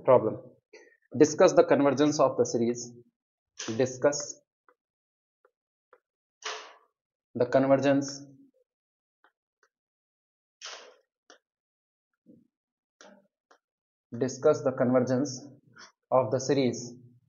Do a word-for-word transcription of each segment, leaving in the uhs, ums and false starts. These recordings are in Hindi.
problem. Discuss the convergence of the series. Discuss the convergence discuss the convergence of the series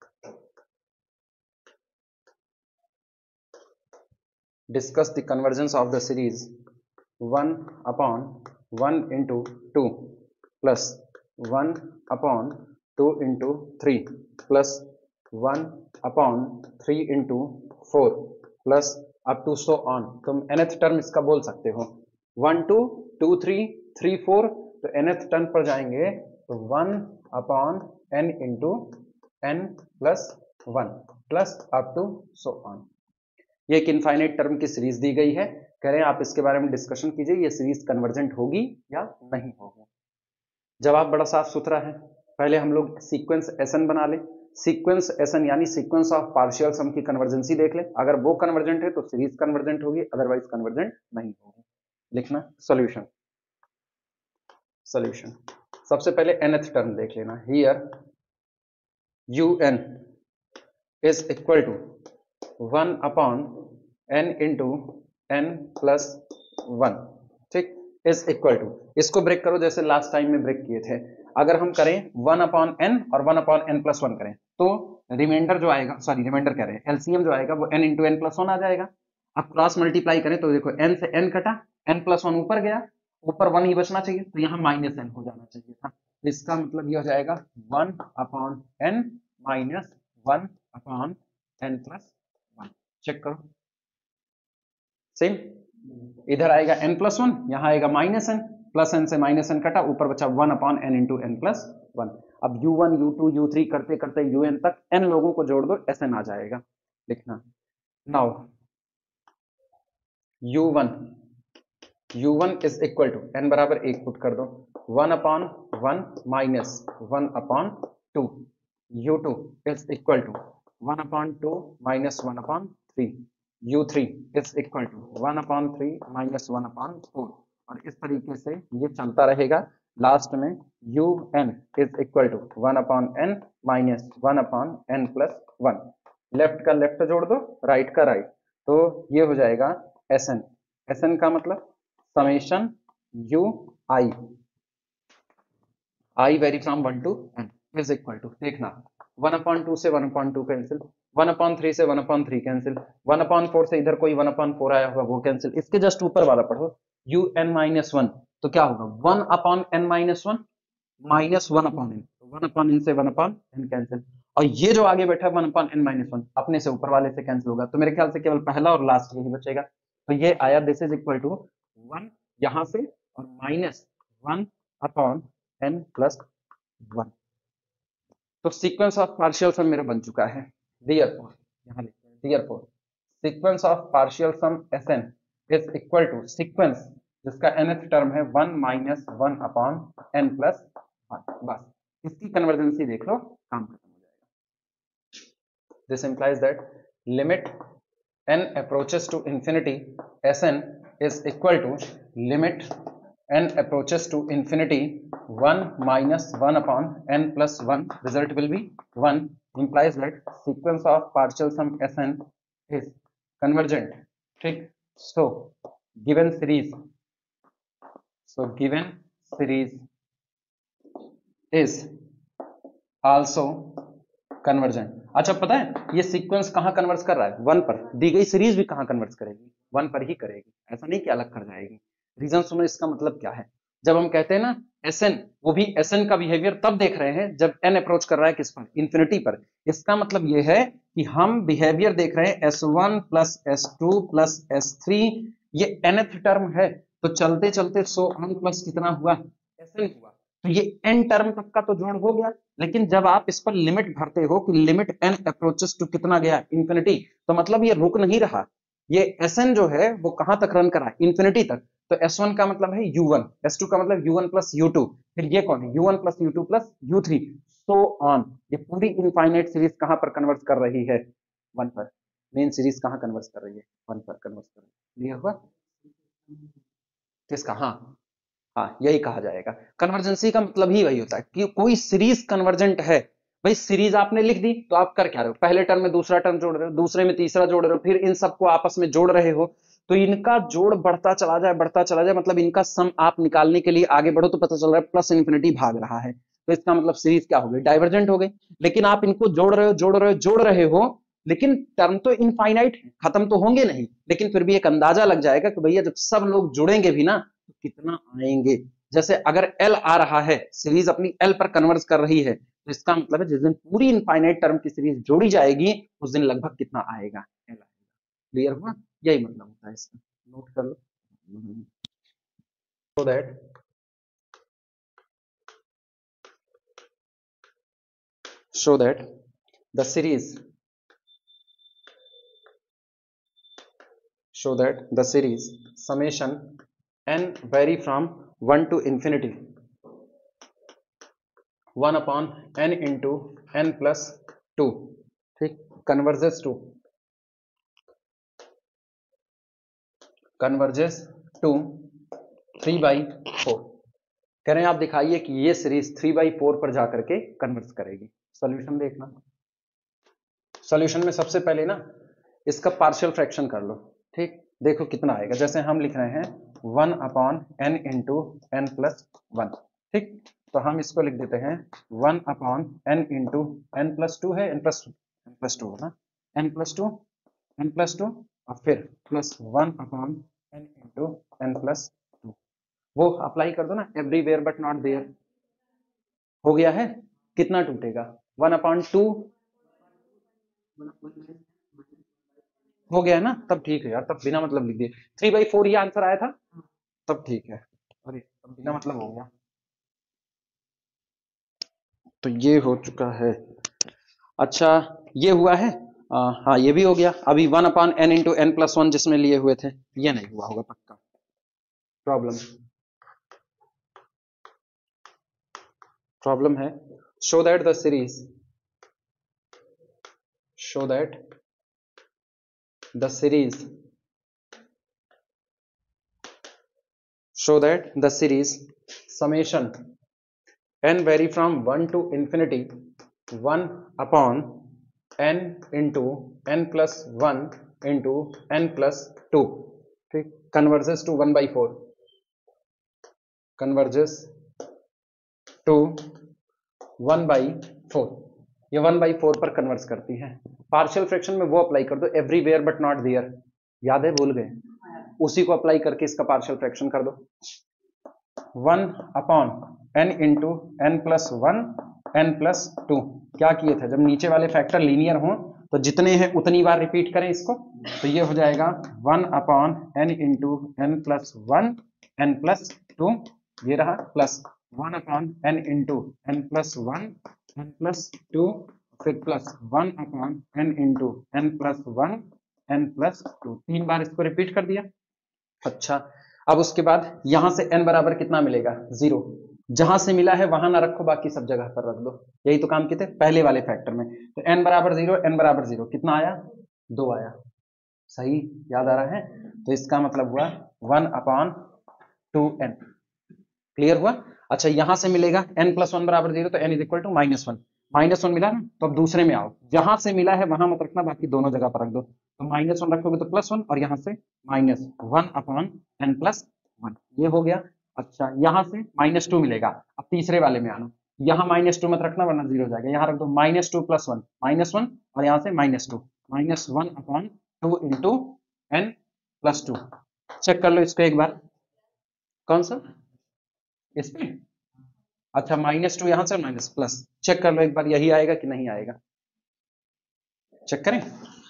discuss the convergence of the series one upon one into two plus one upon two into three plus one upon three into four plus up to so on. तुम nth टर्म इसका बोल सकते हो one two two three three four, तो nth टर्म पर जाएंगे तो one upon n into n plus one plus up to so on. ये एक इनफाइनाइट टर्म की सीरीज दी गई है. कह रहे हैं आप इसके बारे में डिस्कशन कीजिए, ये सीरीज कन्वर्जेंट होगी या नहीं होगी. जवाब बड़ा साफ सुथरा है. पहले हम लोग सीक्वेंस एसन बना ले. सीक्वेंस एसन यानी सीक्वेंस ऑफ पार्शियल सम की कन्वर्जेंसी देख ले. अगर वो कन्वर्जेंट है तो सीरीज कन्वर्जेंट होगी, अदरवाइज कन्वर्जेंट नहीं होगी. लिखना सॉल्यूशन. सॉल्यूशन सबसे पहले nth टर्म देख लेना. Here un is equal to one upon n into n plus one. ठीक, इज इक्वल टू, इसको ब्रेक करो जैसे लास्ट टाइम में ब्रेक किए थे. अगर हम करें वन अपॉन n और one upon n plus one करें तो रिमाइंडर जो आएगा, सॉरी रिमाइंडर कह रहे हैं, एलसीएम जो आएगा वो n into n plus one आ जाएगा. अब क्रॉस मल्टीप्लाई करें तो देखो n से n कटा, n प्लस वन ऊपर गया, ऊपर वन ही बचना चाहिए, तो यहाँ माइनस n हो जाना चाहिए था. इसका मतलब ये हो जाएगा one upon n minus one upon n plus one. Check करो, सेम. इधर आएगा n प्लस वन, यहाँ आएगा माइनस n, प्लस n से माइनस n कटा, ऊपर बचा one upon n into n plus one. अब u one you two you three करते करते un तक n लोगों को जोड़ दो, sn आ जाएगा. लिखना now u one u one is equal to n बराबर एक पुट कर दो, one upon one minus one upon two. You two is equal to one upon two minus one upon three. You three is equal to one upon three minus one upon four. और इस तरीके से ये चलता रहेगा. लास्ट में u n is equal to one upon n minus one upon n plus one. Left का लेफ्ट जोड़ दो, राइट का राइट, तो ये हो जाएगा एस एन. एस एन का मतलब summation u i i vary from one to n is equal to, देखना वन अपॉन टू से one upon two cancel, one upon three से one upon three cancel, one upon four से इधर कोई वन अपॉन फोर आया होगा वो कैंसिल. इसके जस्ट ऊपर वाला पढ़ो यू एन माइनस वन, तो क्या होगा one upon n minus one minus one upon n, one upon n से वन अपॉन एन कैंसिल. और ये जो आगे बैठा one upon n minus one अपने से ऊपर वाले से कैंसिल होगा, तो मेरे ख्याल से केवल पहला और लास्ट यही बचेगा. तो ये आया this is equal to one यहां से और minus one upon n plus one. तो सीक्वेंस ऑफ पार्शियल सम मेरा बन चुका है. Therefore, यहाँ लिखते हैं therefore, sequence of partial sum Sn is equal to sequence जिसका nth टर्म है one minus one upon n plus one. बस इसकी कन्वर्जेंसी देख लो, काम खत्म हो जाएगा. This implies that limit n approaches to infinity Sn is equal to limit n approaches to infinity one minus one upon n plus one. Result will be one. Implies that sequence of partial sum Sn is convergent. ठीक, so given series so given series is also convergent. अच्छा पता है ये सीक्वेंस कहां कन्वर्ज कर रहा है? वन पर. दी गई सीरीज भी कहां कन्वर्ज करेगी? वन पर ही करेगी. ऐसा नहीं कि अलग कर जाएगी. रीजन सुनो, इसका मतलब क्या है. जब हम कहते हैं ना Sn, वो भी Sn का बिहेवियर तब देख रहे हैं जब n अप्रोच कर रहा है किस पर? इंफिनिटी पर. इसका मतलब ये है कि हम बिहेवियर देख रहे हैं S one plus S two plus S three, ये nth टर्म है, तो चलते चलते सो ऑन प्लस कितना हुआ? Sn हुआ. तो ये n टर्म तक का तो जोड़ हो गया, लेकिन जब आप इस पर लिमिट भरते हो कि लिमिट n अप्रोचेस टू कितना गया? इंफिनिटी, तो मतलब ये रुक नहीं रहा. ये Sn जो है वो कहां तक रन कर रहा है? इंफिनिटी तक. तो एस वन का मतलब है यू वन, एस टू का मतलब u one plus u two, फिर ये कौन है? You one plus u two plus you three, so on. ये पूरी इनफाइनाइट सीरीज कहां पर कन्वर्ट कर रही है? वन पर. मेन सीरीज कहां कन्वर्ट कर रही है? वन पर कन्वर्ट कर रही है. क्लियर हुआ? किसका? हाँ, हाँ यही कहा जाएगा। कन्वर्जेंसी का मतलब ही वही होता है कि कोई सीरीज कन्वर्जेंट है। भाई सीरीज आपने लिख दी तो आप कर क्या रहे हो, पहले टर्म में दूसरा टर्म जोड़ रहे हो, दूसरे में तीसरा जोड़ रहे हो, फिर इन सबको आपस में जोड़ रहे हो, तो इनका जोड़ बढ़ता चला जाए बढ़ता चला जाए, मतलब इनका सम आप निकालने के लिए आगे बढ़ो तो पता चल रहा है प्लस इन्फिनिटी भाग रहा है, तो इसका मतलब सीरीज क्या हो गई, डाइवर्जेंट हो गई। लेकिन आप इनको जोड़ रहे हो जोड़ रहे हो जोड़ रहे हो, लेकिन टर्म तो इनफाइनाइट है, खत्म तो होंगे नहीं, लेकिन फिर भी एक अंदाजा लग जाएगा कि भैया जब सब लोग जुड़ेंगे भी ना तो कितना आएंगे। जैसे अगर एल आ रहा है, सीरीज अपनी एल पर कन्वर्ज कर रही है, तो इसका मतलब है जिस दिन पूरी इनफाइनाइट टर्म की सीरीज जोड़ी जाएगी उस दिन लगभग कितना आएगा, एल आएगा। क्लियर हुआ, यही मतलब होता है इसका, नोट कर लो। So that so that the series show that the series summation n vary from one to infinity one upon n into n plus two, ठीक, converges to converges to three by four. कह रहे हैं आप दिखाइए कि ये सीरीज थ्री बाई फोर पर जाकर के कन्वर्ज करेगी। सॉल्यूशन देखना, सॉल्यूशन में सबसे पहले ना इसका पार्शियल फ्रैक्शन कर लो, ठीक, देखो कितना आएगा। जैसे हम लिख रहे हैं one upon n into n plus one, ठीक, तो हम इसको लिख देते हैं one upon n into n plus two है, n plus n plus two ना, n plus two N plus two और फिर plus one upon n into n plus two. वो अप्लाई कर दो ना, एवरीवेयर बट नॉट देयर, हो गया है। कितना टूटेगा, वन अपॉन टू हो गया है ना, तब ठीक है यार, तब बिना मतलब लिख दिए थ्री बाई फोर ये आंसर आया था, तब ठीक है। अरे तब बिना मतलब हो गया, तो ये हो चुका है। अच्छा ये हुआ है, आ, हाँ ये भी हो गया। अभी one upon n into n plus one जिसमें लिए हुए थे, ये नहीं हुआ होगा पक्का, प्रॉब्लम प्रॉब्लम है। Show that the series show that the series show that the series summation n vary from one to infinity one upon n into n plus one into n plus two, ठीक, converges to one by four, converges to one by four, ये one by four पर कन्वर्स करती है। पार्शियल फ्रैक्शन में वो अप्लाई कर दो, एवरीवेयर बट नॉट देयर, याद है भूल गए, उसी को अप्लाई करके इसका पार्शियल फ्रैक्शन कर दो। One upon n into n plus one n plus two, क्या किए थे, जब नीचे वाले फैक्टर लीनियर हों तो जितने हैं उतनी बार रिपीट करें इसको, तो ये हो जाएगा one upon n into n plus one n plus two, ये रहा, plus one upon n into n plus one n plus two, फिर plus one upon n into n plus one n plus two, तीन बार इसको रिपीट कर दिया। अच्छा अब उसके बाद यहां से n बराबर कितना मिलेगा, जीरो, जहां से मिला है वहां ना रखो, बाकी सब जगह पर रख दो, यही तो काम किए थे पहले वाले फैक्टर में। तो n बराबर जीरो, n बराबर जीरो, कितना आया, दो आया, सही याद आ रहा है, तो इसका मतलब हुआ one upon two n, clear हुआ। अच्छा यहां से मिलेगा n प्लस वन बराबर जीरो, तो n is equal to minus one, minus one मिला ना, तो अब दूसरे में आओ, जहां से मिला है वहां मत रखना, बाकी दोनों जगह पर रख दो, तो माइनस वन रखोगे तो प्लस वन, और यहां से minus one upon n plus one, ये हो गया। अच्छा यहां से माइनस टू मिलेगा, अब तीसरे वाले में आना, यहाँ माइनस टू मत रखना वरना जीरो हो जाएगा, यहाँ रख दो minus two plus one, minus one, और यहाँ से minus two, minus one upon two into n plus two. Check कर लो इसको एक बार, कौन सा इसमें, अच्छा माइनस टू यहां से माइनस प्लस, चेक कर लो एक बार यही आएगा कि नहीं आएगा, चेक करें।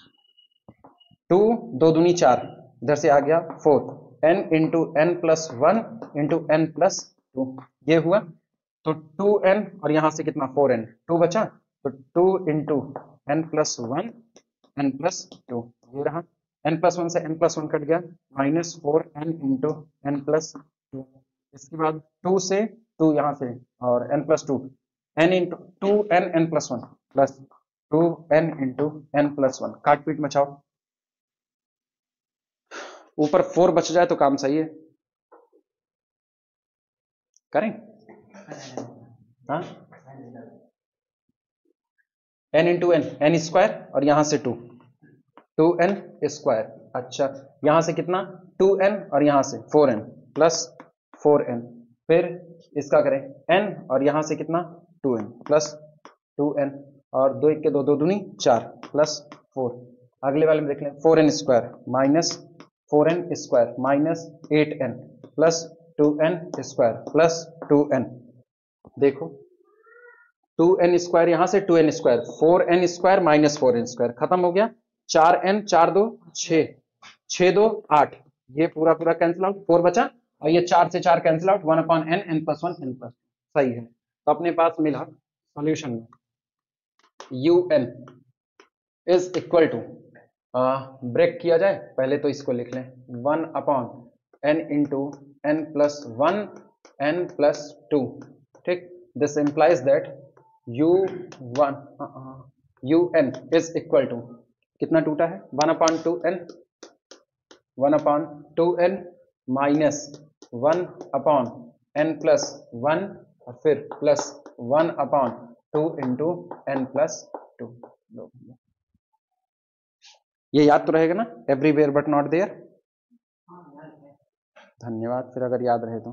टू दो दूनी चार, इधर से आ गया four, n into n plus one into n plus two, ये हुआ, तो टू एन और यहां से कितना फोर एन, टू बचा, तो two into n plus one n plus two, ये रहा, एन प्लस वन से एन प्लस वन कट गया, minus four n into n plus two, इसके बाद टू से टू यहां से और n plus two, n into two n n plus one plus two n into n plus one, काट पीट मचाओ, ऊपर फोर बच जाए तो काम सही है। करें? हाँ, n into n, n square और यहां से टू, टू एन स्क्वायर। अच्छा, यहां से कितना? टू एन और यहां से four n plus four n. फिर इसका करें एन और यहां से कितना? Two N plus two n, और दो एक के दो, दो दूनी चार प्लस फोर। अगले वाले में देख लें, four n square minus four n square minus eight n plus two n square plus two n. देखो टू एन स्क्वायर यहां से two n square, four n square minus four n square, खत्म हो गया। चार एन, चार दो छः, छः दो आठ, ये पूरा पूरा कैंसिल आउट, फोर बचा, और ये चार से चार cancel out, one upon n, n plus one n plus. सही है, तो अपने पास मिला सॉल्यूशन में u n is equal to, break किया जाए पहले तो इसको लिख लें, one upon n into n plus one n plus two. ठीक, this implies that u one u n is equal to, कितना टूटा है? One upon two n, one upon two n minus one upon n plus one, और फिर plus one upon two into n plus two. ये याद तो रहेगा ना, एवरीवेयर बट नॉट देयर? धन्यवाद, फिर अगर याद रहे तो।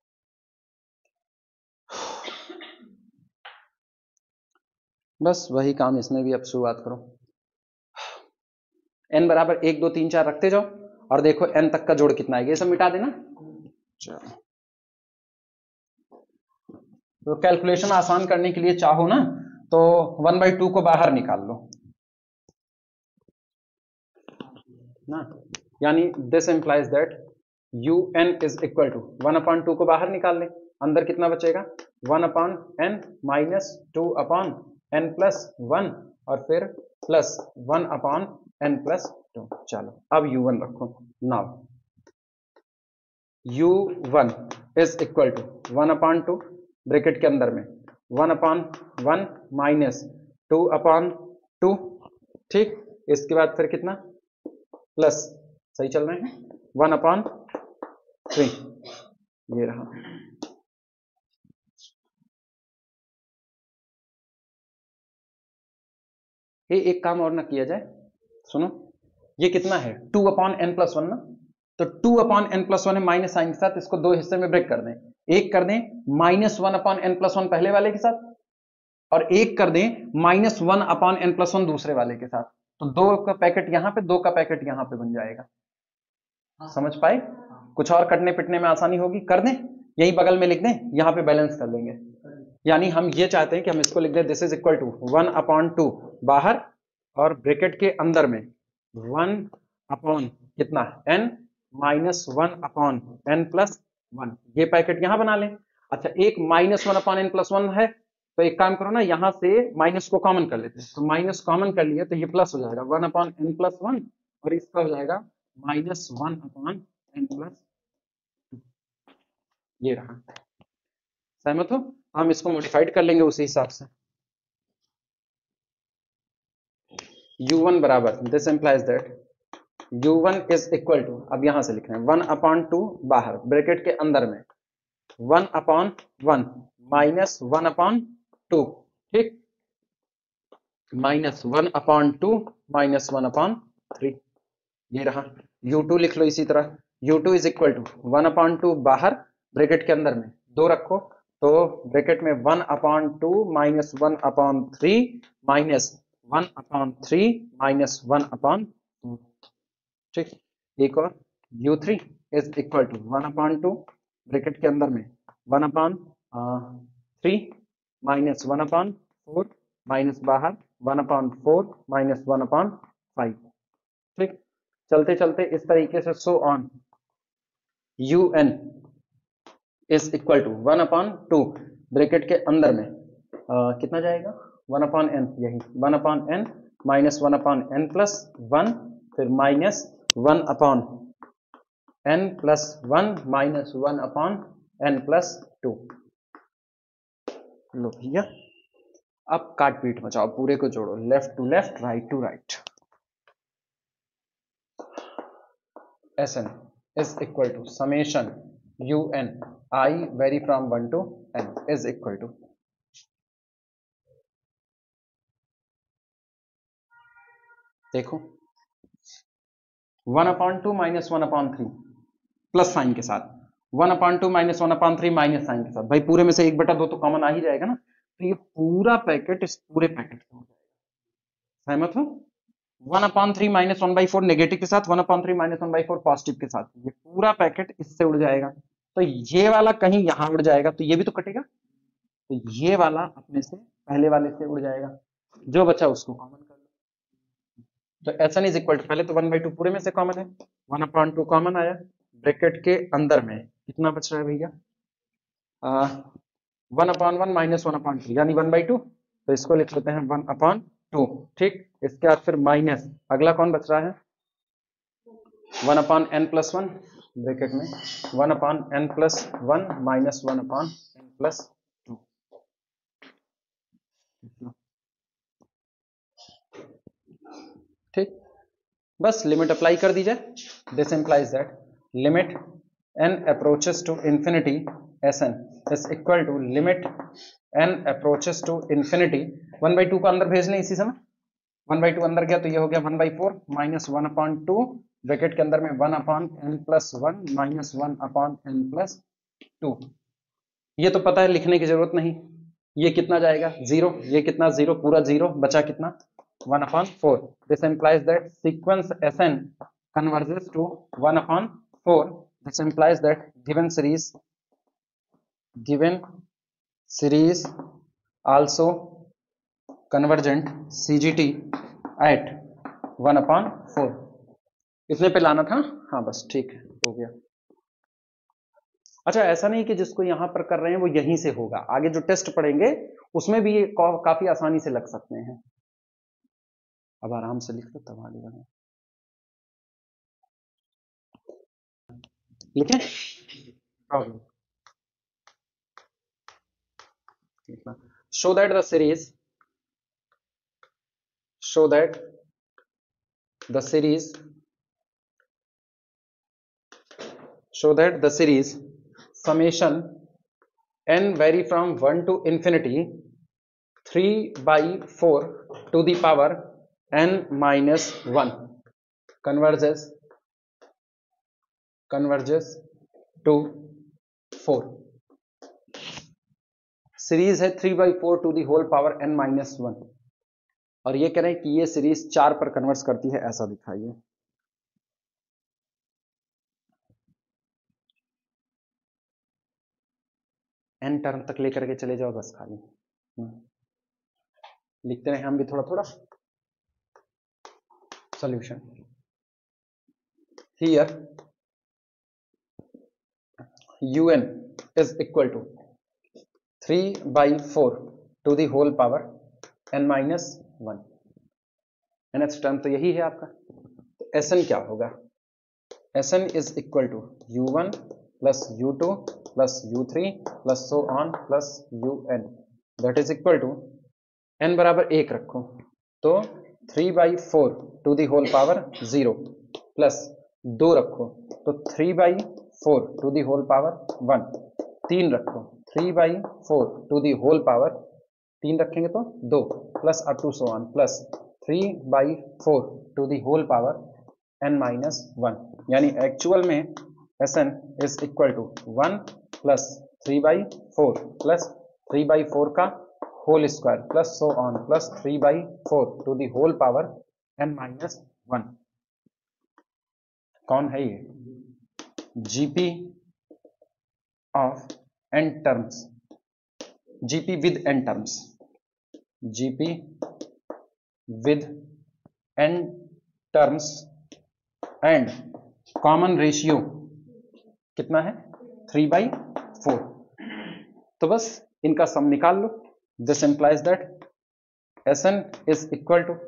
बस वही काम इसमें भी अब शुरुआत करो। एन बराबर एक दो तीन चार रखते जाओ और देखो एन तक का जोड़ कितना है, ये सब मिटा देना। चलो, तो कैलकुलेशन आसान करने के लिए चाहो ना तो वन बाई टू को बाहर निकाल लो ना, यानी this implies that u n is equal to, one upon two को बाहर निकाल ले, अंदर कितना बचेगा? One upon n minus two upon n plus one, और फिर plus one upon n plus two. चलो अब यू वन रखो। Now u one is equal to one upon two, bracket के अंदर में one upon one minus two upon two. ठीक, इसके बाद फिर कितना? प्लस, सही चल रहे हैं, वन अपॉन थ्री, ये रहा। ये एक काम और ना किया जाए, सुनो, ये कितना है? Two upon n plus one ना, तो two upon n plus one है माइनस साइन के साथ, इसको दो हिस्से में ब्रेक कर दें। एक कर दें minus one upon n plus one पहले वाले के साथ, और एक कर दें minus one upon n plus one दूसरे वाले के साथ, तो दो का पैकेट यहां पे, दो का पैकेट यहां पे बन जाएगा। समझ पाए? कुछ और कटने पिटने में आसानी होगी, कर दें, यही बगल में लिख दें, यहां पे बैलेंस कर लेंगे। यानी हम ये चाहते हैं कि हम इसको लिख दें, this is equal to one upon two बाहर, और ब्रैकेट के अंदर में वन अपॉन कितना? N minus one upon n plus one, ये पैकेट यहां बना लें। अच्छा, एक minus one upon n plus one है, तो एक काम करो ना, यहां से माइनस को कॉमन कर लेते हैं, तो माइनस कॉमन कर लिया तो ये प्लस हो जाएगा, one upon n plus one, और इसका हो जाएगा minus one upon n plus, ये रहा। सहमत हो? हम इसको मॉडिफाइड कर लेंगे उसी हिसाब से। यू वन बराबर, this implies that u one is equal to, अब यहां से लिख रहे हैं वन अपॉन टू बाहर, ब्रैकेट के अंदर में one upon one minus one upon two, ठीक, minus one upon two minus one upon three, ये रहा। यू टू लिख लो इसी तरह, u two is equal to one upon two बाहर, ब्रैकेट के अंदर में दो रखो, तो ब्रैकेट में one upon two minus one upon three minus one upon three minus one upon two. ठीक, एक और, u three is equal to one upon two, bracket के अंदर में one upon three minus one upon four minus बाहर one upon four minus one upon five. ठीक, चलते चलते इस तरीके से so on, u n is equal to one upon two, bracket के अंदर में आ, कितना जाएगा? वन अपॉन एन, यही one upon n minus one upon n plus one, फिर minus one upon n plus one minus one upon n plus two. लो भैया, अब काट पीट बचाओ, पूरे को जोड़ो, left to left, right to right. S N is equal to summation you n i vary from one to n is equal to, देखो one upon two minus one upon three plus sign के साथ, one upon two minus one upon three minus sign के साथ, भाई पूरे में से एक बटा दो तो कॉमन आ ही जाएगा ना, तो ये पूरा पैकेट इस पूरे पैकेट का हो जाएगा, सहमत हो? One upon three minus one by four negative के साथ, one upon three minus one by four positive के साथ, ये पूरा पैकेट इससे उड़ जाएगा, तो ये वाला कहीं यहां उड़ जाएगा तो ये भी तो कटेगा, तो ये वाला अपने से पहले वाले से उड़ जाएगा, जो बचा उसको कॉमन कर लो। तो S N is equal to, पहले तो वन बाई टू पूरे में से कॉमन है, वन अपॉन टू कॉमन आया, ब्रैकेट के अंदर में कितना बच रहा है भैया, one upon one minus one upon two यानी वन बाई टू, तो इसको लिख लेते हैं वन अपॉन टू, ठीक। इसके बाद फिर माइनस, अगला कौन बच रहा है, one upon n plus one, bracket में one upon n plus one minus one upon n plus two, ठीक। बस लिमिट अप्लाई कर दी जाए, this implies that limit n approaches to infinity Sn is equal to limit n approaches to infinity, one by two को अंदर भेजने इसी समय, वन बाई टू अंदर गया तो ये हो गया one by four minus one upon two, bracket के अंदर में one upon n plus one minus one upon n plus two, ये तो पता है लिखने की जरूरत नहीं, ये कितना जाएगा जीरो, ये कितना जीरो, पूरा जीरो, बचा कितना one upon four, this implies that sequence Sn converges to one upon four, this implies that given series given series also convergent C G T at one upon four, इतने पे लाना था, हाँ बस ठीक है, हो गया। अच्छा ऐसा नहीं कि जिसको यहां पर कर रहे हैं वो यहीं से होगा, आगे जो टेस्ट पढ़ेंगे उसमें भी ये काफी आसानी से लग सकते हैं, अब आराम से लिख लो तब आगे बढ़े, लिखें problem, show that the series show that the series show that the series summation n vary from one to infinity three by four to the power n minus one converges converges to four, series है three by four to the whole power n minus one, और ये कह रहे हैं कि ये सीरीज चार पर कन्वर्ट करती है, ऐसा दिखाइए, n टर्म तक लेकर के चले जाओ बस खाली, लिखते रहे हम भी थोड़ा थोड़ा solution, here un is equal to three by four to the whole power n minus one, nth term तो यही है आपका, तो Sn क्या होगा, Sn is equal to u one plus u two plus u three plus so on plus un, that is equal to n बराबर एक रखो तो three by four to the whole power zero plus दो रखो तो three by four to the whole power one, तीन रखो three by four to the whole power, तीन रखेंगे तो दो plus up to so on plus three by four to the whole power n minus one, यानी एक्चुअल में Sn is equal to one plus three by four plus three by four का whole square plus so on plus three by four to the whole power n minus one, कौन है ये, GP of n terms, GP with n terms, GP with n terms and common ratio कितना है थ्री बाई फोर, तो बस इनका सम निकाल लो, this implies that Sn is equal to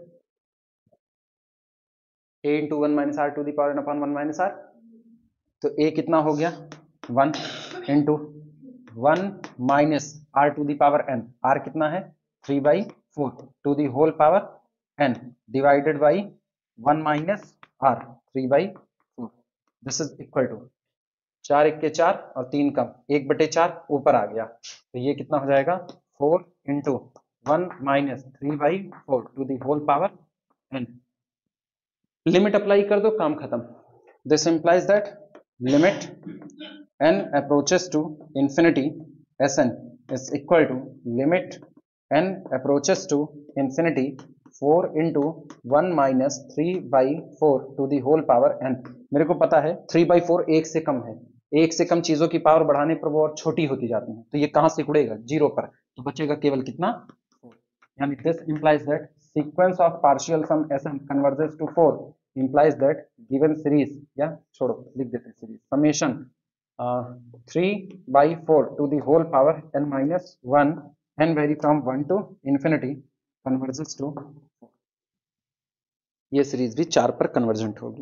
a into one minus r to the power n upon one minus r, तो a कितना हो गया one into one minus r to the power n, r कितना है three by four to the whole power n divided by one minus r three by four, this is equal to चार एक के चार और तीन कम, एक बटे चार ऊपर आ गया, तो ये कितना हो जाएगा four into one minus three by four to the whole power n. Limit apply कर दो, काम खत्म। This implies that limit n approaches to infinity Sn is equal to limit n approaches to infinity four into one minus three by four to the whole power n। मेरे को पता है थ्री by फोर एक से कम है, एक से कम चीजों की पावर बढ़ाने पर वो और छोटी होती जाती है, तो ये कहां से उड़ेगा, जीरो पर, तो बचेगा केवल कितना फोर। यानी this implies that sequence of partial sum Sn converges to four implies that given series, या छोड़ो लिख देते हैं series, summation three by four to the whole power n minus one, n vary from one to infinity converges to four. ये सीरीज भी चार पर कन्वर्जेंट होगी।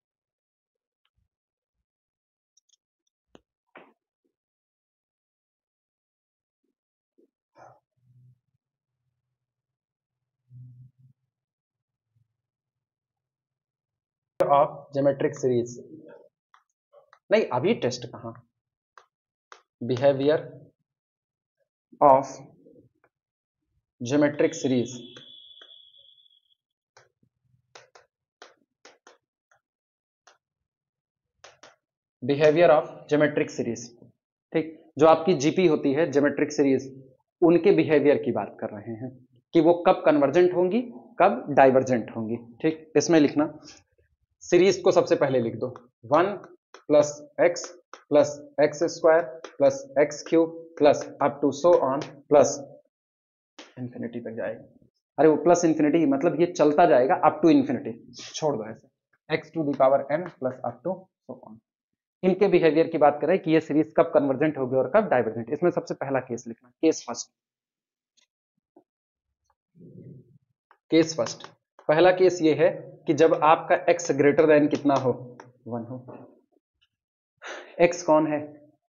ऑफ ज्योमेट्रिक सीरीज नहीं, अभी टेस्ट कहां, behaviour of geometric series, behaviour of geometric series, ठीक, जो आपकी जीपी होती है ज्योमेट्रिक सीरीज, उनके बिहेवियर की बात कर रहे हैं कि वो कब कन्वर्जेंट होंगी, कब डाइवर्जेंट होंगी। ठीक, इसमें लिखना, सीरीज को सबसे पहले लिख दो, one plus x plus x square plus x cube plus up to so on plus infinity तक जाएगा। अरे वो प्लस इंफिनिटी मतलब ये चलता जाएगा अप टू इंफिनिटी, छोड़ दो ऐसे, x to the power n plus up to so on. इनके बिहेवियर की बात करें कि ये सीरीज कब कन्वर्जेंट होगी और कब डाइवर्जेंट। इसमें सबसे पहला केस लिखना, केस फर्स्ट, केस फर्स्ट, पहला केस ये है कि जब आपका x ग्रेटर देन कितना हो, वन हो। x कौन है,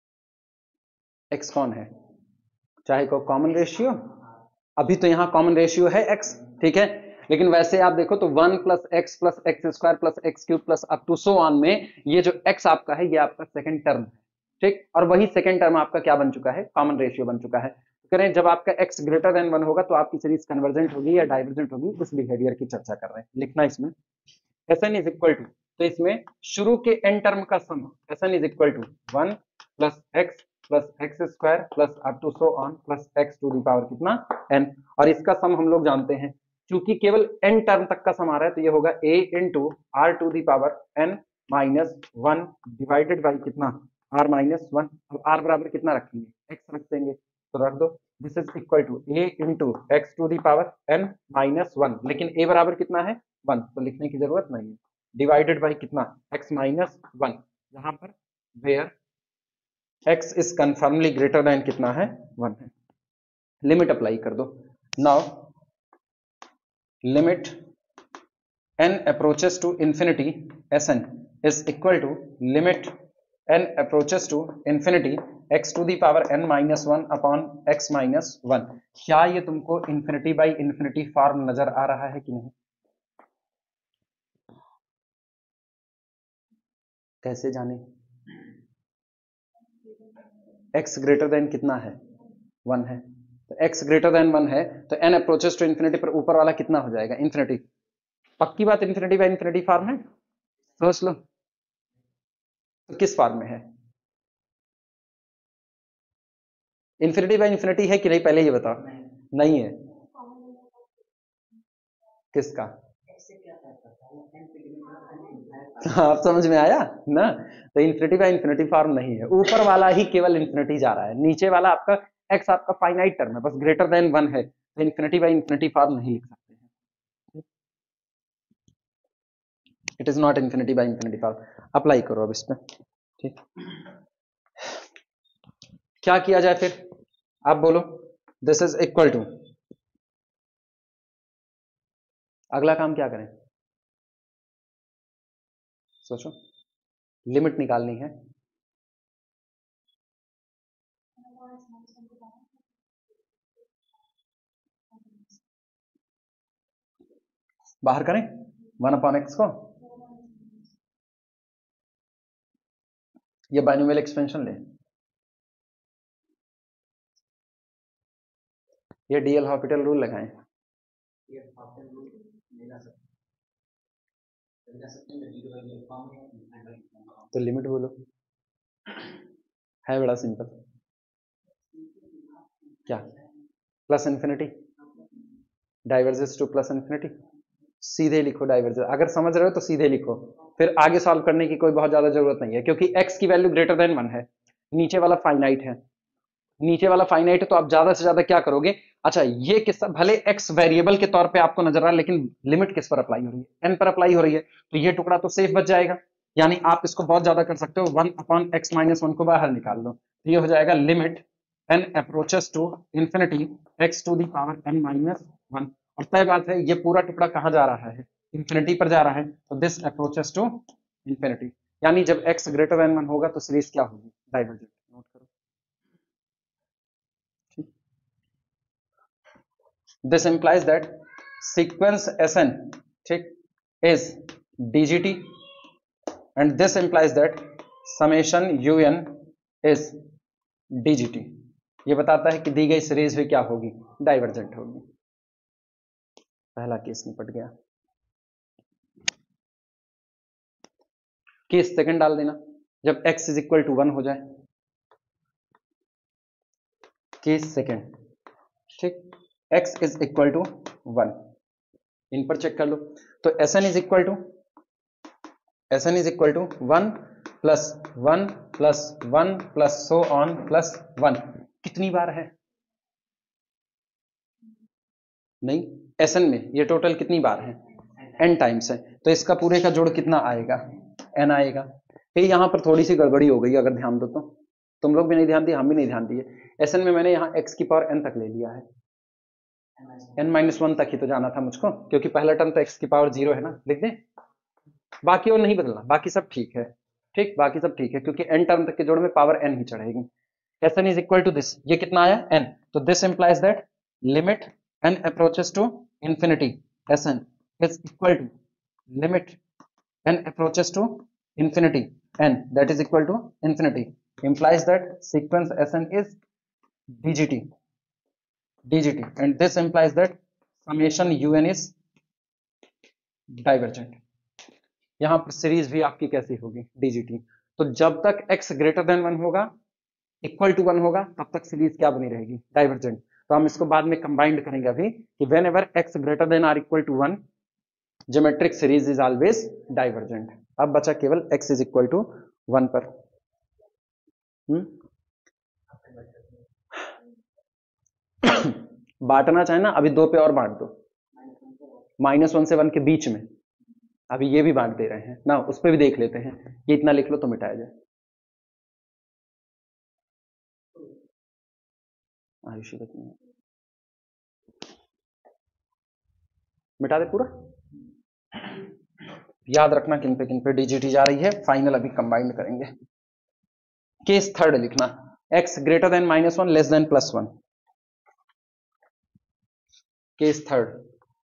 x कौन है, चाहे को कॉमन रेशियो, अभी तो यहां कॉमन रेशियो है x, ठीक है, लेकिन वैसे आप देखो तो one plus x plus x square plus x cube plus up to so on में ये जो x आपका है ये आपका सेकंड टर्म है, ठीक, और वही सेकंड टर्म आपका क्या बन चुका है, कॉमन रेशियो बन चुका है। करें जब आपका x ग्रेटर देन वन होगा तो आपकी सीरीज कन्वर्जेंट होगी या डाइवर्जेंट होगी, उस बिहेवियर की चर्चा कर रहे हैं। लिखना इसमें Sn इज इक्वल टू, तो इसमें शुरू के n टर्म का sum Sn is equal to one plus x plus x square plus up to so on plus x to the power कितना n, और इसका सम हम लोग जानते हैं, क्योंकि केवल n टर्म तक का सम आ रहा है तो ये होगा a into r to the power n minus one divided by कितना r माइनस वन। अब r बराबर कितना रखेंगे, x रख देंगे, तो रख दो, this is equal to a into x to the power n minus one, लेकिन a बराबर कितना है वन, तो लिखने की जरूरत नहीं है, डिवाइडेड बाई कितना x माइनस वन, जहां पर where x is conformally greater than कितना है वन है। लिमिट अप्लाई कर दो, now limit n approaches to infinity Sn is equal to limit n approaches to infinity x to the power n minus one upon x minus one. क्या ये तुमको infinity by infinity फॉर्म नजर आ रहा है कि नहीं, कैसे जाने, x ग्रेटर देन कितना है वन है, तो x ग्रेटर देन वन है तो n approaches to infinity पर ऊपर वाला कितना हो जाएगा infinity, पक्की बात infinity by infinity फॉर्म है, सोच लो, तो किस फॉर्म में है, इंफिनिटी बाय इंफिनिटी है कि नहीं, पहले ये बताओ, नहीं है, किसका, आप समझ में आया ना, तो इंफिनिटी बाय इंफिनिटी फॉर्म नहीं है, ऊपर वाला ही केवल इंफिनिटी जा रहा है, नीचे वाला आपका x आपका फाइनाइट टर्म है, बस ग्रेटर देन वन है, तो इंफिनिटी बाय इंफिनिटी फॉर्म नहीं लिख सकते हैं, it is not infinity by infinity form. Apply करो अब इसमें, ठीक, क्या किया जाए फिर, आप बोलो, दिस इज इक्वल टू, अगला काम क्या करें, सोचो, लिमिट निकालनी है, बाहर करें वन अपॉन एक्स को, ये बाइनोमियल एक्सपेंशन ले, ये डीएल हॉस्पिटल रूल लगाएं, तो लिमिट बोलो, है बड़ा सिंपल, क्या plus infinity, divergence to plus infinity, सीधे लिखो डाइवर्जेंस, अगर समझ रहे हो तो सीधे लिखो, फिर आगे सॉल्व करने की कोई बहुत ज्यादा जरूरत नहीं है, क्योंकि x की वैल्यू ग्रेटर देन वन है, नीचे वाला फाइनाइट है, नीचे वाला फाइनाइट है, तो आप ज्यादा से ज्यादा क्या करोगे, अच्छा ये किस, भले x वेरिएबल के तौर पे आपको नजर आ रहा है, लेकिन लिमिट किस पर अप्लाई हो रही है, n पर अप्लाई हो रही है, तो ये टुकड़ा तो सेफ बच जाएगा, यानी आप इसको बहुत ज्यादा कर सकते हो, one upon x minus one को बाहर निकाल लो, तो ये हो जाएगा limit n approaches to infinity x to the power n minus one, और तय बात है ये पूरा टुकड़ा कहाँ जा रहा है, इंफिनिटी पर जा रहा है, तो दिस अप्रोचेस टू इंफिनिटी, यानी जब x ग्रेटर देन वन होगा तो सीरीज क्या होगी, डाइवर्जेंट, नोट करो। This implies that sequence Sn, ठीक, is D G T, and this implies that summation Un is D G T. ये बताता है कि दी गई सीरीज भी क्या होगी, डाइवर्जेंट होगी। पहला केस निपट गया। केस सेकंड डाल देना, जब x is equal to one हो जाए, केस सेकंड, ठीक, x is equal to one, इन पर चेक कर लो, तो Sn is equal to Sn is equal to one plus one plus one plus so on plus one, कितनी बार है, नहीं Sn में ये टोटल कितनी बार है, n टाइम्स है, तो इसका पूरे का जोड़ कितना आएगा, n आएगा। फिर यहां पर थोड़ी सी गड़बड़ी हो गई, अगर ध्यान दो तो, तुम लोग भी नहीं ध्यान दिए, हम भी नहीं ध्यान दिए, Sn में मैंने यहाँ x की पावर n तक ले लिया है, n माइनस वन तक ही तो जाना था मुझको, क्योंकि पहला टर्म तो x की पावर जीरो है ना, लिख दें, बाकी और नहीं बदलना, बाकी सब ठीक है, ठीक, बाकी सब ठीक है, क्योंकि n टर्म तक के जोड़ में पावर n ही चढ़ेगी। Sn is equal to this, ये कितना आया n, तो this implies that limit n approaches to infinity, Sn is equal to limit n approaches to infinity, n that is equal to infinity, implies that sequence Sn is D G T, D G T, and this implies that summation Un is divergent। यहां पर सीरीज भी आपकी कैसी होगी, D G T, तो जब तक x ग्रेटर देन वन होगा, इक्वल टू वन होगा, तब तक सीरीज क्या बनी रहेगी, डाइवर्जेंट। तो हम इसको बाद में कंबाइंड करेंगे अभी कि whenever x greater than or equal to one, geometric series is always divergent. अब बचा केवल x is equal to one पर, हम्म बांटना चाहे ना, अभी दो पे और बांट दो, माइनस वन से वन के बीच में, अभी ये भी बांट दे रहे हैं ना, उस पर भी देख लेते हैं, ये इतना लिख लो तो मिटाया जाए। आयुषी मिटा दे पूरा, याद रखना किन पे किन पे डीजीटी जा रही है, फाइनल अभी कंबाइंड करेंगे। केस थर्ड लिखना, x greater than minus one less than plus one, case third,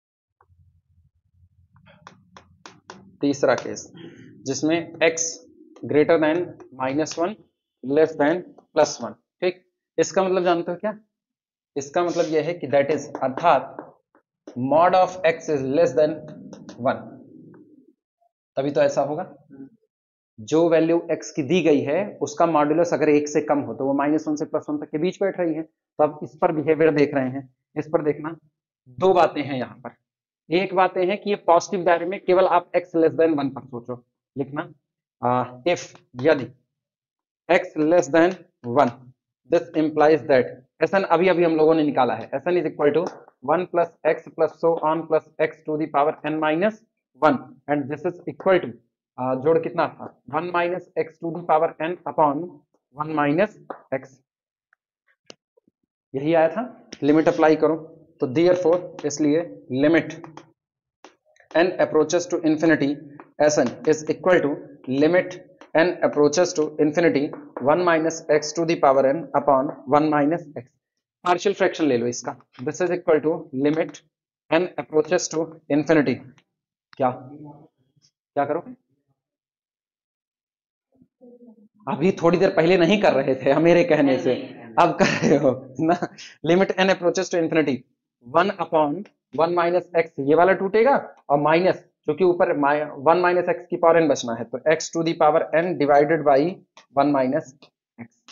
तीसरा केस जिसमें x greater than minus one less than plus one, ठीक, इसका मतलब जानते हो क्या, इसका मतलब यह है कि दैट इज, अर्थात mod of x is less than one, तभी तो ऐसा होगा, जो वैल्यू x की दी गई है उसका मॉड्यूलस अगर एक से कम हो तो वो माइनस वन से प्लस वन तक के बीच बैठ रही है, तो अब इस पर बिहेवियर देख रहे हैं, इस पर देखना, दो बातें हैं यहां पर, एक बातें हैं कि ये पॉजिटिव दायरे में केवल आप x लेस देन वन पर सोचो, लिखना इफ यदि x less than one, this implies that Sn अभी अभी हम लोगों ने निकाला है, Sn is equal to one plus x plus so on plus x to the power n minus one, and this is equal to, जोड़ कितना था, one minus x to the power n upon one minus x, यही आया था, लिमिट अप्लाई करो, तो देयरफॉर इसलिए limit n approaches to infinity Sn is equal to limit n approaches to infinity one minus x to the power n upon one minus x, partial fraction ले लो इसका, this is equal to limit n approaches to infinity, क्या क्या करोगे, अभी थोड़ी देर पहले नहीं कर रहे थे मेरे कहने से, अब कर रहे हो ना। Limit n approaches to infinity, one upon one minus x, ये वाला टूटेगा और माइनस, क्योंकि ऊपर वन माइनस एक्स की पावर एन बचना है, तो x to the power n divided by one minus x.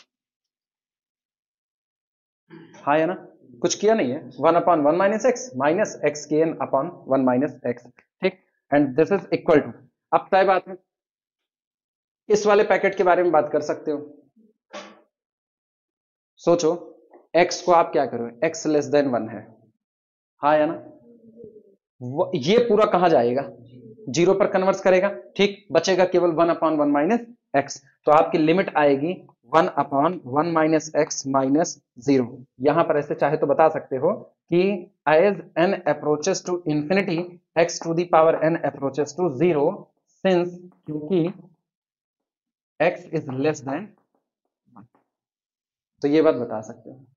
हाँ है ना, कुछ किया नहीं है, one upon one minus x minus x के n upon one minus x, ठीक, and this is equal to, अब तय बात है, इस वाले पैकेट के बारे में बात कर सकते हो। सोचो x को आप क्या करो, x लेस देन वन है, हाँ या ना, ये पूरा कहां जाएगा, जीरो पर कन्वर्ट करेगा, ठीक, बचेगा केवल one upon one minus x, तो आपकी लिमिट आएगी one upon one minus x minus zero. यहां पर ऐसे चाहे तो बता सकते हो कि as n approaches to infinity x to the power n approaches to zero, since क्योंकि x इज लेस देन, तो ये बात बता सकते हो।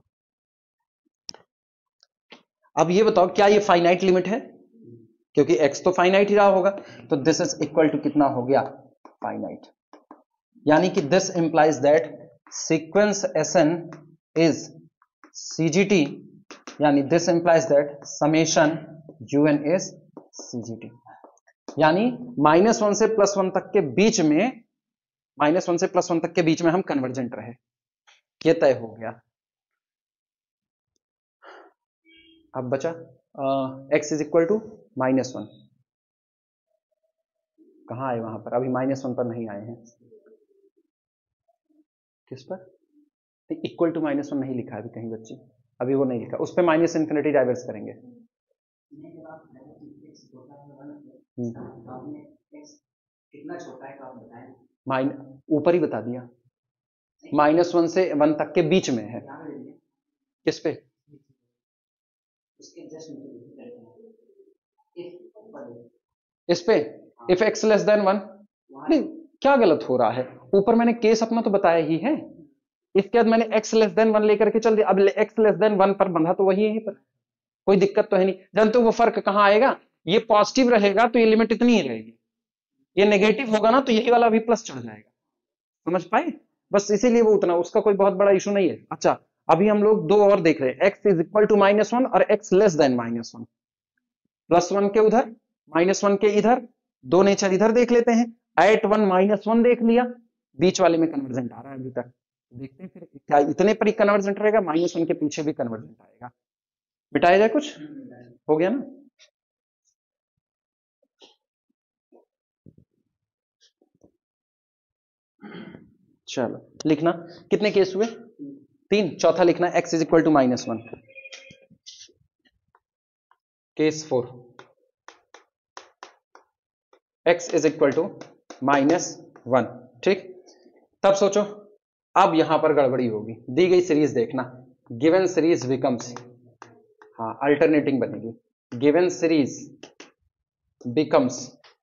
अब ये बताओ क्या ये फाइनाइट लिमिट है, क्योंकि x तो फाइनाइट ही रहा होगा, तो दिस इज इक्वल टू कितना हो गया, फाइनाइट, यानी कि this implies that sequence Sn is CGT, यानी this implies that summation un is CGT, यानी माइनस वन से प्लस वन तक के बीच में, माइनस वन से प्लस वन तक के बीच में हम कन्वर्जेंट रहे, ये तय हो गया। अब बचा x is equal to minus one, कहां आए वहां पर, अभी माइनस वन पर नहीं आए हैं, किस पर, इक्वल टू माइनस वन नहीं लिखा अभी कहीं बच्चे, अभी वो नहीं लिखा, उस पर माइनस इंफिनिटी डाइवर्स करेंगे। कितना छोटा है आप बताएं, माइन ऊपर ही बता दिया, माइनस वन से वन तक के बीच में है, किस पे, इस पे, if x less than one, नहीं क्या गलत हो रहा है, ऊपर मैंने केस अपना तो बताया ही है, इसके बाद मैंने x लेस देन वन लेकर के चल दिया, अब x लेस देन वन पर बंधा तो वही है, पर कोई दिक्कत तो है नहीं, जानते हो वो फर्क कहां आएगा, ये पॉजिटिव रहेगा तो ये लिमिट इतनी ही रहेगी, ये नेगेटिव होगा ना तो यही वाला भी प्लस चढ़ जाएगा, समझ पाए, बस इसीलिए वो उतना, उसका कोई बहुत बड़ा इशू नहीं है। अच्छा अभी हम लोग दो और देख रहे हैं, x is equal to minus one और x less than minus one, plus one के उधर माइनस वन के इधर, दो नेचर इधर देख लेते हैं, एट वन माइनस वन देख लिया, बीच वाले में कन्वर्जेंट आ रहा है अभी तक, देखते हैं फिर क्या इतने पर ही कन्वर्जेंट रहेगा, माइनस वन के पीछे भी कन्वर्जेंट आएगा, मिटाया जाए, कुछ हो गया ना। चलो लिखना, कितने केस हुए, तीन, चौथा लिखना x is equal to minus one, case four, x is equal to minus one, ठीक, तब सोचो अब यहां पर गड़बड़ी होगी, दी गई सीरीज देखना, गिवन सीरीज बिकम्स, हाँ अल्टरनेटिंग बनेगी, गिवन सीरीज बिकम्स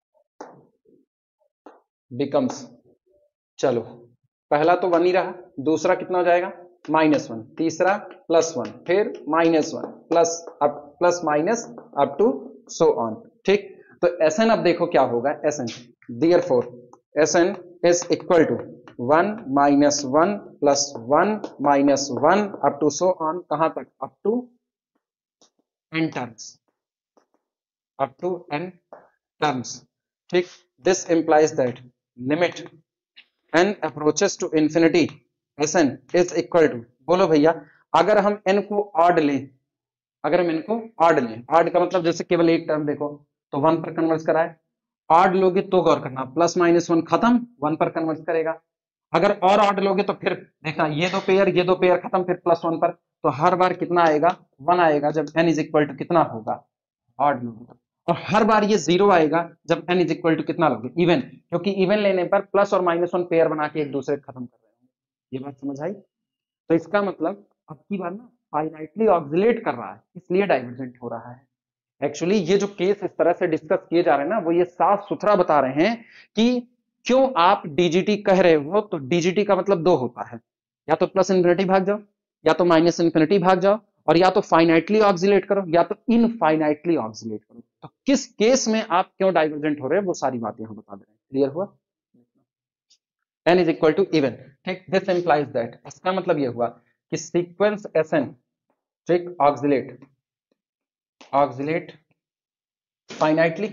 बिकम्स चलो पहला तो वन ही रहा, दूसरा कितना हो जाएगा माइनस वन, तीसरा प्लस वन, फिर minus one, plus up plus minus up to so on, ठीक, तो Sn अब देखो क्या होगा, Sn therefore Sn is equal to one minus one plus one minus one up to so on, कहां तक, up to n terms, up to n terms, ठीक, this implies that limit n approaches to infinity Sn is equal to, बोलो भैया अगर हम n को ऑड लें, अगर हम n को ऑड लें, ऑड का मतलब जैसे केवल एक टर्म देखो तो वन पर कन्वर्ट कराए, ऑड लोगे तो गौर करना, प्लस माइनस वन खत्म, वन पर कन्वर्ट करेगा, अगर और ऑड लोगे तो फिर देखना ये दो पेयर ये दो पेयर खत्म, फिर प्लस वन पर, तो हर बार कितना आएगा, वन आएगा जब n इज इक्वल टू कितना होगा, ऑड लोगे, और हर बार ये जीरो आएगा जब n इज इक्वल टू कितना लोगे, इवन, क्योंकि इवन लेने पर प्लस और माइनस वन पेयर बना के एक दूसरे खत्म कर रहे हैं, ये बात समझ आई, तो इसका मतलब अब की बार ना फाइनाइटली ऑक्सिलेट कर रहा है, इसलिए डाइवर्जेंट हो रहा है। एक्चुअली ये जो केस इस तरह से डिस्कस किए जा रहे हैं ना, वो ये साफ सुथरा बता रहे हैं कि क्यों आप डीजीटी कह रहे हो, तो डीजीटी का मतलब दो होता है, या तो प्लस इन्फिनिटी भाग जाओ, या तो माइनस इन्फिनिटी भाग जाओ, और या तो फाइनाइटली ऑक्सिलेट करो, या तो इनफाइनाइटली ऑक्सिलेट करो, तो किस केस में आप क्यों डाइवर्जेंट हो रहे हैं वो सारी बातें हम बता दे रहे हैं, क्लियर हुआ। n is equal to even, ठीक। दिस इंप्लाइज दैट, इसका मतलब ये हुआ कि सीक्वेंस एस एन, ठीक, ऑक्सिलेट ऑक्सिलेट फाइनाइटली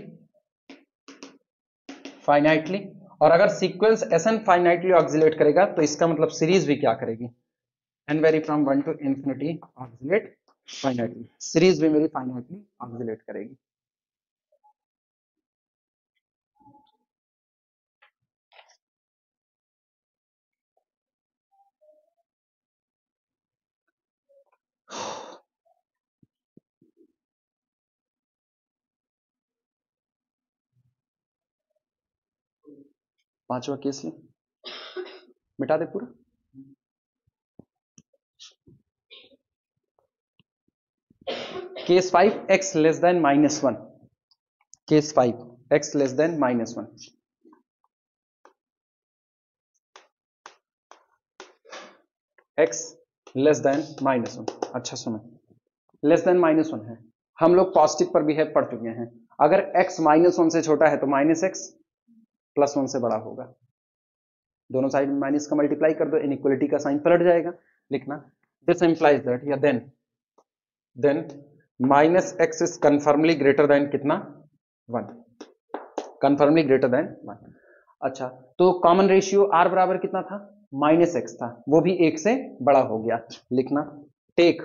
फाइनाइटली और अगर sequence S n finitely oscillate करेगा तो इसका मतलब सीरीज भी क्या करेगी, n vary from one to infinity oscillate finitely, series भी मेरी फाइनाइटली ऑक्सिलेट करेगी। पांचवा केस ले, मिटा दे पूरा। Case five, x less than minus one, case five x less than minus one, x less than minus one. अच्छा सुनो, लेस देन माइनस वन है, हम लोग पॉजिटिव पर बिहेव पढ़ चुके हैं। अगर x माइनस वन से छोटा है तो माइनस एक्स प्लस वन से बड़ा होगा, दोनों साइड में माइनस का मल्टीप्लाई कर दो, इनइक्वलिटी का साइन पलट जाएगा। लिखना दिस इंप्लाइज दैट या then then minus x is conformally greater than कितना, one, confirmly greater than one. अच्छा, तो कॉमन रेशियो r बराबर कितना था, माइनस एक्स था, वो भी एक से बड़ा हो गया। लिखना take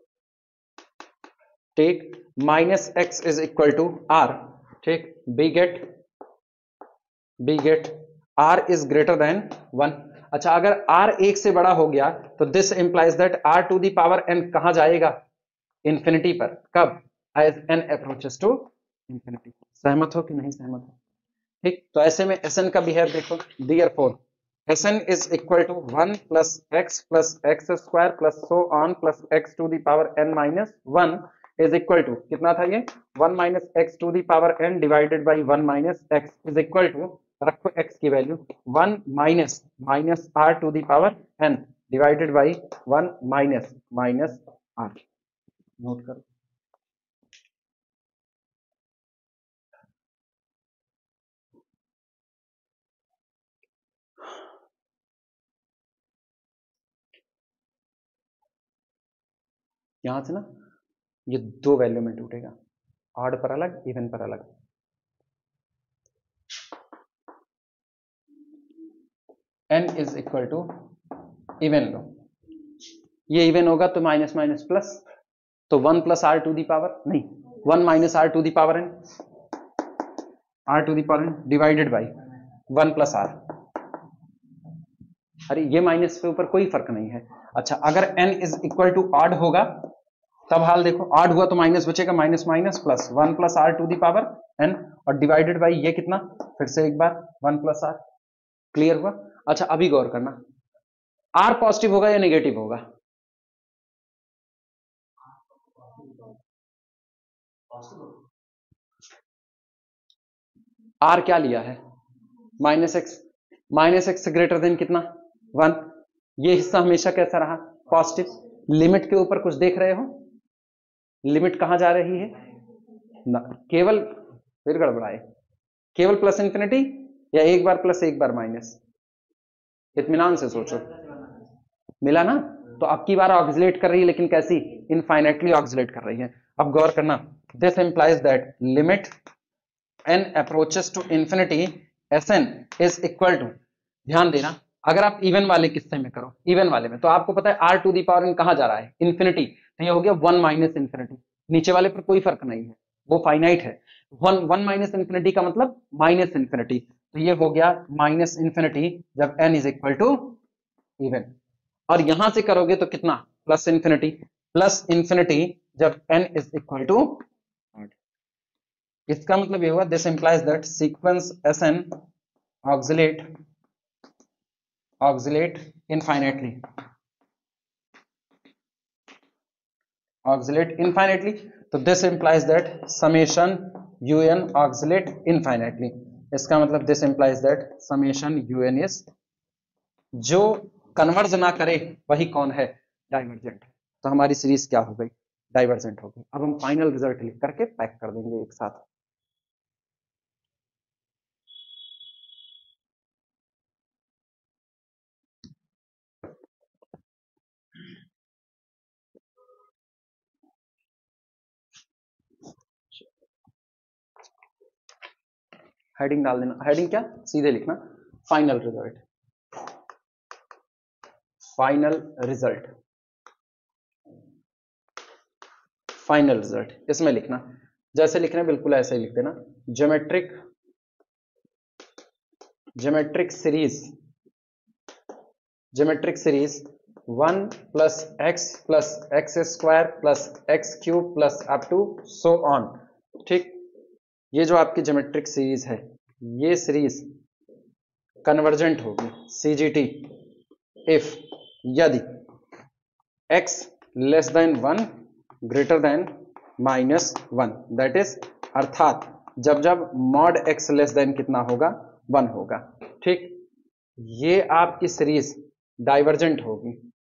take minus x is equal to R, ठीक, B get B get R is greater than one. अच्छा, अगर r एक से बड़ा हो गया तो this implies that r to the power n कहां जाएगा, इंफिनिटी पर, कब, as n approaches to infinity. सहमत हो कि नहीं सहमत हो, ठीक। तो ऐसे में Sn का बिहेव देखो, therefore Sn is equal to one plus x plus x square plus so on plus x to the power n minus one is equal to कितना था ये, one minus x to the power n divided by one minus x is equal to, रखो x की value, one minus minus r to the power n divided by one minus minus r. Note करो, यहां से ना ये दो वैल्यू में टूटेगा, ऑड पर अलग, इवन पर अलग। n is equal to even लो, ये इवन होगा तो माइनस माइनस प्लस, तो one plus r to the power नहीं, one minus r to the power n, r to the power n divided by one plus r. अरे ये माइनस के ऊपर कोई फर्क नहीं है। अच्छा, अगर n is equal to odd होगा तब हाल देखो, ऑड हुआ तो माइनस बचेगा, minus minus plus one plus r to the power n और डिवाइडेड बाई ये कितना, फिर से एक बार वन प्लस आर। क्लियर हुआ। अच्छा, अभी गौर करना, आर पॉजिटिव होगा या नेगेटिव होगा, आर क्या लिया है, माइनस एक्स, माइनस एक्स से ग्रेटर देन कितना, वन। ये हिस्सा हमेशा कैसा रहा, पॉजिटिव। लिमिट के ऊपर कुछ देख रहे हो, लिमिट कहां जा रही है ना, केवल, फिर गड़बड़ाए, केवल प्लस इंफिनिटी या एक बार प्लस एक बार माइनस, इत्मीनान से सोचो। मिला ना, तो अब की बार ऑक्सिलेट कर रही है, लेकिन कैसी, इनफाइनाइटली ऑक्सिलेट कर रही है। अब गौर करना, this implies that limit n approaches to infinity Sn is equal to, ध्यान देना, अगर आप इवन वाले किस्से में करो, इवन वाले में तो आपको पता है r to the power n कहां जा रहा है, इंफिनिटी, तो ये हो गया वन माइनस इंफिनिटी। नीचे वाले पर कोई फर्क नहीं है, वो फाइनाइट है। वन वन माइनस इंफिनिटी का मतलब माइनस इंफिनिटी, तो ये हो गया माइनस इंफिनिटी जब n is equal to even. और यहां से करोगे तो कितना, प्लस इंफिनिटी, प्लस इंफिनिटी जब n is equal to odd. इसका मतलब ये हुआ, this implies that sequence Sn oscillate oscillate infinitely oscillate infinitely, तो this implies that summation un oscillate infinitely. इसका मतलब this implies that summation un is, जो कन्वर्ज ना करे वही कौन है, डाइवर्जेंट। तो हमारी सीरीज क्या हो गई, डाइवर्जेंट हो गई। अब हम फाइनल रिजल्ट लिख करके पैक कर देंगे एक साथ। हेडिंग डाल देना, हेडिंग क्या, सीधे लिखना final result, final result, final result इसमें लिखना, जैसे लिख रहे हैं बिल्कुल ऐसे ही लिख देना, geometric geometric series geometric series one plus x plus x square plus x cube plus up to so on. ठीक, ये जो आपकी ज्योमेट्रिक सीरीज है, ये सीरीज कन्वर्जेंट होगी सीजीटी इफ, यदि x less than one greater than minus one, that is अर्थात जब जब मॉड x लेस देन कितना होगा, वन होगा। ठीक, ये आपकी सीरीज डाइवर्जेंट होगी,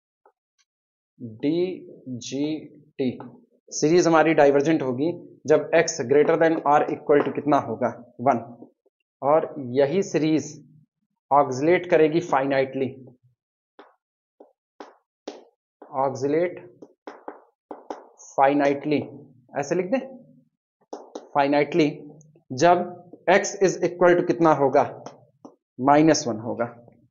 डी जी टी सीरीज हमारी डाइवर्जेंट होगी जब x ग्रेटर देन और इक्वल टू कितना होगा, वन, और यही सीरीज ऑक्सिलेट करेगी फाइनाइटली, ऑक्सिलेट फाइनाइटली, ऐसे लिख दे, फाइनाइटली जब x इज इक्वल टू कितना होगा, माइनस वन होगा,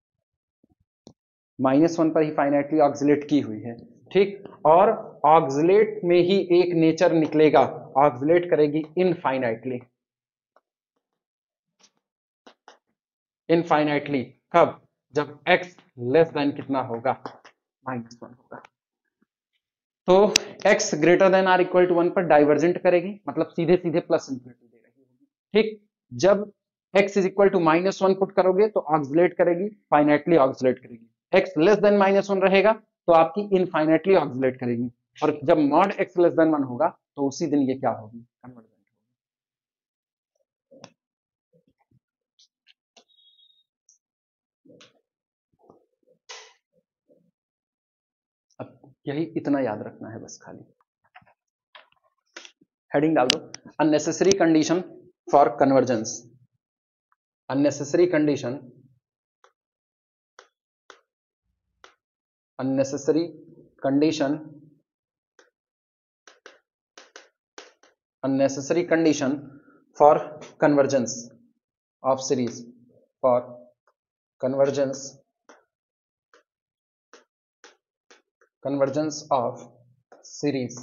माइनस वन पर ही फाइनाइटली ऑक्सिलेट की हुई है। ठीक, और ऑक्सिलेट में ही एक नेचर निकलेगा, ऑक्सिलेट करेगी इनफाइनाइटली, इनफाइनाइटली कब, जब x लेस देन कितना होगा, माइनस वन होगा। तो x greater than or equal to one पर डाइवर्जेंट करेगी, मतलब सीधे सीधे प्लस इंफिनिटी दे रही होगी। ठीक, जब x is equal to minus one put करोगे तो ऑक्सिलेट करेगी, फाइनाइटली ऑक्सिलेट करेगी। x less than minus one रहेगा तो आपकी इनफाइनाइटली ऑक्सिलेट करेगी, और जब mod x less than one होगा तो उसी दिन ये क्या होगी, कन्वर्जेंट होगी। अब यही इतना याद रखना है बस, खाली हेडिंग डाल दो, unnecessary condition for convergence, unnecessary condition, unnecessary condition unnecessary condition for convergence of series, for convergence convergence of series,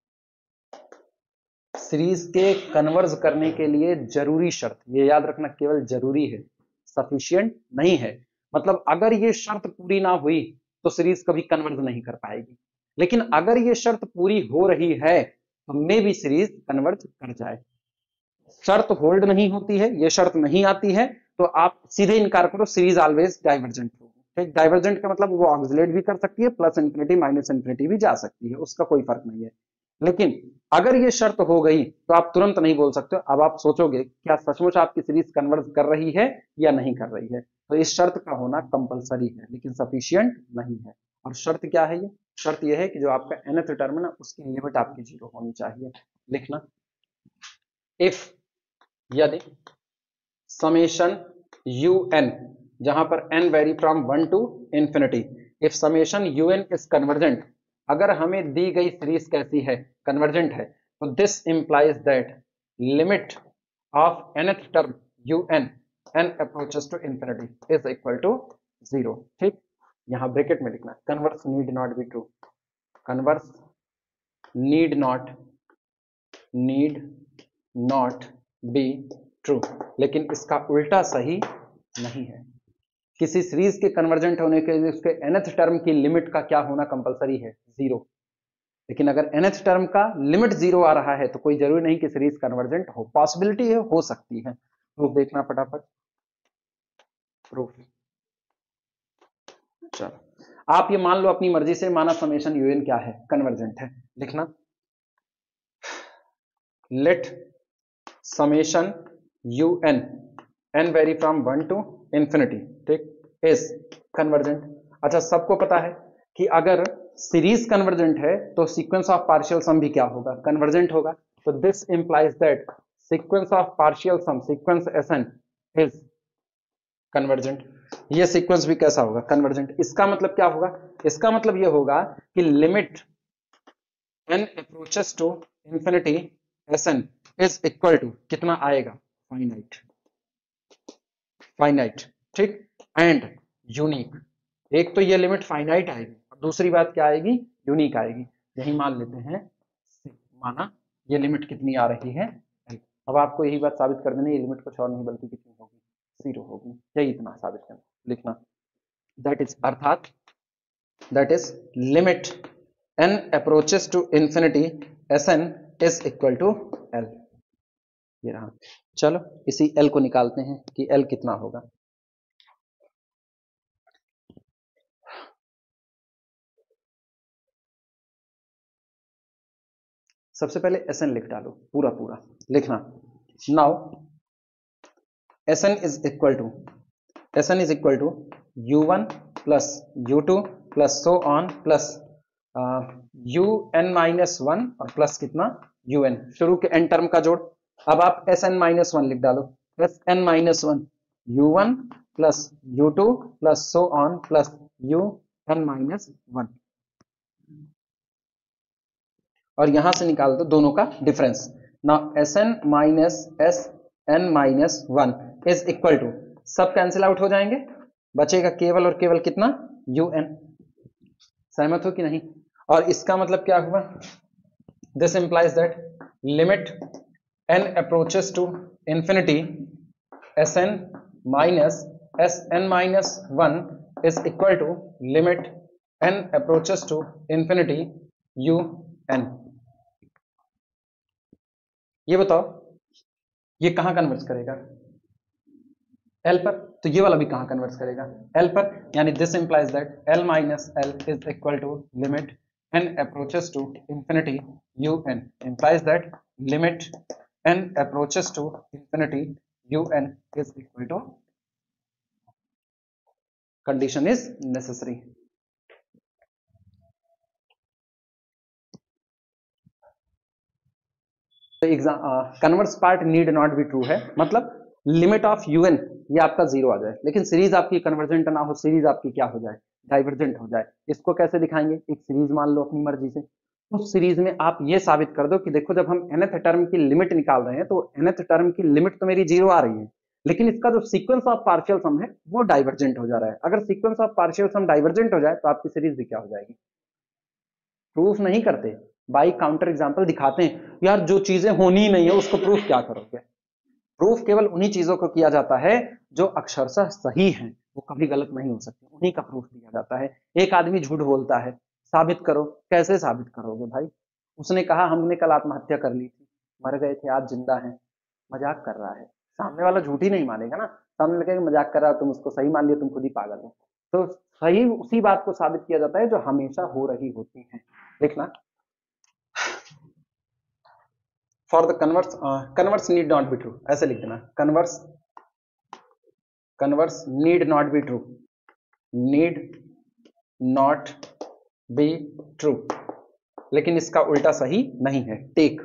series के कन्वर्ज करने के लिए जरूरी शर्त, ये याद रखना केवल जरूरी है, सफिशिएंट नहीं है। मतलब अगर ये शर्त पूरी ना हुई तो सीरीज कभी कन्वर्ज नहीं कर पाएगी, लेकिन अगर ये शर्त पूरी हो रही है तो मे भी सीरीज कन्वर्ज कर जाए। शर्त होल्ड नहीं होती है, ये शर्त नहीं आती है तो आप सीधे इनकार करो, सीरीज ऑलवेज डाइवर्जेंट होगी। ठीक, डाइवर्जेंट का मतलब वो ऑक्सिलेट भी कर सकती है, प्लस इंफिनिटी माइनस इंफिनिटी भी जा सकती है, उसका कोई फर्क नहीं है। लेकिन अगर ये शर्त हो गई तो आप तुरंत नहीं बोल सकते, अब आप सोचोगे क्या सचमुच आपकी सीरीज कन्वर्ज कर रही है या नहीं कर रही है। तो इस शर्त का होना कंपलसरी है लेकिन सफिशिएंट नहीं है। और शर्त क्या है, ये शर्त ये है कि जो आपका nth टर्म है ना, उसकी लिमिट आपकी जीरो होनी चाहिए। लिखना, इफ, यदि समेशन यू एन, जहां पर n vary from one to infinity, if summation you n is convergent, अगर हमें दी गई सीरीज कैसी है, कन्वर्जेंट है, तो this implies that limit of nth term u n n approaches to infinity is equal to zero। ठीक, यहां ब्रैकेट में लिखना, converse need not be true, converse need not need not be true, लेकिन इसका उल्टा सही नहीं है। किसी सीरीज के कन्वर्जेंट होने के लिए उसके nth टर्म की लिमिट का क्या होना कंपलसरी है, जीरो। लेकिन अगर nth टर्म का लिमिट जीरो आ रहा है तो कोई जरूरी नहीं कि सीरीज कन्वर्जेंट हो, पॉसिबिलिटी है, हो सकती है। प्रूफ देखना फटाफट, प्रूफ। चलो, आप ये मान लो अपनी मर्जी से, माना समेशन यूएन क्या है, कन्वर्जेंट है। लिखना, let summation u n n vary from one to infinity, ठीक, इज कन्वर्जेंट। अच्छा, सबको पता है कि अगर सीरीज कन्वर्जेंट है तो सीक्वेंस ऑफ पार्शियल सम भी क्या होगा, कन्वर्जेंट होगा। तो this implies that sequence of partial sum, sequence SN is convergent. ये सीक्वेंस भी कैसा होगा, कन्वर्जेंट। इसका मतलब क्या होगा, इसका मतलब ये होगा कि limit n approaches to infinity s n is equal to कितना आएगा, फाइनाइट। फाइनाइट, ठीक, एंड यूनिक। एक तो ये लिमिट फाइनाइट आएगी और दूसरी बात क्या आएगी, यूनिक आएगी। यही मान लेते हैं, माना ये लिमिट कितनी आ रही है, अब आपको यही बात साबित कर देनी, ये लिमिट कुछ और नहीं बल्कि कितनी होगी, जीरो होगी। यही इतना साबित करना, लिखना, दैट इज अर्थात that is limit n approaches to infinity Sn is equal to L। ये रहा, चलो इसी L को निकालते हैं कि L कितना होगा। सबसे पहले Sn लिख डालो, पूरा पूरा लिखना। Now Sn is equal to Sn is equal to u one plus u two plus so on plus uh, un minus one और प्लस कितना un, शुरू के n टर्म का जोड़। अब आप Sn minus वन लिख डालो, Sn minus one u one plus u two plus so on plus un minus one, और यहां से निकाल दो दोनों का difference. Now Sn minus Sn minus one is equal to, सब कैंसिल आउट हो जाएंगे, बचेगा केवल और केवल कितना un। सहमत हो कि नहीं? और इसका मतलब क्या हुआ, this implies that limit n approaches to infinity Sn minus Sn minus one is equal to limit n approaches to infinity un। ये बताओ ये कहां कन्वर्ट करेगा, L पर, तो ये वाला भी कहां कन्वर्ट करेगा, L पर, यानी this implies that L minus L is equal to limit n approaches to infinity un, implies that limit n approaches to infinity un is equal to, condition is necessary. Converse part need not be true है, मतलब लिमिट ऑफ un ये आपका जीरो आ जाए, लेकिन सीरीज आपकी कन्वर्जेंट ना हो, सीरीज आपकी क्या हो जाए, डाइवर्जेंट हो जाए। इसको कैसे दिखाएंगे, एक सीरीज मान लो अपनी मर्जी से, उस सीरीज में आप ये साबित कर दो कि देखो जब हम nth टर्म की लिमिट निकाल रहे हैं तो nth टर्म की लिमिट तो मेरी जीरो आ रही है, लेकिन इसका जो सीक्वेंस ऑफ पार्शियल सम है वो डाइवर्जेंट हो जा रहा है। अगर sequence of partial sum divergent हो जाए तो आपकी सीरीज भी क्या हो जाएगी। प्रूफ नहीं करते, बाई काउंटर एग्जांपल दिखाते हैं, यार जो चीजें होनी ही नहीं है उसको प्रूफ क्या करोगे। प्रूफ केवल उन्हीं चीजों को किया जाता है जो अक्षरशः सही हैं, वो कभी गलत नहीं हो सकती, उन्हीं का प्रूफ दिया जाता है। एक आदमी झूठ बोलता है, साबित करो, कैसे साबित करोगे भाई। उसने कहा हमने कल आत्महत्या कर ली थी, मर गए थे, आज जिंदा हैं, मजाक कर रहा है, सामने वाला झूठ ही नहीं मानेगा ना, सामने लगेगा मजाक कर रहा है, तुम उसको सही मान लिया, तुम खुद ही पागल हो। तो सही उसी बात को साबित किया जाता है जो हमेशा हो रही होती है। देखना, for the converse, converse need not be true, ऐसे लिख देना, converse converse need not be true, need not be true, लेकिन इसका उल्टा सही नहीं है। टेक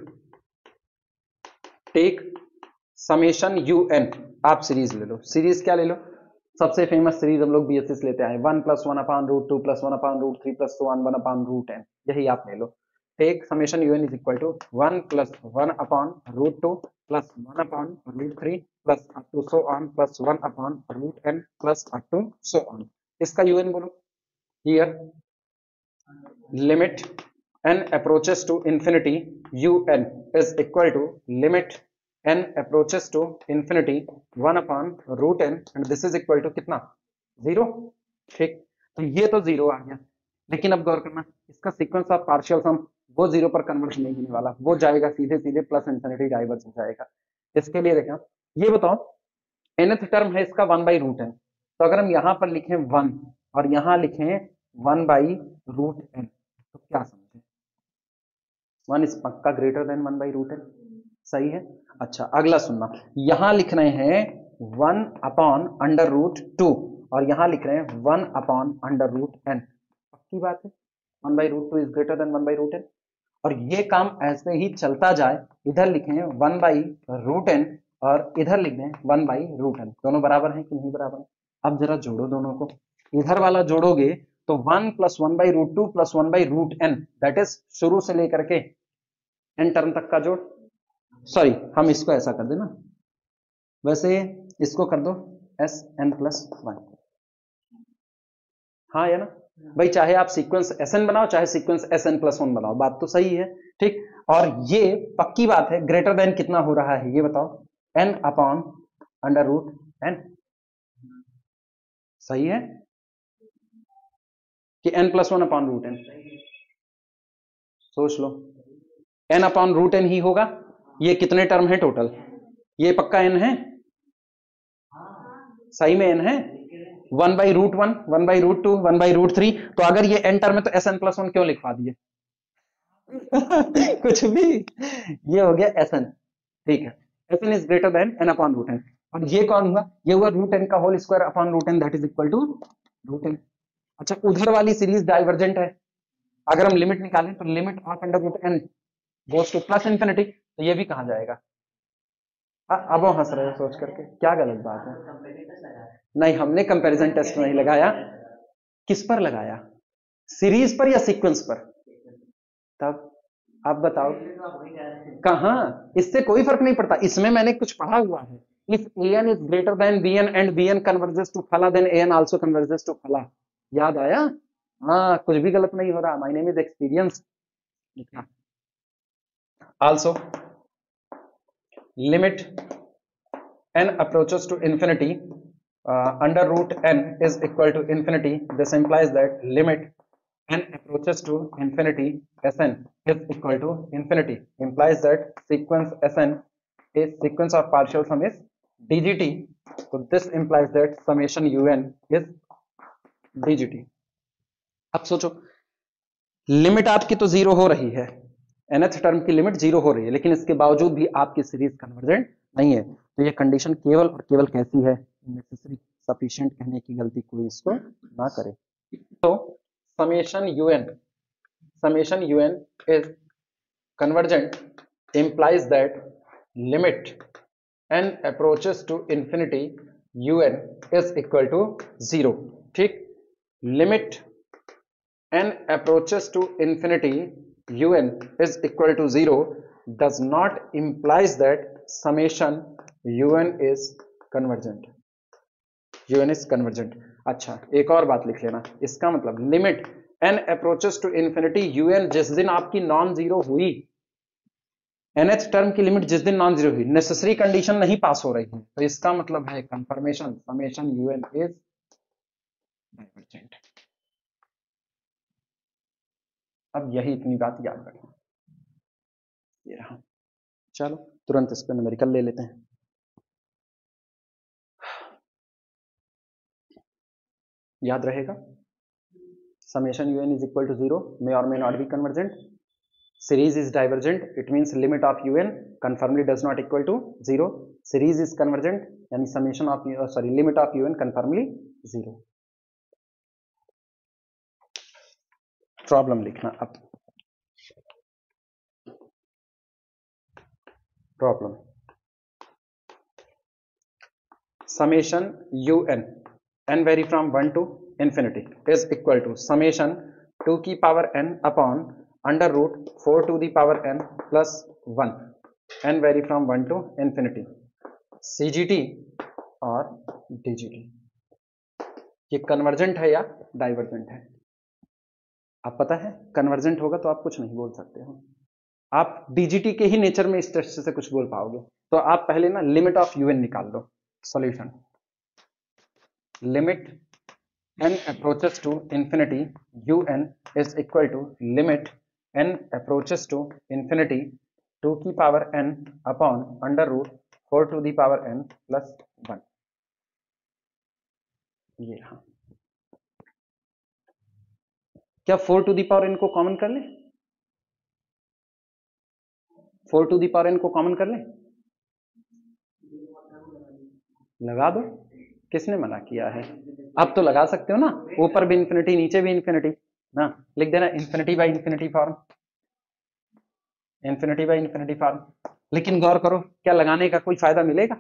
टेक समेशन un, आप सीरीज ले लो, सीरीज क्या ले लो, सबसे फेमस सीरीज हम लोग बीएसएस लेते हैं, one plus one upon root two plus one upon root three plus one one upon root n, यही आप ले लो। Take summation un is equal to one plus one upon root two plus one upon root three plus up to so on plus one upon root n plus up to so on. इसका un बोलो, here limit n approaches to infinity un is equal to limit n approaches to infinity one upon root n and this is equal to कितना, जीरो। ठीक, तो ये तो जीरो आ गया, लेकिन अब गौर करना, इसका सीक्वेंस ऑफ पार्शियल सम वो जीरो पर कन्वर्ट नहीं होने वाला, वो जाएगा सीधे सीधे प्लस इंफिनिटी डाइवर्स हो जाएगा। इसके लिए देखा, ये बताओ nth टर्म है इसका वन बाई रूट एन, तो अगर हम यहां पर लिखें वन और यहां लिखें वन बाई रूट एन तो क्या समझे, वन इज पक्का greater than one by root n, सही है। अच्छा अगला सुनना, यहां लिख रहे हैं one upon under root two और यहां लिख रहे हैं one upon under root n, पक्की बात है one by root two is greater than one by root n, और ये काम ऐसे ही चलता जाए, इधर लिखें वन बाई रूट एन और इधर लिख दें वन बाई रूट एन, दोनों बराबर हैं कि नहीं बराबर है। अब जरा जोड़ो दोनों को, इधर वाला जोड़ोगे तो one plus one by root two plus one by root n, that is शुरू से लेकर के एन टर्म तक का जोड़, सॉरी हम इसको ऐसा कर देना, वैसे इसको कर दो एस एन प्लस वन। हाँ या ना भाई, चाहे आप सीक्वेंस एस एन बनाओ चाहे sequence S N plus one बनाओ, बात तो सही है, ठीक। और ये पक्की बात है, ग्रेटर देन कितना हो रहा है ये बताओ, n upon under root n, सही है कि n plus one upon root n? सोच लो, एन अपॉन रूट एन ही होगा। ये कितने टर्म है टोटल? ये पक्का एन है, सही में एन है, one by root one, one by root two, one by root three. तो अगर ये एन टर्म है तो एस एन प्लस वन क्यों लिखवा दिए? कुछ भी, ये हो गया एस एन, ठीक है। S N is greater than n upon root n. और ये कौन हुआ? ये हुआ रूट एन का whole square upon root n, that is equal to root n. अच्छा, उधर वाली सीरीज डाइवर्जेंट है, अगर हम लिमिट निकालें तो limit of under root n goes to plus infinity, तो ये भी कहां जाएगा? आ, अब वो हंस रहे हो सोच करके, क्या गलत बात है? नहीं, हमने कंपैरिजन टेस्ट नहीं लगाया। किस पर लगाया? सीरीज पर या सीक्वेंस पर? तब आप बताओ कहां, इससे कोई फर्क नहीं पड़ता, इसमें मैंने कुछ पढ़ा हुआ है। If an is greater than bn and bn converges to फला, then an also converges to फला। याद आया? हाँ, कुछ भी गलत नहीं हो रहा। My name is experience. Also limit n approaches to infinity uh, under root n is equal to infinity. This implies that limit n approaches to infinity Sn is equal to infinity. Implies that sequence Sn is sequence of partial sum is dgt. So this implies that summation un is dgt. अब सोचो, लिमिट आपकी तो जीरो हो रही है, nth टर्म की लिमिट जीरो हो रही है, लेकिन इसके बावजूद भी आपकी सीरीज कन्वर्जेंट नहीं है। तो ये कंडीशन केवल और केवल कैसी है? नेसेसरी। सफिशिएंट कहने की गलती कोई इसको ना करे। तो summation u n, summation UN is convergent implies that limit n approaches to infinity u n is equal to zero, ठीक। Limit n approaches to infinity un is equal to zero does not implies that summation un is convergent. un is convergent. अच्छा, एक और बात लिख लेना, इसका मतलब लिमिट n approaches to infinity un जिस दिन आपकी नॉन जीरो हुई, nth टर्म की लिमिट जिस दिन नॉन जीरो हुई, नेसेसरी कंडीशन नहीं पास हो रही है, तो इसका मतलब है confirmation summation un is divergent. अब यही इतनी बात याद रखना, ये रहा। चलो तुरंत इस पर न्यूमेरिकल ले लेते हैं। याद रहेगा, summation UN is equal to zero may और may not be convergent, series is divergent, it means limit of u n confirmly does not equal to zero, series is convergent यानी summation of sorry limit of u n confirmly zero. Problem लिखना अब, problem summation un n vary from one to infinity is equal to summation two की power n upon under root four to the power n plus one, n vary from one to infinity, cgt और dgt। ये कन्वर्जेंट है या डाइवर्जेंट है? आप पता है कन्वर्जेंट होगा तो आप कुछ नहीं बोल सकते हो, आप डीजीटी के ही नेचर में इस टेस्ट से कुछ बोल पाओगे। तो आप पहले ना लिमिट ऑफ यूएन निकाल दो। Solution, limit n approaches to infinity un is equal to limit n approaches to infinity two की power n upon under root four to the power n plus one। ये रहा। क्या four to the power n को कॉमन कर ले? Four to the power n को कॉमन कर ले, लगा दो। किसने मना किया है? अब तो लगा सकते हो ना, ऊपर भी इंफिनिटी नीचे भी इंफिनिटी ना, लिख देना infinity by infinity form, infinity by infinity form. लेकिन गौर करो, क्या लगाने का कोई फायदा मिलेगा?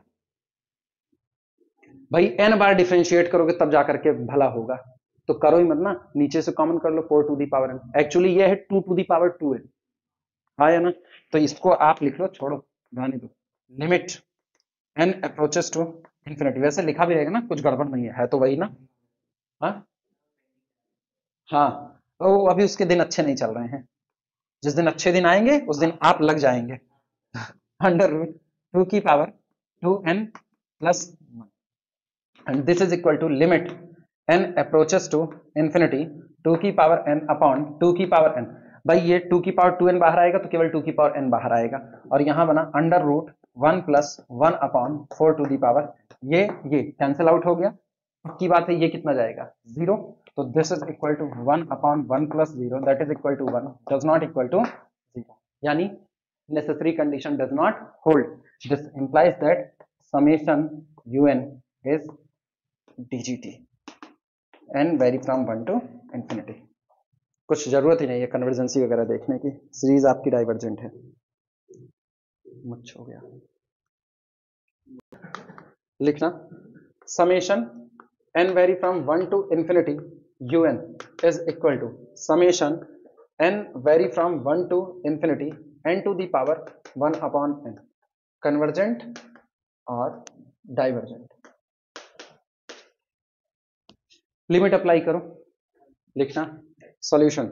भाई एन बार डिफरेंशिएट करोगे तब जाकर के भला होगा, तो करो ही मत ना, नीचे से कॉमन कर लो four to the power n. Actually ये है two to the power two n, हाँ या ना? तो इसको आप लिख लो, छोड़ो, जाने दो। Limit n approaches to infinity. वैसे लिखा भी रहेगा ना, कुछ गड़बड़ नहीं है, है तो वही ना। हाँ हाँ, तो अभी उसके दिन अच्छे नहीं चल रहे हैं, जिस दिन अच्छे दिन आएंगे उस दिन आप लग जाएंगे। अंडर रूट टू की power two N plus and this is equal to limit n approaches to infinity two की पावर n अपॉन टू की पावर n। भाई ये टू की पावर टू एन बाहर आएगा तो केवल टू की पावर n बाहर आएगा, और यहां बना under root one plus one upon four to the power, ये ये कैंसिल आउट हो गया। की बात है, ये कितना जाएगा जीरो, तो this is equal to one upon one plus zero that is equal to one, does not equal to zero, यानी necessary condition does not hold. This implies that summation un is dgt and vary from one to infinity। कुछ जरूरत ही नहीं है कन्वर्जेंसी वगैरह देखने की, सीरीज आपकी डाइवर्जेंट है। मुझ हो गया लिखना, समेशन n vary from one to infinity un is equal to summation n vary from one to infinity n to the power one upon n, convergent और डाइवर्जेंट। लिमिट अप्लाई करो, लिखना solution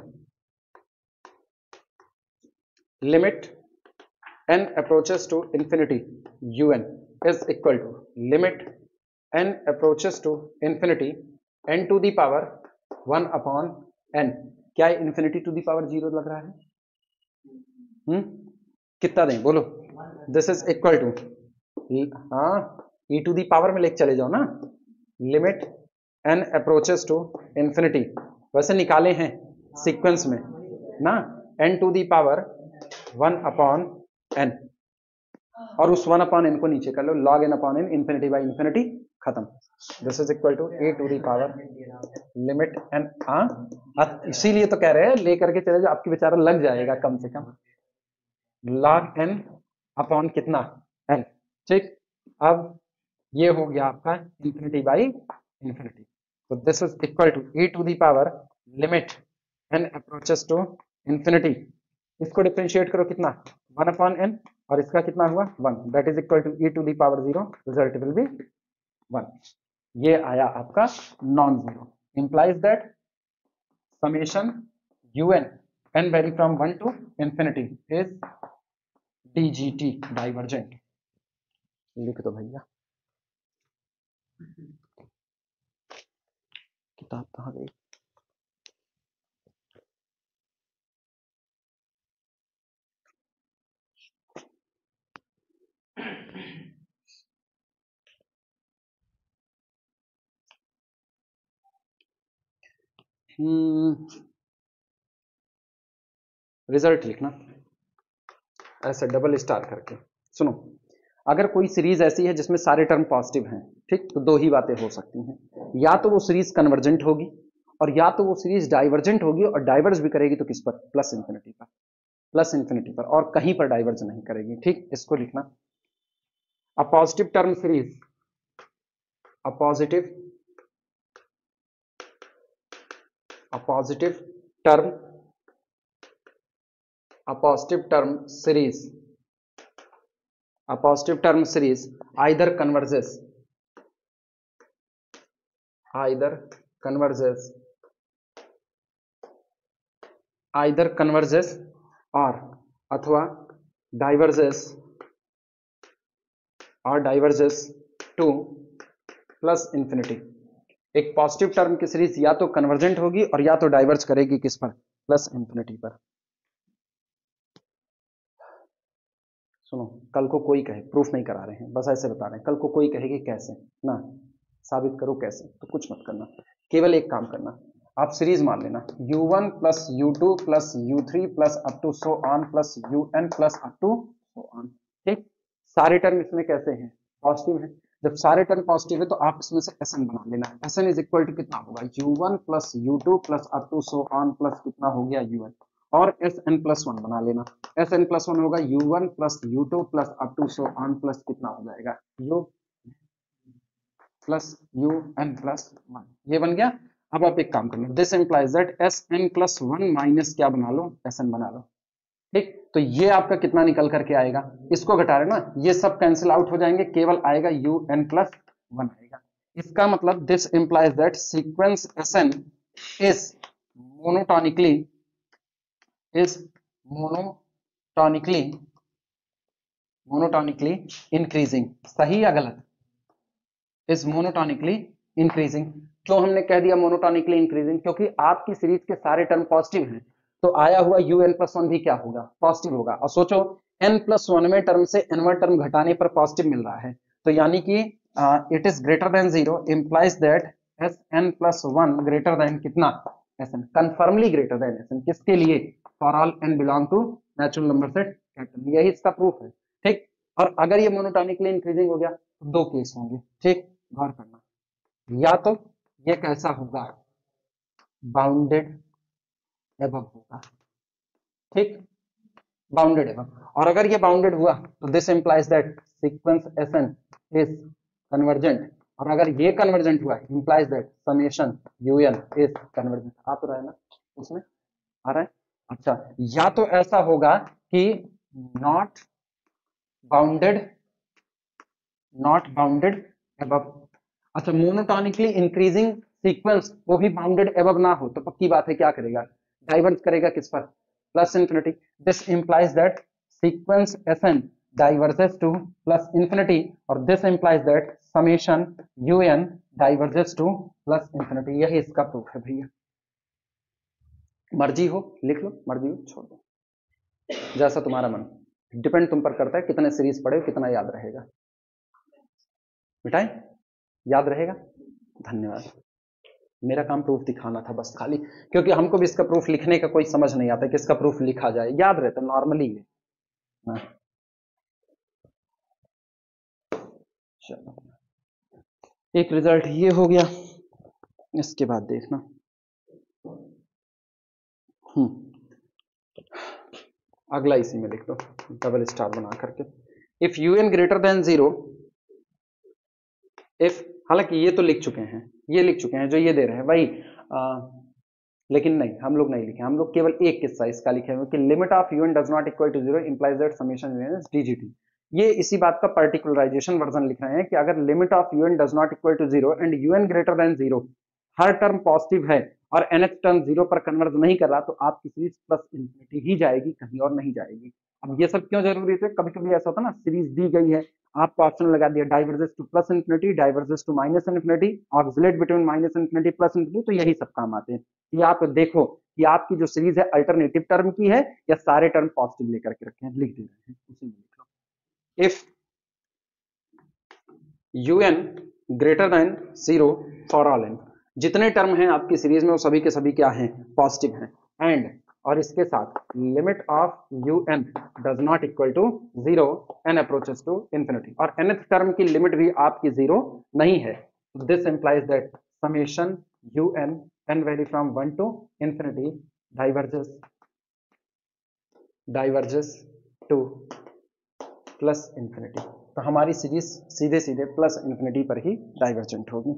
limit n approaches to infinity un is equal to limit n approaches to infinity n to the power one upon n। क्या है infinity to the power zero लग रहा है? हम्म कितना दें बोलो? दिस इज इक्वल टू, हाँ e टू दी पावर में लेके चले जाओ ना, limit n approaches to infinity, वैसे निकाले हैं सीक्वेंस में ना, n to the power one upon n, और उस वन अपॉन n को नीचे कर लो, log n upon n, infinity by infinity खत्म। This is equal to a to the power limit n, हाँ इसीलिए तो कह रहे हैं लेकर के चले जाओ, आपकी बेचारा लग जाएगा कम से कम, log n अपॉन कितना n, ठीक। अब ये हो गया आपका इंफिनिटी बाई इंफिनिटी, तो this is equal to e to the power limit n approaches to infinity, इसको डिफरेंशिएट करो कितना वन अपॉन n, और इसका कितना हुआ one, that is equal to e to the power zero, result will be one. ये आया आपका non zero, implies that summation un n vary from one to infinity is dgt divergent. लिख दो भैया, किताब कहाँ गई? रिजल्ट लिखना ऐसे डबल स्टार करके। सुनो, अगर कोई सीरीज ऐसी है जिसमें सारे टर्म पॉजिटिव हैं, ठीक, तो दो ही बातें हो सकती हैं, या तो वो सीरीज कन्वर्जेंट होगी, और या तो वो सीरीज डाइवर्जेंट होगी, और डाइवर्ज भी करेगी तो किस पर? प्लस इंफिनिटी पर, प्लस इंफिनिटी पर, और कहीं पर डाइवर्ज नहीं करेगी, ठीक। इसको लिखना, a positive term series, a positive a positive term a positive term series a positive term series either converges either converges either converges or अथवा diverges or diverges to plus infinity। एक पॉजिटिव टर्म की सीरीज या तो कन्वर्जेंट होगी और या तो डाइवर्ज करेगी किस पर? प्लस इंफिनिटी पर। सुनो, कल को कोई कहे, प्रूफ नहीं करा रहे हैं, बस ऐसे बता रहे हैं, कल को कोई कहे कि कैसे ना साबित करो कैसे, तो कुछ मत करना, केवल एक काम करना, आप सीरीज मान लेना u one plus u two plus you three plus up to so on plus u n plus up to so on, ठीक। सारे टर्म इसमें कैसे हैं? पॉजिटिव है। जब सारे टर्म पॉजिटिव है तो आप इसमें से एस एन बना लेना, S N is equal to कितना होगा? U one plus u two plus up to so on plus कितना हो गया यू एन, और एस एन प्लस वन बना लेना, एस एन प्लस वन होगा u one plus u two plus up to so on plus कितना हो जाएगा u plus u n plus one, ये बन गया। अब आप एक काम कर लो, this implies that S N plus one minus क्या बना लो? एस एन बना लो, ठीक। तो ये आपका कितना निकल करके आएगा? इसको घटा रहे ना, ये सब कैंसिल आउट हो जाएंगे, केवल आएगा यू एन प्लस वन आएगा। इसका मतलब this implies that sequence S N is monotonically is monotonically monotonically increasing. सही या गलत? Is monotonically increasing. क्यों हमने कह दिया मोनोटोनिकली इंक्रीजिंग? क्योंकि आपकी सीरीज के सारे टर्म पॉजिटिव हैं, तो आया हुआ यू एन प्लस वन भी क्या होगा? पॉजिटिव होगा। और सोचो एन प्लस वन में टर्म से एन वन टर्म घटाने पर पॉजिटिव मिल रहा है, तो यानी कि it is greater than zero implies that S N plus one greater than कितना? S N. Confirmly greater than S N. किसके लिए? For all N belong to natural number set capital. यही इसका प्रूफ है। ठीक। और अगर ये मोनोटोनिकली इंक्रीजिंग हो गया तो दो केस होंगे। ठीक, गौर करना। या तो ये कैसा होगा? बाउंडेड एबव होगा। ठीक, बाउंडेड एबव। और अगर ये बाउंडेड हुआ तो this implies that sequence SN is convergent. और अगर ये कन्वर्जेंट हुआ implies that summation UN is convergent. आ तो रहा है ना उसमें? आ रहा है। अच्छा, या तो ऐसा होगा कि not bounded not bounded above. अच्छा, मोनोटोनिकली इंक्रीजिंग सीक्वेंस वो भी बाउंडेड एबव ना हो तो पक्की बात है क्या करेगा? डाइवर्ज करेगा किस पर? Plus infinity. This implies that sequence S N diverges to plus infinity. और this implies that summation U N diverges to plus infinity. यही इसका प्रूफ है भैया। मर्जी हो लिख लो, मर्जी हो छोड़ दो, जैसा तुम्हारा मन। डिपेंड तुम पर करता है कितने सीरीज पढ़े, कितना याद रहेगा। मिटाएं? याद रहेगा? धन्यवाद। मेरा काम प्रूफ दिखाना था बस खाली, क्योंकि हमको भी इसका प्रूफ लिखने का कोई समझ नहीं आता कि इसका प्रूफ लिखा जाए। याद रहता नॉर्मली है। हाँ। चलो, एक रिजल्ट ये हो गया। इसके बाद देखना। हम्म अगला इसी में लिख दो डबल स्टार बना करके। If U N greater than zero, if, हालांकि ये तो लिख चुके हैं, ये लिख चुके हैं जो ये दे रहे हैं वही, आ, लेकिन नहीं, हम लोग नहीं लिखे। हम लोग केवल एक किस्सा इसका लिखे हैं कि limit of U N does not equal to zero implies that summation UN is DGT. ये इसी बात का पर्टिकुलराइजेशन वर्जन लिख रहे हैं कि अगर limit of U N does not equal to zero and U N greater than zero, हर टर्म पॉजिटिव है और एनएथ टर्म जीरो पर कन्वर्ज नहीं कर रहा, तो आपकी सीरीज प्लस इंफिनिटी ही जाएगी, कहीं और नहीं जाएगी। अब ये सब क्यों जरूरी थे? कभी कभी ऐसा होता ना, सीरीज दी गई है, आपको ऑप्शन लगा दिया diverges to plus infinity, diverges to minus infinity, oscillate between minus infinity plus infinity, तो यही सब काम आते हैं कि आप देखो कि आपकी जो सीरीज है अल्टरनेटिव टर्म की है या सारे टर्म पॉजिटिव लेकर के रखे हैं। लिख दे रहे हैं उसी में लिख लो। If U N greater than zero for all N, जितने टर्म हैं आपकी सीरीज में वो सभी के सभी क्या हैं? पॉजिटिव हैं। एंड, और इसके साथ limit of you N does not equal to zero N approaches to infinity, और nth टर्म की लिमिट भी आपकी जीरो नहीं है। This implies that summation you N N value from one to infinity diverges diverges to plus infinity. तो हमारी सीरीज सीधे सीधे प्लस इंफिनिटी पर ही डाइवर्जेंट होगी।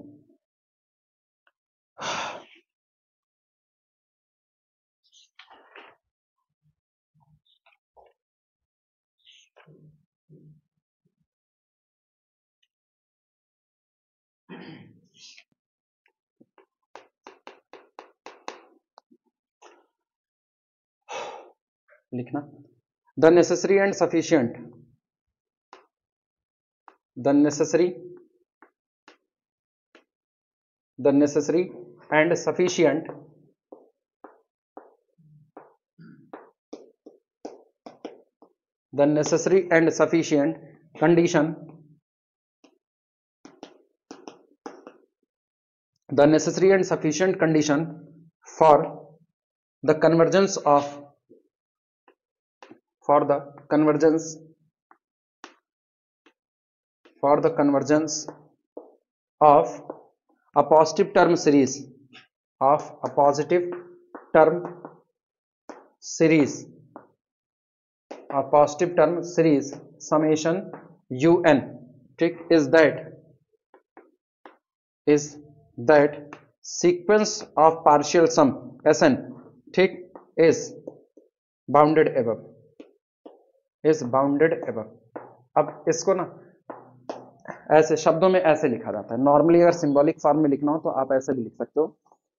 लिखना, the necessary and sufficient the necessary the necessary and sufficient the necessary and sufficient condition the necessary and sufficient condition for the convergence of for the convergence for the convergence of a positive term series of a positive term series a positive term series summation un, ठीक, is that is that sequence of partial sum sn, ठीक, is bounded above is bounded above। अब इसको ना ऐसे शब्दों में ऐसे लिखा जाता है। नॉर्मली अगर सिंबॉलिक फॉर्म में लिखना हो तो आप ऐसे भी लिख सकते हो,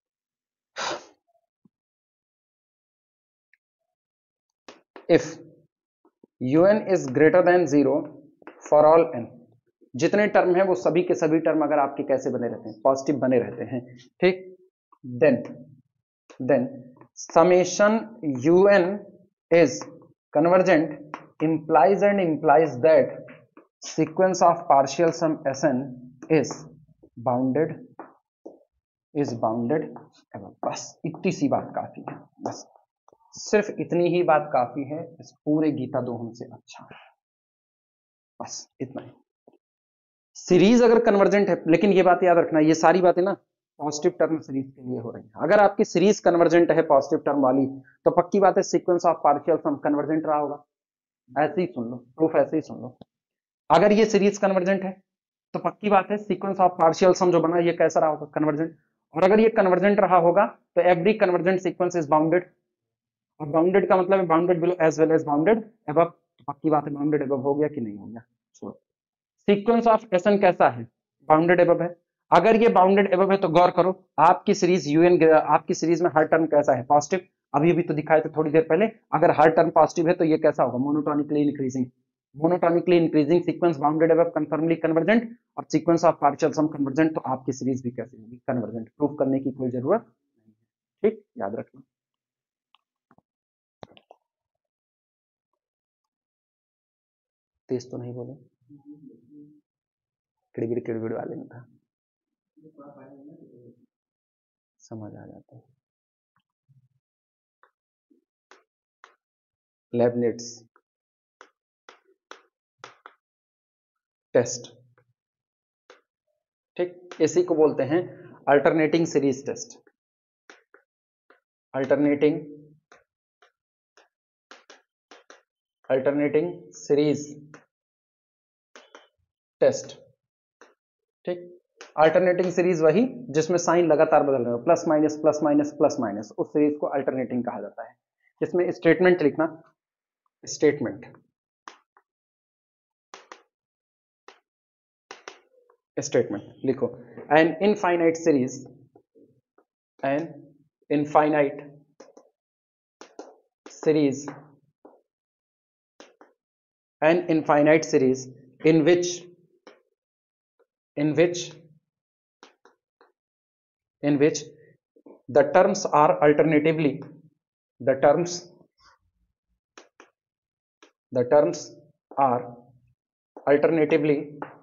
if un is greater than zero for all n, जितने टर्म है वो सभी के सभी टर्म अगर आपके कैसे बने रहते हैं, पॉजिटिव बने रहते हैं, ठीक, then then summation un is convergent implies and implies that sequence of partial sum Sn is bounded is bounded above। बस इतनी सी बात काफी है, बस सिर्फ इतनी ही बात काफी है इस पूरे गीता दोहन से अच्छा, बस इतना ही। सीरीज अगर कन्वर्जेंट है, लेकिन ये बात याद रखना, ये सारी बातें ना पॉजिटिव टर्म सीरीज के लिए हो रही है। अगर आपकी सीरीज कन्वर्जेंट है पॉजिटिव टर्म वाली, तो पक्की बात है sequence of partial sum convergent रहा होगा। ऐसे ही सुन लो, प्रूफ ऐसे ही सुन लो। अगर ये सीरीज कन्वर्जेंट है तो पक्की बात है सीक्वेंस ऑफ पार्शियल सम जो बना ये कैसा रहा होगा, कन्वर्जेंट। और अगर ये कन्वर्जेंट रहा होगा तो every convergent sequence is bounded, और बाउंडेड का मतलब है bounded below as well as bounded above. पक्की बात है बाउंडेड अबव हो गया कि नहीं हो गया। सो सीक्वेंस ऑफ एसन कैसा है, बाउंडेड अबव है। अगर ये बाउंडेड अबव है तो गौर करो आपकी सीरीज यूएन, आपकी सीरीज में हर टर्म कैसा है, पॉजिटिव। अभी अभी तो दिखाए थे थोड़ी देर पहले, अगर हर टर्म पॉजिटिव है तो ये कैसा होगा, monotonically increasing. Monotonically increasing sequence bounded above confirmly convergent, और sequence of partial sum convergent, तो आपकी सीरीज भी कैसी होगी, कन्वर्जेंट। प्रूफ करने की कोई जरूरत नहीं है, ठीक, याद रखना। तेज तो नहीं बोले, किड़बिड़ किड़बिड़ वाले में था, समझ आ जाता है। लेबनिट्स टेस्ट, ठीक, इसी को बोलते हैं alternating series test. Alternating alternating series test, ठीक। अल्टरनेटिंग सीरीज वही जिसमें साइन लगातार बदल रहे हो, plus minus plus minus plus minus, उस सीरीज को अल्टरनेटिंग कहा जाता है। इसमें स्टेटमेंट लिखना, स्टेटमेंट स्टेटमेंट लिखो, an infinite series, an infinite series, an infinite series in which in which in which the terms are alternatively the terms the terms are alternatively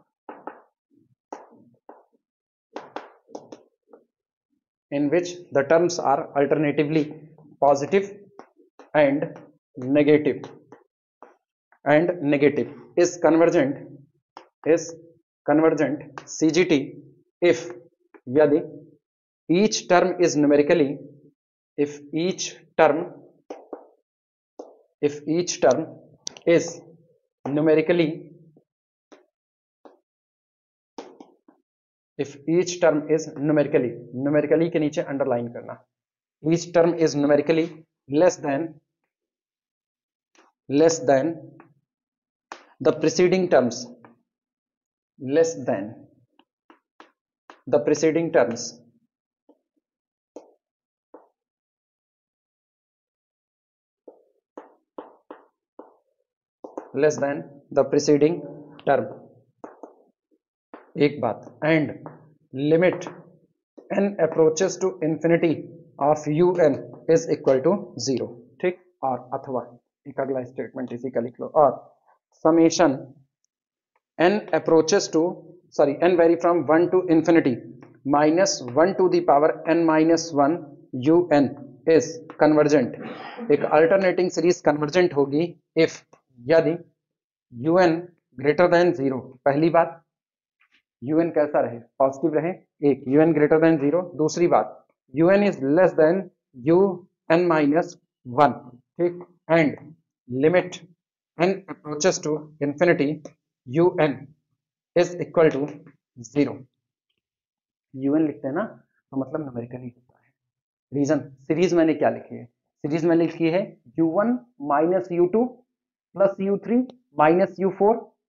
in which the terms are alternatively positive and negative and negative is convergent is convergent C G T if यदि each term is numerically if each term if each term is numerically if each term is numerically numerically के नीचे अंडरलाइन करना, each term is numerically less than less than the preceding terms less than the preceding terms less than the preceding term। एक बात, and limit n approaches to infinity of un is equal to zero, ठीक। और अथवा एक अगला स्टेटमेंट इसी का लिख लो, और summation n approaches to sorry n vary from one to infinity minus one to the power n minus one un is convergent। एक अल्टरनेटिंग सीरीज कन्वर्जेंट होगी if यदि un ग्रेटर देन जीरो, पहली बात un कैसा रहे, पॉजिटिव रहे, एक un ग्रेटर देन जीरो, दूसरी बात un is less than un minus one, ठीक, and limit n approaches to infinity un is equal to zero। un लिखते हैं ना तो मतलब न्यूमेरिकली होता है। रीजन, सीरीज मैंने क्या लिखी है, सीरीज मैंने लिखी है u one minus you two plus you three minus U four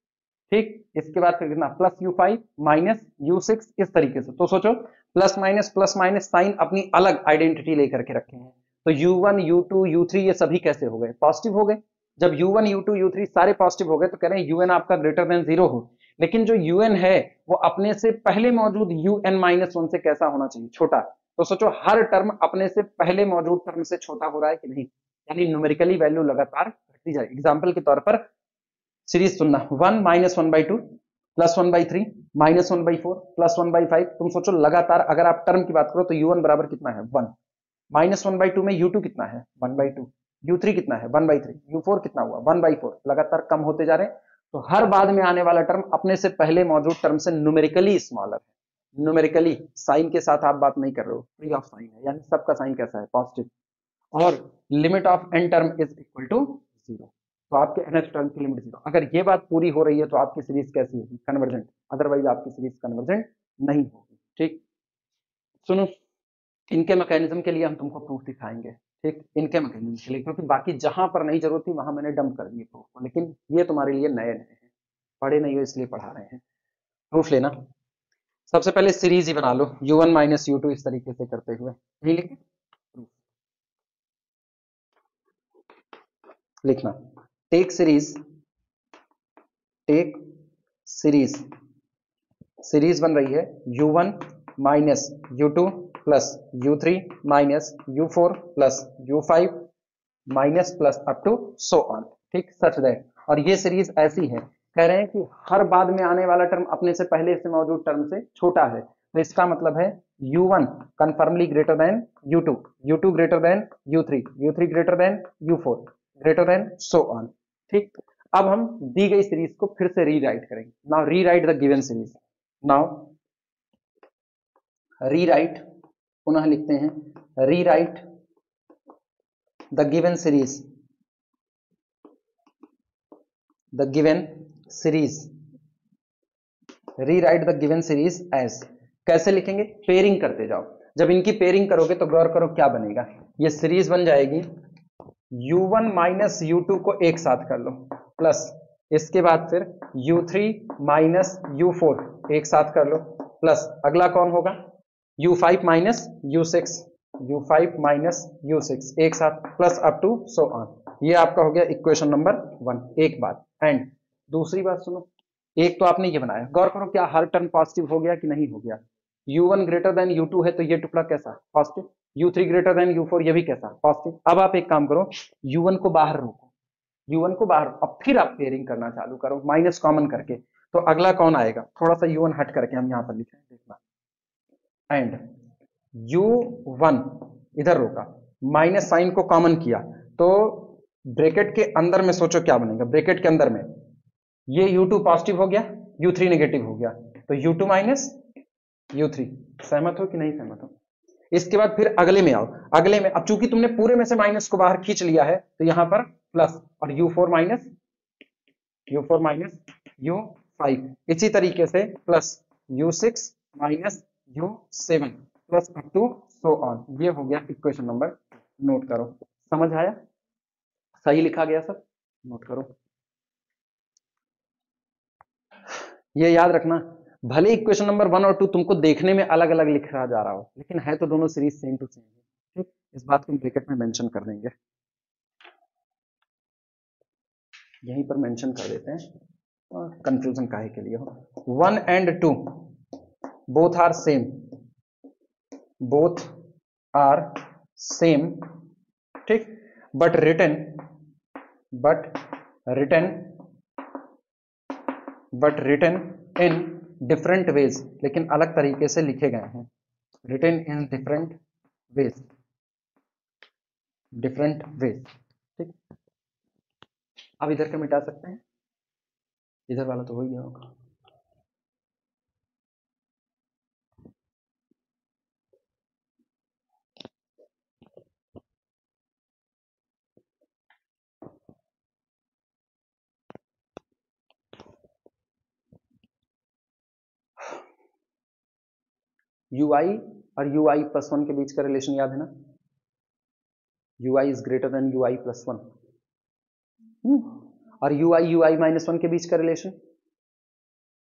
ठीक, इसके बाद फिर कितना plus U five minus U six, इस तरीके से। तो सोचो plus minus plus minus sign अपनी अलग आइडेंटिटी लेकर के रखे हैं, तो U one you two you three ये सभी कैसे हो गए, पॉजिटिव हो गए। जब U one you two you three सारे पॉजिटिव हो गए तो कह रहे हैं यूएन आपका ग्रेटर देन जीरो हो, लेकिन जो यूएन है वो अपने से पहले मौजूद यूएन माइनस वन से कैसा होना चाहिए, छोटा। तो सोचो हर टर्म अपने से पहले मौजूद टर्म से छोटा हो रहा है कि नहीं, यानी न्यूमेरिकली वैल्यू लगातार घटती जाए। एग्जाम्पल के तौर पर सीरीज सुनना, one minus one by two plus one by three minus one by four plus one by five. तुम सोचो लगातार अगर आप टर्म की बात करो तो यू वन बराबर कितना है, one. Minus one by two में यू टू कितना है, one by two. You three कितना है, one by three. U four कितना हुआ, वन बाई फोर। लगातार कम होते जा रहे हैं। तो हर बाद में आने वाला टर्म अपने से पहले मौजूद टर्म से न्यूमेरिकली स्मॉलर है। न्यूमेरिकली साइन के साथ आप बात नहीं कर रहे हो, फ्री ऑफ साइन है, यानी सबका साइन कैसा है, पॉजिटिव। और limit of N term is equal to zero, तो आपके एनएच टर्म की लिमिट जीरो। अगर ये बात पूरी हो रही है तो आपकी सीरीज कैसी होगी, कन्वर्जेंट। अदरवाइज आपकी सीरीज कन्वर्जेंट नहीं होगी। ठीक, सुनो, इनके मैकेनिज्म के लिए हम तुमको प्रूफ दिखाएंगे। ठीक, इनके मैकेनिज्म के लिए, क्योंकि बाकी जहां पर नहीं जरूरत थी वहां मैंने डंप कर दिए प्रूफ, लेकिन ये तुम्हारे लिए नए नए हैं, पढ़े नहीं हो इसलिए पढ़ा रहे हैं। प्रूफ लेना, सबसे पहले सीरीज ही बना लो, U one minus you two इस तरीके से करते हुए। यही लिखे, लिखना, take series, take series, series बन रही है you one minus you two plus you three minus U four plus U five minus plus up to so on. ठीक, सच दैट। और ये सीरीज ऐसी है, कह रहे हैं कि हर बाद में आने वाला टर्म अपने से पहले से मौजूद टर्म से छोटा है, तो इसका मतलब है you one confirmly greater than U two, you two greater than U three, you three greater than U four, greater than so on. ठीक, अब हम दी गई सीरीज को फिर से रीराइट करेंगे। Now rewrite the given series, now rewrite, पुनः लिखते हैं, rewrite the given series, the given series, rewrite the given series as, कैसे लिखेंगे, पेयरिंग करते जाओ। जब इनकी पेयरिंग करोगे तो गौर करो क्या बनेगा, ये सीरीज बन जाएगी U one minus you two को एक साथ कर लो, प्लस इसके बाद फिर U three minus U four एक साथ कर लो, प्लस अगला कौन होगा U five minus U six, U five minus U six एक साथ, plus up to so on. ये आपका हो गया इक्वेशन नंबर वन। एक बात, एंड दूसरी बात सुनो, एक तो आपने ये बनाया, गौर करो क्या हर टर्म पॉजिटिव हो गया कि नहीं हो गया। You one greater than U two है तो ये टुकड़ा कैसा, positive. U three greater than U four, ये भी कैसा, पॉजिटिव। अब आप एक काम करो, यू वन को बाहर रोको, यू वन को बाहर, अब फिर आप पेयरिंग करना चालू करो माइनस कॉमन करके, तो अगला कौन आएगा, थोड़ा सा यू वन हट करके हम यहां पर लिखें, देखना, एंड यू वन इधर रोका, माइनस साइन को कॉमन किया, तो ब्रैकेट के अंदर में सोचो क्या बनेगा, ब्रैकेट के अंदर में ये यू टू पॉजिटिव हो गया, यू थ्री नेगेटिव हो गया, तो U two minus you three. सहमत हो कि नहीं सहमत हो। इसके बाद फिर अगले में आओ, अगले में अब चूंकि तुमने पूरे में से माइनस को बाहर खींच लिया है तो यहां पर प्लस, और U four minus U four minus U five, इसी तरीके से plus U six minus U seven plus up to so on. ये हो गया इक्वेशन नंबर, नोट करो। समझ आया, सही लिखा गया सब, नोट करो। ये याद रखना, भले इक्वेशन नंबर वन और टू तुमको देखने में अलग अलग लिखा जा रहा हो, लेकिन है तो दोनों सीरीज सेम टू सेम। ठीक, इस बात को हम ब्रैकेट में मेंशन कर देंगे, यहीं पर मेंशन कर देते हैं, कंफ्यूजन काहे के लिए हो। One and two both are same, both are same, ठीक, but written but written but written in different ways, लेकिन अलग तरीके से लिखे गए हैं, written in different ways, different ways. ठीक, अब इधर का मिटा सकते हैं, इधर वाला तो हो ही गया होगा। यू आई और यू आई प्लस वन के बीच का रिलेशन याद है ना, U I is greater than U I plus one, और U I U I minus one के बीच का relation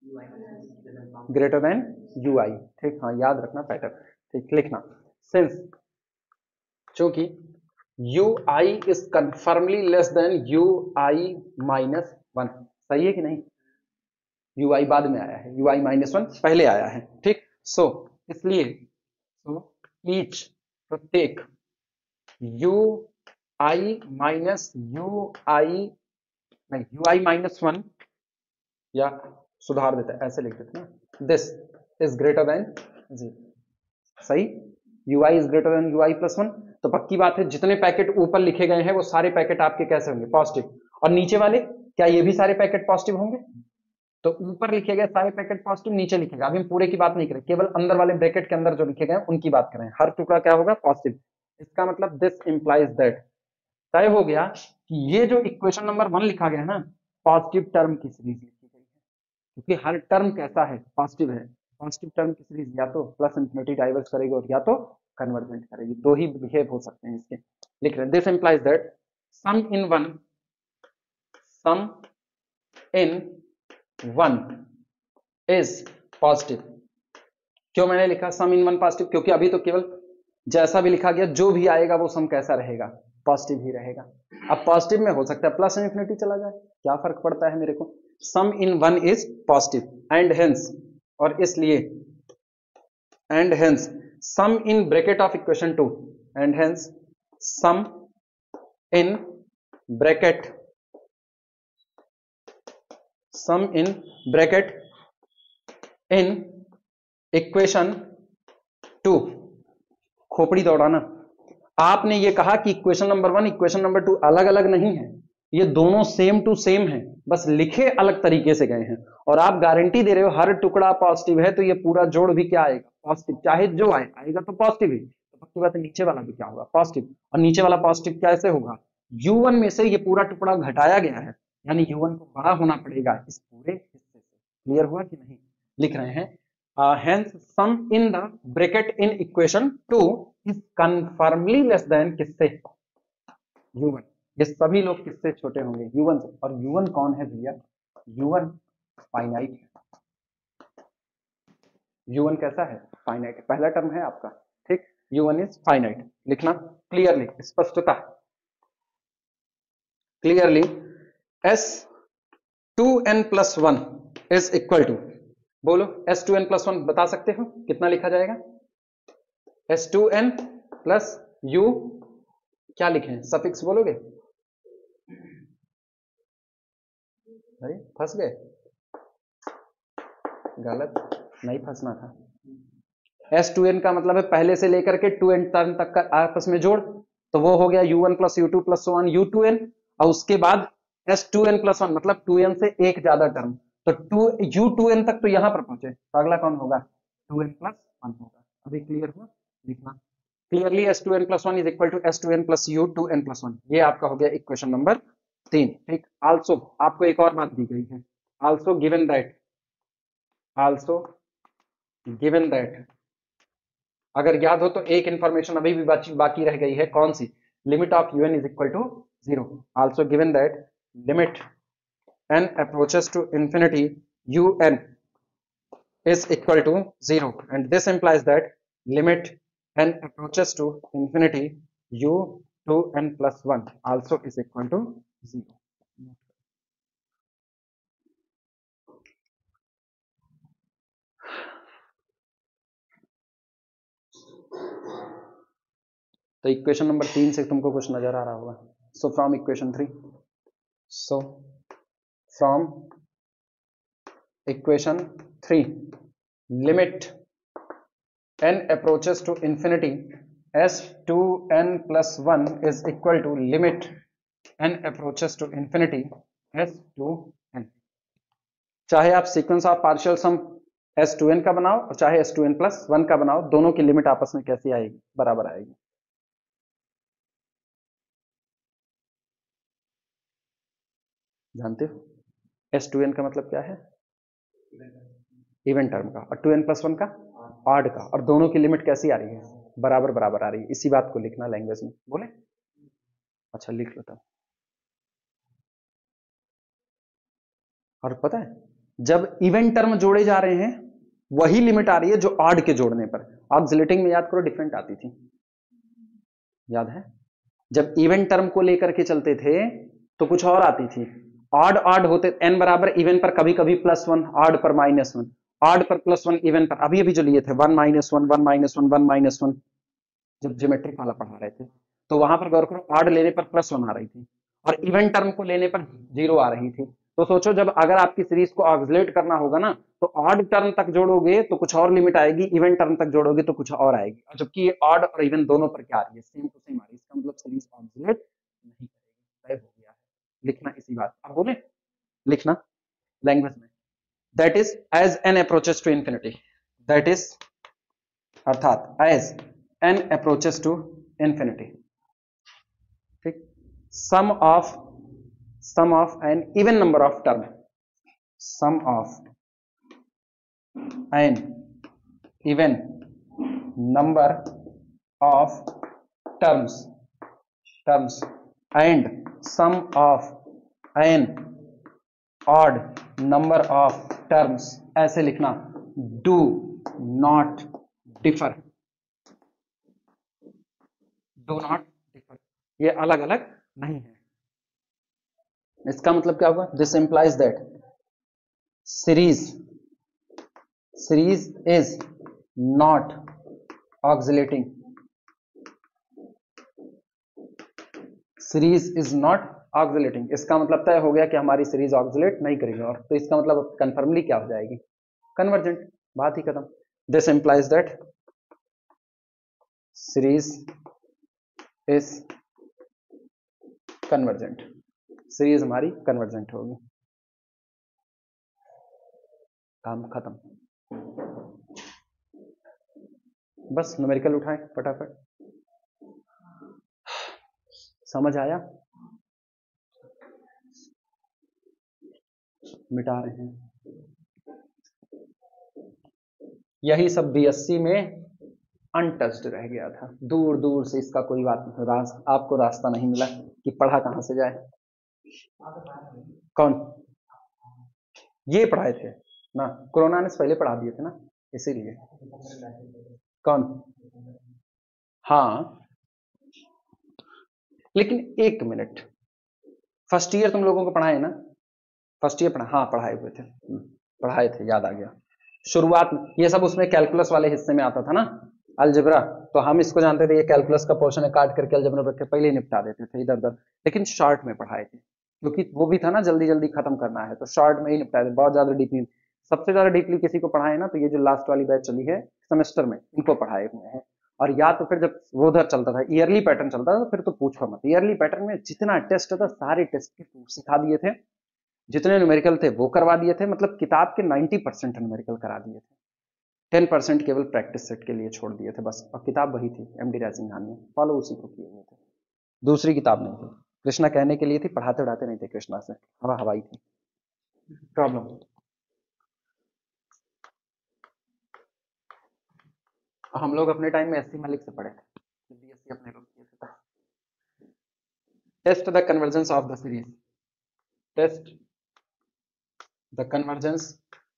greater than U I, ठीक, हाँ याद रखना पैटर्न, ठीक, लिखना सिंस चूंकि U I is confirmly less than U I minus one, सही है कि नहीं, यू आई बाद में आया है, यू आई माइनस वन पहले आया है, ठीक, सो so, इसलिए सो ईच प्रत्येक U I minus U I नहीं यू आई माइनस वन, या सुधार देते हैं ऐसे लिख देते हैं ना, this is greater than zero, सही, U I is greater than U I plus one, तो पक्की बात है जितने पैकेट ऊपर लिखे गए हैं वो सारे पैकेट आपके कैसे होंगे, पॉजिटिव, और नीचे वाले क्या ये भी सारे पैकेट पॉजिटिव होंगे, तो ऊपर लिखे गए सारे पैकेट पॉजिटिव, नीचे लिखेगा, अभी हम पूरे की बात नहीं करें, केवल अंदर वाले ब्रैकेट के अंदर जो लिखे गए उनकी बात करें, हर टुकड़ा क्या होगा, पॉजिटिव, इसका मतलब दिस इंप्लाइज दैट, तय हो गया कि ये जो इक्वेशन नंबर वन लिखा गया है ना, पॉजिटिव टर्म की सीरीज लिखी गई है, क्योंकि हर टर्म कैसा है, पॉजिटिव है, पॉजिटिव टर्म की सीरीज या तो प्लस इंफिनिटी डाइवर्स करेगी और या तो कन्वर्जेंट करेगी, दो ही बिहेव हो सकते हैं इसके, लिख रहे हैं this implies that sum in one sum in one is positive, क्यों मैंने लिखा सम इन वन पॉजिटिव, क्योंकि अभी तो केवल जैसा भी लिखा गया जो भी आएगा वो सम कैसा रहेगा, पॉजिटिव ही रहेगा, अब पॉजिटिव में हो सकता है प्लस इंफिनिटी चला जाए, क्या फर्क पड़ता है मेरे को, sum in one is positive and hence, और इसलिए and hence sum in bracket of equation two, and hence sum in bracket sum in bracket in equation two, खोपड़ी दौड़ाना, आपने ये कहा कि equation number one equation number two अलग अलग नहीं है, ये दोनों सेम टू सेम है, बस लिखे अलग तरीके से गए हैं, और आप गारंटी दे रहे हो हर टुकड़ा पॉजिटिव है, तो ये पूरा जोड़ भी क्या आएगा, पॉजिटिव, चाहे जो आए आएगा तो पॉजिटिव ही, तो पक्की बात है नीचे वाला भी क्या होगा, पॉजिटिव, और नीचे वाला पॉजिटिव कैसे होगा, यू वन में से ये पूरा टुकड़ा घटाया गया है, यानी यू वन को बड़ा होना पड़ेगा इस पूरे हिस्से से, क्लियर हुआ कि नहीं, लिख रहे हैं hence sum in the bracket in equation two is confirmly less than किससे, यू वन, ये सभी लोग किससे छोटे होंगे, यू वन से, और यू वन कौन है भैया, यू वन फाइनाइट है, यू वन कैसा है, फाइनाइट, पहला टर्म है आपका, ठीक, यू वन इज फाइनाइट, लिखना क्लियरली, स्पष्टता, clearly, S two N plus one is equal to, बोलो S two N plus one बता सकते हो कितना लिखा जाएगा, S two N plus U, क्या लिखें, सफिक्स बोलोगे, अरे फंस गए, गलत, नहीं फंसना था, एस टू एन का मतलब है पहले से लेकर के टू एन टर्म तक का आपस में जोड़, तो वो हो गया you one plus u two plus one you two n, और उसके बाद s two N plus one मतलब टू एन से एक ज्यादा टर्म, तो टू यू टू एन तक तो यहां पर पहुंचे, तो अगला कौन होगा, टू एन प्लस वन होगा, अभी क्लियर हुआ, लिखना clearly S two N plus one is equal to s two N plus u two N plus one, ये आपका हो गया इक्वेशन नंबर तीन, ठीक, आल्सो आपको एक और बात दी गई है, also given that, also given that, अगर याद हो तो एक इंफॉर्मेशन अभी भी बाकी बाकी रह गई है, कौन सी, limit of you n is equal to zero, also given that limit n approaches to infinity un is equal to zero, and this implies that limit n approaches to infinity u to n plus one also is equal to zero. तो इक्वेशन नंबर तीन से तुमको कुछ नजर आ रहा होगा, so from equation three, so from equation three limit n approaches to infinity s two n plus one is equal to limit n approaches to infinity s two n, चाहे आप sequence of partial sum s two n का बनाओ और चाहे s two n plus one का बनाओ, दोनों की लिमिट आपस में कैसी आएगी, बराबर आएगी, जानते हो s टू n का मतलब क्या है, इवन टर्म का, और टू एन प्लस वन का ऑड का, और दोनों की लिमिट कैसी आ रही है, बराबर बराबर आ रही है, इसी बात को लिखना लैंग्वेज में, बोले, अच्छा लिख लो तब, और पता है जब इवन टर्म जोड़े जा रहे हैं वही लिमिट आ रही है जो ऑड के जोड़ने पर। ऑक्सिलेटिंग में याद करो डिफरेंट आती थी, याद है? जब इवन टर्म को लेकर के चलते थे तो कुछ और आती थी, ऑड ऑड होते एन बराबर इवन पर कभी कभी प्लस वन, ऑड पर माइनस वन, ऑड पर प्लस वन, इवन पर अभी अभी जो लिए थे one minus one, one minus one, one minus one, जब ज्योमेट्रिक वाला पढ़ा रहे थे तो वहां पर गौर करो ऑड लेने पर प्लस वन आ रही थी और इवन टर्म को लेने पर जीरो आ रही थी। तो सोचो जब अगर आपकी सीरीज को ऑक्सिलेट करना होगा ना तो ऑड टर्म तक जोड़ोगे तो कुछ और लिमिट आएगी, इवन टर्म तक जोड़ोगे तो कुछ और आएगी, और जबकि ये ऑड और इवन दोनों पर क्या आ रही है, सेम टू सेम आ रही है, इसका मतलब सीरीज ऑक्सिलेट नहीं करेगी, तय हो गया है। लिखना इसी बात, अब बोले लिखना लैंग्वेज में, that is as n approaches to infinity, that is अर्थात as n approaches to infinity, ठीक, sum of sum of an even number of term, sum of an even number of terms terms and sum of an odd number of terms, ऐसे लिखना, do not differ, do not differ, ये अलग अलग नहीं है। इसका मतलब क्या होगा, this implies that series series is not oscillating, series is not oscillating, इसका मतलब तय हो गया कि हमारी सीरीज ऑक्सिलेट नहीं करेगी, और तो इसका मतलब कन्फर्मली क्या हो जाएगी, कन्वर्जेंट, बात ही खत्म। This implies that series is convergent, series हमारी कन्वर्जेंट होगी, काम खत्म। बस न्यूमेरिकल उठाएं फटाफट, समझ आया? मिटा रहे हैं, यही सब बीएससी में अनटच्ड रह गया था, दूर दूर से इसका कोई बात नहीं, रास, आपको रास्ता नहीं मिला कि पढ़ा कहां से जाए। कौन? ये पढ़ाए थे ना, कोरोना ने पहले पढ़ा दिए थे ना, इसीलिए। कौन? हाँ, लेकिन एक मिनट, फर्स्ट ईयर तुम लोगों को पढ़ाए ना, फर्स्ट ईयर पढ़ा, हाँ पढ़ाए हुए थे, पढ़ाए थे, याद आ गया। शुरुआत में ये सब उसमें कैलकुलस वाले हिस्से में आता था ना, अलजेब्रा, तो हम इसको जानते थे ये कैलकुलस का पोर्शन है, काट करके अलजेब्रा रख के पहले ही निपटा देते थे इधर उधर, लेकिन शॉर्ट में पढ़ाए थे क्योंकि वो भी था ना जल्दी जल्दी खत्म करना है, तो शॉर्ट में ही निपटाए थे, बहुत ज्यादा डीपली। सबसे ज्यादा डीपली किसी को पढ़ाए ना तो ये जो लास्ट वाली बैच चली है सेमेस्टर में, इनको पढ़ाए हुए हैं। और या तो फिर जब वो उधर चलता था, ईयरली पैटर्न चलता था, फिर तो पूछो मत, ईयरली पैटर्न में जितना टेस्ट था सारे टेस्ट के सिखा दिए थे, जितने न्यूमेरिकल थे वो करवा दिए थे, मतलब किताब के नब्बे परसेंट न्यूमेरिकल करा दिए थे, टेन परसेंट केवल प्रैक्टिस सेट के लिए छोड़ दिए थे बस, और किताब वही थी एम डी राइजिंग खान ने, फॉलो उसी को किए हुए थे, दूसरी किताब नहीं थी। कृष्णा कहने के लिए थी, पढ़ाते उड़ाते नहीं थे कृष्णा से, हवा हवाई थी प्रॉब्लम। हम लोग अपने टाइम में एस सी मलिक से पढ़े थे, बीएससी अपने लोग किए थे। Test the convergence of the series, test the convergence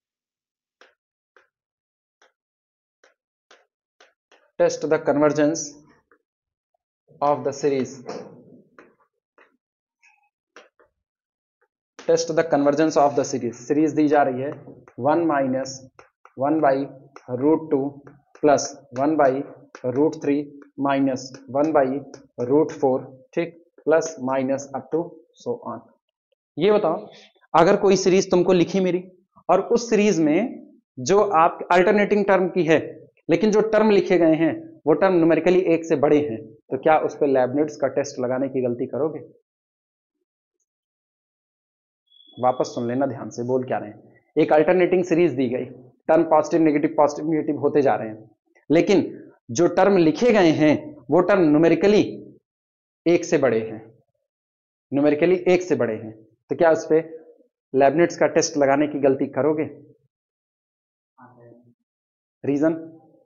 test the convergence of the series, test the convergence of the series, series दी जा रही है one minus one by root two plus one by root three minus one by root four, ठीक, plus minus up to so on. ये बताओ अगर कोई सीरीज तुमको लिखी मेरी और उस सीरीज में जो आप अल्टरनेटिंग टर्म की है, लेकिन जो टर्म लिखे गए हैं वो टर्म न्यूमेरिकली एक से बड़े हैं, तो क्या उस पर लेibniz का टेस्ट लगाने की गलती करोगे? वापस सुन लेना ध्यान से, बोल क्या रहे हैं। एक अल्टरनेटिंग सीरीज दी गई, term positive negative positive negative होते जा रहे हैं, लेकिन जो टर्म लिखे गए हैं वो टर्म न्यूमेरिकली एक से बड़े हैं, न्यूमेरिकली एक से बड़े हैं, तो क्या उस पर लेibniz का टेस्ट लगाने की गलती करोगे? रीजन,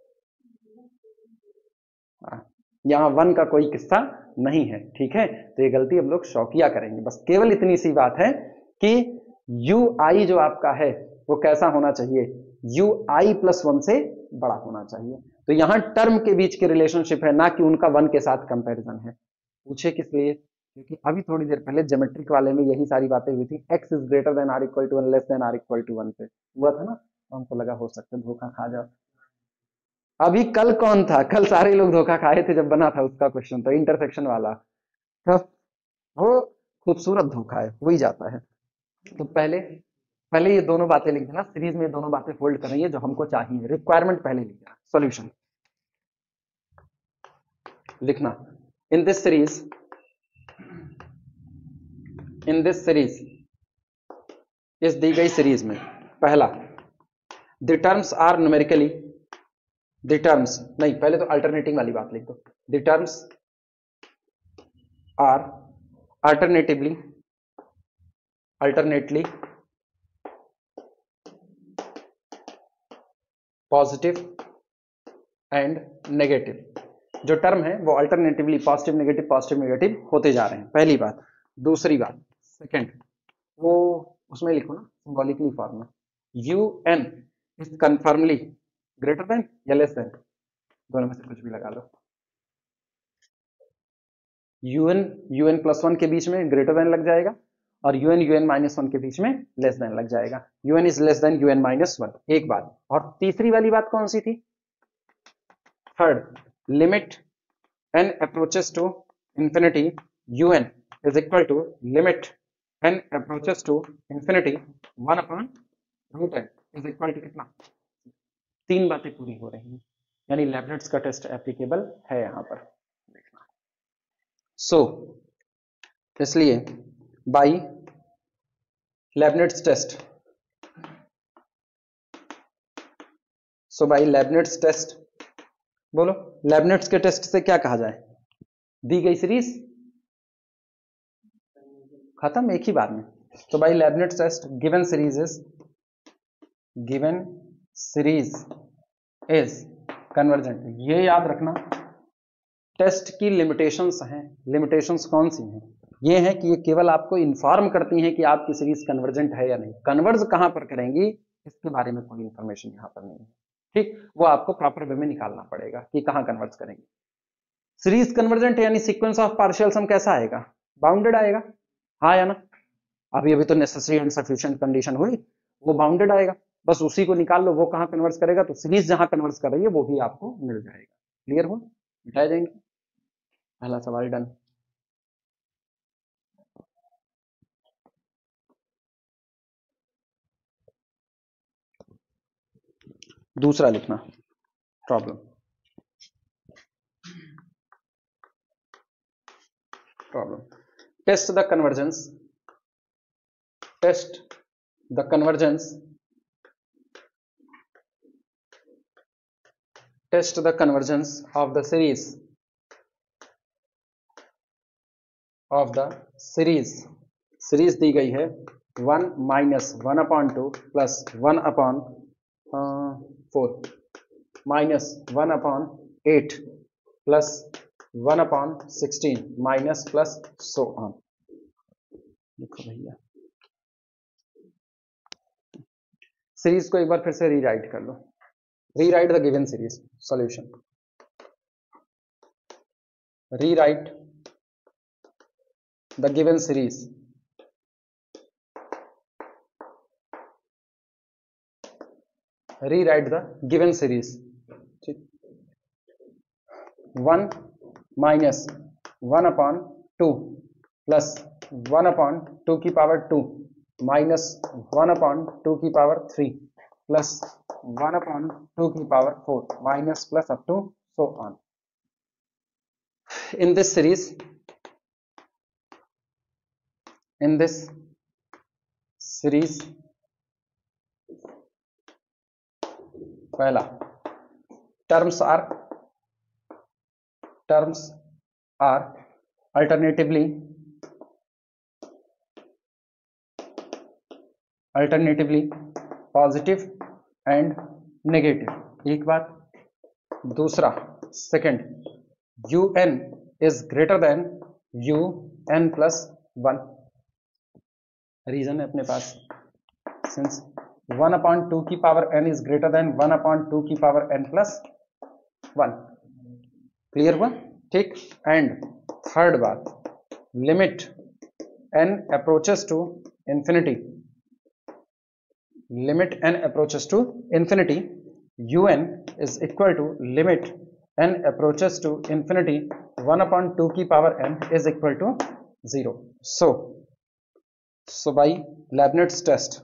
यहां वन का कोई किस्सा नहीं है, ठीक है, तो ये गलती हम लोग शौकिया करेंगे। बस केवल इतनी सी बात है कि यू आई जो आपका है वो कैसा होना चाहिए, यू आई प्लस वन से बड़ा होना चाहिए। तो यहां टर्म के बीच के रिलेशनशिप है, ना कि उनका वन के साथ कंपैरिजन है। पूछे किस लिए, क्योंकि अभी थोड़ी देर पहले ज्योमेट्रिक वाले में यही सारी बातें हुई थी, x is greater than or equal to one, less than or equal to one पे हुआ था ना, तो हमको लगा हो सकता है धोखा खा जाओ। अभी कल कौन था, कल सारे लोग धोखा खाए थे जब बना था उसका क्वेश्चन, तो इंटरसेक्शन वाला, तो वो खूबसूरत धोखा है, हो ही जाता है। तो पहले पहले ये दोनों बातें लिख देना, सीरीज में ये दोनों बातें फोल्ड कर रही है जो हमको चाहिए, रिक्वायरमेंट पहले लिख देना। सॉल्यूशन लिखना, in this series in this series इस दी गई सीरीज में, पहला the terms are numerically, the terms नहीं, पहले तो अल्टरनेटिंग वाली बात लिख दो, the terms are alternatively alternately positive and negative. जो टर्म है वो alternatively positive negative positive negative होते जा रहे हैं, पहली बात। दूसरी बात, सेकंड, वो उसमें लिखो ना सिंबॉलिकली फॉर्म में, u n is conformally greater than या लेस देन, दोनों में से कुछ भी लगा लो। यूएन यूएन प्लस वन के बीच में ग्रेटर देन लग जाएगा, और यूएन यूएन माइनस वन के बीच में लेस देन लग जाएगा। U n is less than u n minus one, एक बात। और तीसरी वाली बात कौन सी थी, third, limit n approaches to infinity, u n is equal to limit n approaches to infinity one upon root n is equal to कितना, तीन बातें पूरी हो रही हैं, यानी लेबनिट्ज का टेस्ट एप्लीकेबल है यहां पर देखना। सो so, इसलिए by Leibniz test, so by Leibniz test, बोलो लेबनिट्ज के टेस्ट से क्या कहा जाए, दी गई सीरीज खत्म एक ही बार में। तो by Leibniz test given series is given series is convergent. ये याद रखना, टेस्ट की लिमिटेशंस हैं। लिमिटेशंस कौन सी हैं, ये है कि ये केवल आपको इन्फॉर्म करती हैं कि आपकी सीरीज कन्वर्जेंट है या नहीं। कन्वर्ज कहां पर करेंगी इसके बारे में कोई इंफॉर्मेशन यहां पर नहीं है, ठीक, वो आपको प्रॉपर वे में निकालना पड़ेगा कि कहां कन्वर्ज करेंगे। सीरीज कन्वर्जेंट यानी सीक्वेंस ऑफ पार्शियल सम कैसा आएगा, बाउंडेड आएगा, हाँ या ना। अभी अभी तो नेसेसरी एंड सफिशिएंट कंडीशन हुई, वो बाउंडेड आएगा, बस उसी को निकाल लो, वो कहां कन्वर्ज करेगा, तो सीरीज जहां कन्वर्ज कर रही है वो ही आपको मिल जाएगा। क्लियर हो, मिटाए जाएंगे, पहला सवाल डन। दूसरा लिखना problem, problem test the convergence test the convergence test the convergence of the series of the series series दी गई है one minus one upon two plus one upon four minus one upon eight plus one upon sixteen minus plus so on. लिखो भैया, सीरीज को एक बार फिर से रीराइट कर लो, rewrite the given series. Solution, rewrite the given series rewrite the given series, ठीक, one minus one upon two plus one upon two की power two minus one upon two की power three plus one upon two की power four minus plus up to so on. in this series in this series पहला terms are terms are alternatively alternatively positive and negative, एक बात। दूसरा second, un is greater than un plus one. Reason है अपने पास, since वन अपॉन टू की power n is greater than one upon two की power n plus one. Clear हुआ? ठीक। एंड थर्ड बात, limit n approaches to infinity, limit n approaches to infinity, un is equal to limit n approaches to infinity one upon two की power n is equal to zero. So, so by Leibniz test,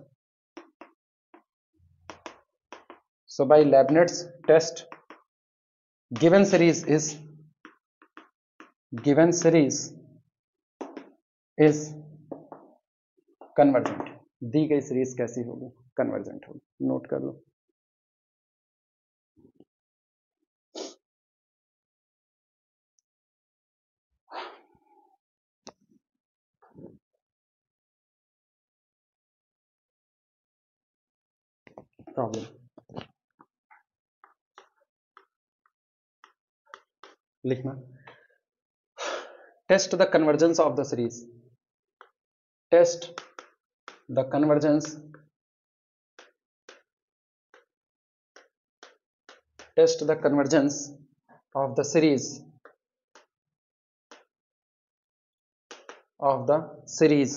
so by Leibniz test, given series is given series is convergent. दी गई सीरीज कैसी होगी? कन्वर्जेंट होगी। नोट कर लो। प्रॉब्लम लिखना, test the convergence of the series, test the convergence test the convergence of the series of the series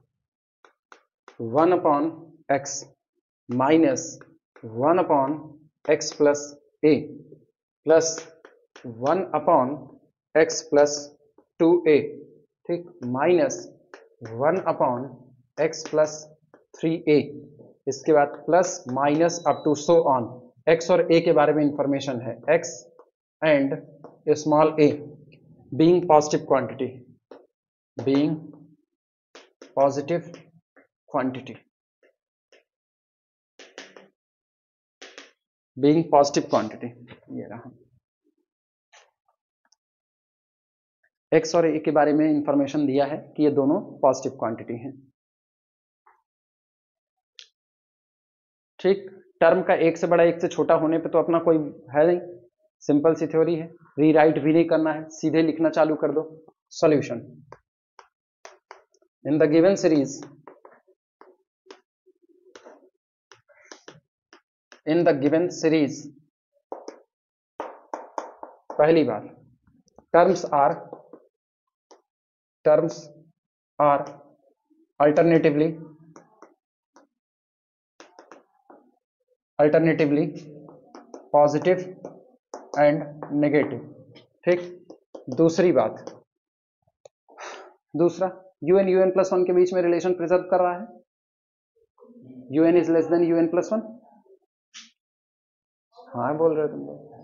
one upon x minus one upon x plus a plus one upon x plus two a, ठीक, minus one upon x plus three a, इसके बाद plus minus up to so on. x और a के बारे में इंफॉर्मेशन है, x and small a being positive quantity, being positive quantity, being positive quantity, ये रहा। x और a के बारे में इंफॉर्मेशन दिया है कि ये दोनों पॉजिटिव क्वांटिटी हैं, ठीक। टर्म का एक से बड़ा एक से छोटा होने पे तो अपना कोई है नहीं, सिंपल सी थ्योरी है, रीराइट भी नहीं करना है, सीधे लिखना चालू कर दो। Solution, in the given series, in the given series, पहली बात, terms are terms are alternatively alternatively positive and negative, ठीक। दूसरी बात, दूसरा un un प्लस वन के बीच में रिलेशन प्रिजर्व कर रहा है, un is less than un plus one. हाँ बोल रहे तुम लोग,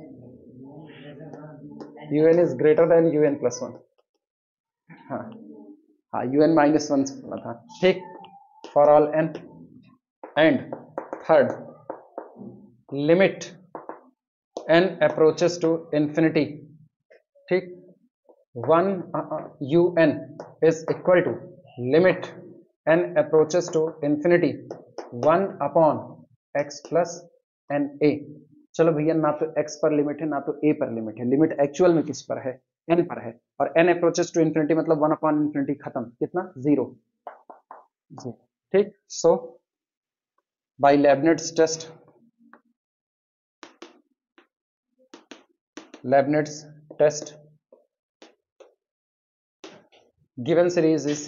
un is greater than un plus one. हाँ हाँ un माइनस वन से बोला था, ठीक, for all n। And third, limit n approaches to infinity, ठीक, one un is equal to limit n approaches to infinity one upon x plus n a. चलो भैया, ना तो x पर लिमिट है ना तो a पर लिमिट है, लिमिट एक्चुअल में किस पर है? n पर है, और n अप्रोचेस टू इंफिनिटी मतलब वन अपॉन इंफिनिटी, खत्म, कितना? जीरो, ठीक। So by Leibniz test, Leibniz test, given series is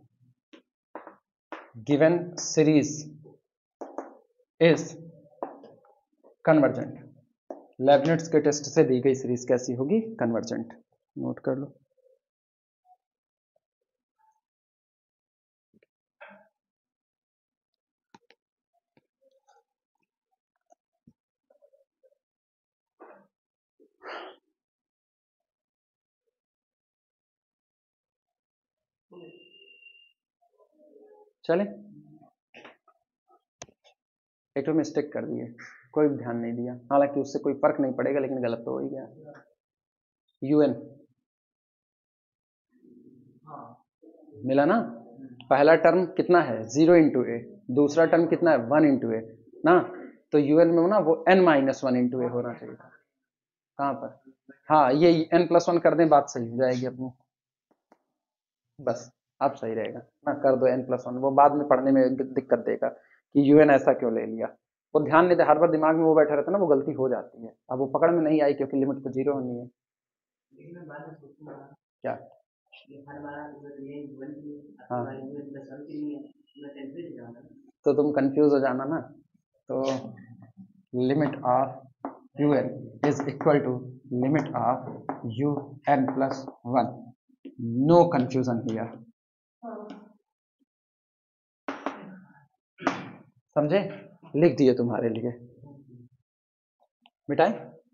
given series is convergent। Leibniz के टेस्ट से दी गई सीरीज कैसी होगी? कन्वर्जेंट। नोट कर लो। चले, एक तो मिस्टेक कर दिए, कोई ध्यान नहीं दिया, हालांकि उससे कोई फर्क नहीं पड़ेगा, लेकिन गलत तो हो ही गया। un मिला ना, पहला टर्म कितना है? जीरो इंटू ए, दूसरा टर्म कितना है? वन इंटू ए ना, तो un में ना वो n minus one into a होना चाहिए था। कहाँ पर? हाँ, ये n प्लस वन कर दें, बात सही हो जाएगी अपनी, बस अब सही रहेगा ना, कर दो n प्लस वन, वो बाद में पढ़ने में दिक्कत देगा कि यूएन ऐसा क्यों ले लिया, वो ध्यान नहीं दे, हर बार दिमाग में वो बैठा रहता है ना, वो गलती हो जाती है। अब वो पकड़ में नहीं आई क्योंकि लिमिट तो जीरो होनी है। क्या हाँ, तो तुम कंफ्यूज हो जाना ना, तो limit of you n is equal to limit of you n plus one, no confusion here, समझे? लिख दिए तुम्हारे लिए, मिटाए।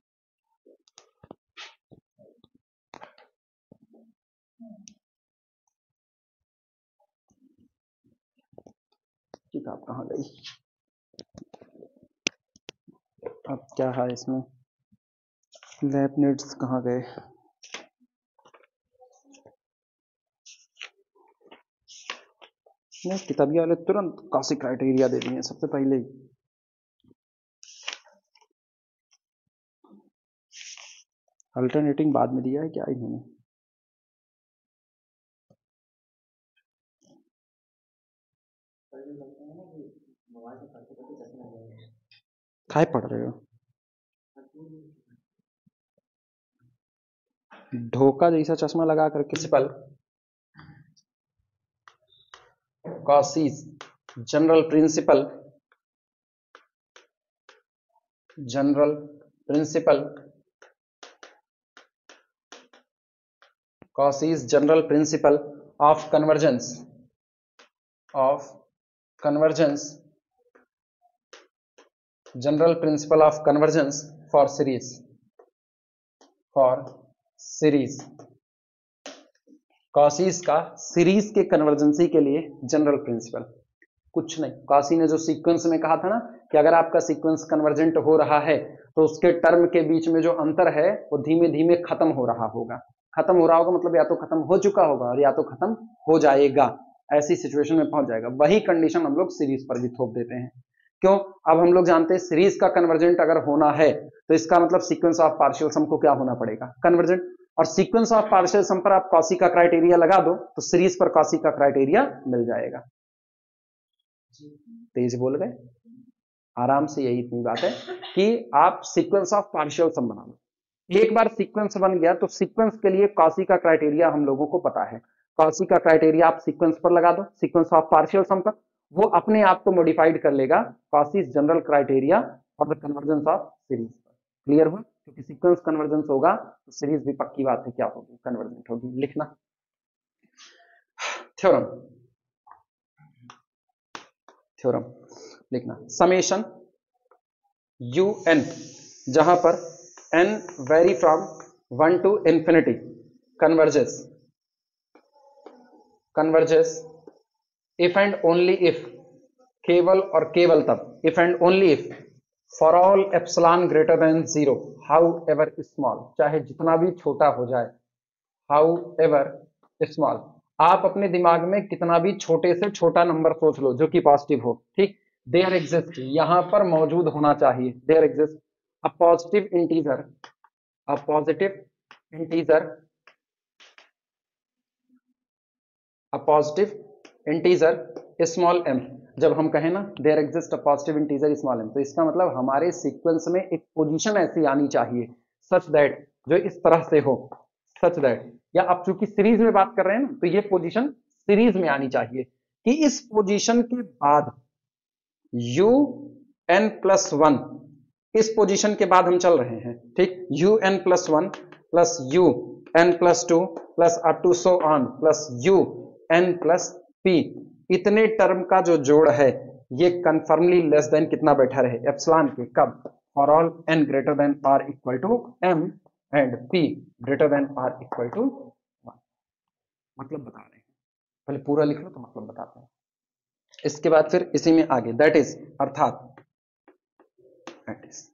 किताब कहाँ गई? अब क्या है इसमें, लेबनिट्ज कहाँ गए? नहीं, किताबिया वाले तुरंत कॉसी क्राइटेरिया दे दिए सबसे पहले ही। अल्टरनेटिंग बाद में दिया है क्या इन्होंने? काय पढ़ रहे हो? ढोका जैसा चश्मा लगा कर principle Cauchy's general principle general principle Cauchy's general principle of convergence of convergence general principle of convergence for series for series Cauchy's का सीरीज के कन्वर्जेंसी के लिए जनरल प्रिंसिपल कुछ नहीं। कॉसी ने जो सीक्वेंस में कहा था ना कि अगर आपका सीक्वेंस कन्वर्जेंट हो रहा है तो उसके टर्म के बीच में जो अंतर है वो धीमे धीमे खत्म हो रहा होगा। खत्म हो रहा होगा मतलब या तो खत्म हो चुका होगा और या तो खत्म हो जाएगा, ऐसी सिचुएशन में पहुंच जाएगा। वही कंडीशन हम लोग सीरीज पर भी थोप देते हैं। क्यों? अब हम लोग जानते हैं सीरीज का कन्वर्जेंट अगर होना है तो इसका मतलब सीक्वेंस ऑफ पार्शियल सम को क्या होना पड़ेगा? कन्वर्जेंट। और सीक्वेंस ऑफ पार्शियल सम पर आप कॉसी का क्राइटेरिया लगा दो तो सीरीज पर कॉसी का क्राइटेरिया मिल जाएगा। तेज बोल गए, आराम से, यही इतनी बात है कि आप सीक्वेंस ऑफ पार्शियल सम बना लो। एक बार सीक्वेंस बन गया तो सीक्वेंस के लिए कॉसी का क्राइटेरिया हम लोगों को पता है। कॉसी का क्राइटेरिया आप सीक्वेंस पर लगा दो, सीक्वेंस ऑफ पार्शियल सम पर, वो अपने आप को मॉडिफाइड कर लेगा कॉसी जनरल क्राइटेरिया और द कन्वर्जेंस ऑफ सीरीज पर। क्लियर हुआ? क्योंकि सीक्वेंस कन्वर्जेंस होगा तो सीरीज भी पक्की बात है क्या होगी? कन्वर्जेंट होगी। लिखना थ्योरम थ्योरम लिखना, समेशन यू एन जहां पर n vary from one to infinity converges converges if and only if, केवल और केवल तब, if and only if, for all epsilon greater than zero however small, चाहे जितना भी छोटा हो जाए, हाउ एवर स्मॉल। आप अपने दिमाग में कितना भी छोटे से छोटा नंबर सोच लो जो कि पॉजिटिव हो, ठीक, देयर एग्जिस्ट, यहां पर मौजूद होना चाहिए, there exist a positive integer, a positive integer, a positive integer small m। जब हम कहें ना there exist a positive integer small m, तो इसका मतलब हमारे सीक्वेंस में एक पोजीशन ऐसी आनी चाहिए सच दैट, जो इस तरह से हो, सच दैट, या अब चूंकि सीरीज में बात कर रहे हैं ना तो ये पोजीशन सीरीज में आनी चाहिए कि इस पोजीशन के बाद u n प्लस वन, इस पोजीशन के बाद हम चल रहे हैं, ठीक, u n plus one plus u n plus two plus up to so on plus u n plus p, इतने टर्म का जो जोड़ है ये कन्फर्मली लेस देन कितना बैठा रहे? एप्सिलॉन के। कब? For all n greater than or equal to m and p greater than or equal to one. मतलब बता रहे हैं, पहले पूरा लिख लो तो मतलब बताते हैं। इसके बाद फिर इसी में आगे दैट इज, अर्थात दैट इज,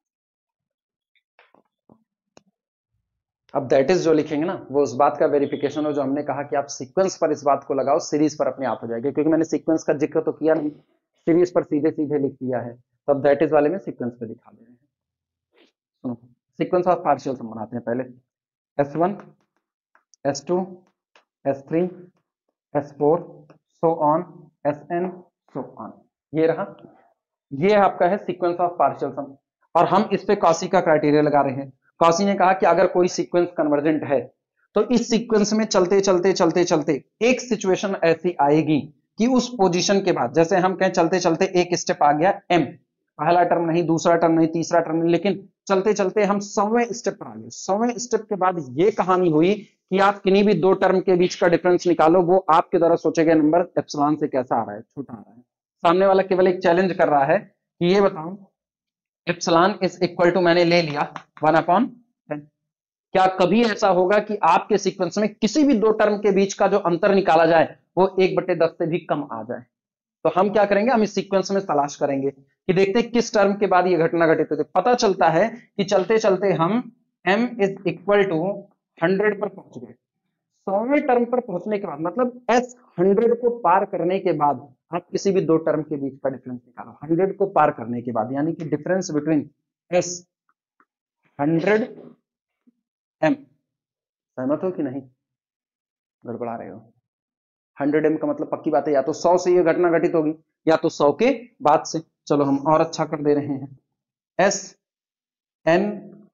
अब दैट इज जो लिखेंगे ना वो उस बात का वेरिफिकेशन हो जो हमने कहा कि आप सीक्वेंस पर इस बात को लगाओ, सीरीज पर अपने आप हो जाएगा। क्योंकि मैंने सीक्वेंस का जिक्र तो किया नहीं, सीरीज पर सीधे सीधे लिख दिया है, तो अब दैट इज वाले में सीक्वेंस पे दिखा दे रहे हैं। सुनो, सीक्वेंस ऑफ पार्शियल सम बनाते हैं पहले। S one, s two, s three, s four, so on, s n, so on. ये रहा ये आपका है सीक्वेंस ऑफ पार्शियल सम, और हम इस पे कॉसी का क्राइटेरिया लगा रहे हैं। कॉसी ने कहा कि अगर कोई सीक्वेंस कन्वर्जेंट है तो इस सीक्वेंस में चलते चलते चलते चलते एक सिचुएशन ऐसी आएगी कि उस पोजीशन के बाद, जैसे हम कहें चलते चलते एक स्टेप आ गया एम, पहला टर्म नहीं, दूसरा टर्म नहीं, तीसरा टर्म नहीं, लेकिन चलते चलते हम सौवें स्टेप पर आ गए। सौवें स्टेप के बाद ये कहानी हुई कि आप किन्हीं भी दो टर्म के बीच का डिफरेंस निकालो, वो आपके द्वारा सोचे गए नंबर एप्सिलॉन से कैसा आ रहा है, छोटा आ रहा है। सामने वाला केवल एक चैलेंज कर रहा है कि ये बताओ एप्सिलॉन इज इक्वल टू, मैंने ले लिया वन अपॉन टेन, क्या कभी ऐसा होगा कि आपके सीक्वेंस में किसी भी दो टर्म के बीच का जो अंतर निकाला जाए वो एक बटे दस से भी कम आ जाए? तो हम क्या करेंगे, हम इस सीक्वेंस में तलाश करेंगे कि देखते हैं किस टर्म के बाद ये घटना घटित होती है। पता चलता है कि चलते चलते हम m is equal to hundred पर पहुंच गए। सौवें टर्म पर पहुंचने के बाद, मतलब s हंड्रेड को पार करने के बाद आप किसी भी दो टर्म के बीच का डिफरेंस निकालो, हंड्रेड को पार करने के बाद, यानी कि difference between s hundred m। सहमत हो कि नहीं, गड़बड़ा रहे हो? हंड्रेड एम का मतलब पक्की बात है या तो सौ से ये घटना घटित होगी या तो सौ के बाद से। चलो हम और अच्छा कर दे रहे हैं, s N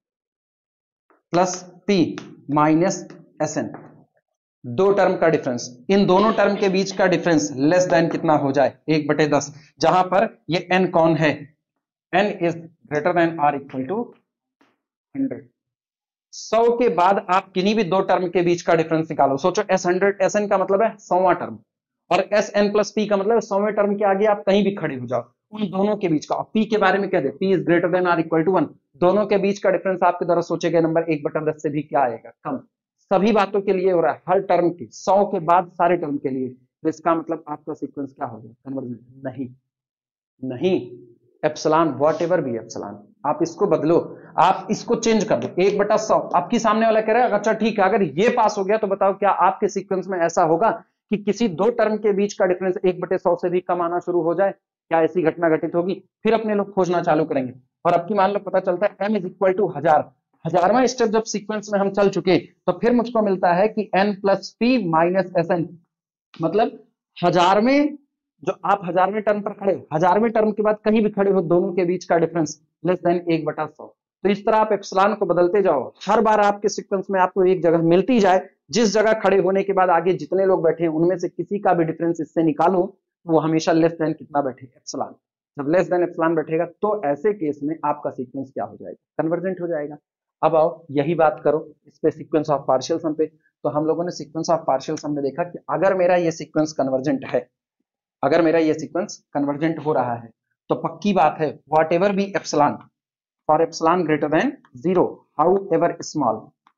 plus p minus s n, दो टर्म का डिफरेंस, इन दोनों टर्म के बीच का डिफरेंस लेस देन कितना हो जाए, एक बटे दस, जहां पर ये एन कौन है, n is greater than or equal to hundred. सौ के बाद आप किन्हीं भी दो टर्म के बीच का डिफरेंस निकालो। सोचो एस हंड्रेड, एस एन का मतलब है सौवां टर्म, और एस एन प्लस पी का मतलब सौवें टर्म के आगे आप कहीं भी खड़े हो जाओ, उन दोनों के बीच का। और पी के बारे में कह दे, p is greater than or equal to one, दोनों के बीच का डिफरेंस आपके द्वारा सोचे गए नंबर एक बटा दस से भी क्या आएगा, कम। सभी बातों के लिए हो रहा है, हर टर्म की, सौ के बाद सारे टर्म के लिए। तो इसका मतलब आपका सीक्वेंस क्या हो गया, कन्वर्जेंट? नहीं नहीं, एप्सिलॉन वॉट एवर भी एप्सिलॉन, आप इसको बदलो, आप इसको चेंज कर दो, एक बटा सौ। आपकी सामने वाला कह रहा है अच्छा ठीक है, अगर ये पास हो गया तो बताओ क्या आपके सीक्वेंस में ऐसा होगा कि किसी दो टर्म के बीच का डिफरेंस एक बटे सौ से भी कम आना शुरू हो जाए? क्या ऐसी घटना घटित होगी? फिर अपने लोग खोजना चालू करेंगे, और अब की मान लो पता चलता है m इज इक्वल टू हजार। हजारवां स्टेप जब सीक्वेंस में हम चल चुके तो फिर मुझको मिलता है कि n plus p minus s n, मतलब हजार में जो आप हजारवें टर्म पर खड़े, हजारवें टर्म के बाद कहीं भी खड़े हो, दोनों के बीच का डिफरेंस लेस देन एक बटा सौ। तो इस तरह आप एप्सिलॉन को बदलते जाओ, हर बार आपके सीक्वेंस में आपको एक जगह मिलती जाए, जिस जगह खड़े होने के बाद आगे जितने लोग बैठे हैं उनमें से किसी का भी डिफरेंस इससे निकालो, वो हमेशा लेस देन कितना बैठे, एप्सिलॉन। जब लेस देन एप्सिलॉन बैठेगा तो ऐसे केस में आपका सीक्वेंस क्या हो जाएगा, कन्वर्जेंट हो जाएगा। अब आओ यही बात करो इस पे सीक्वेंस ऑफ पार्शियल सम पे। तो हम लोगों ने सीक्वेंस ऑफ पार्शियल सम में देखा कि अगर मेरा ये सीक्वेंस कन्वर्जेंट है, अगर मेरा ये सीक्वेंस कन्वर्जेंट हो रहा है तो पक्की बात है whatever be epsilon, for epsilon greater than zero, however small,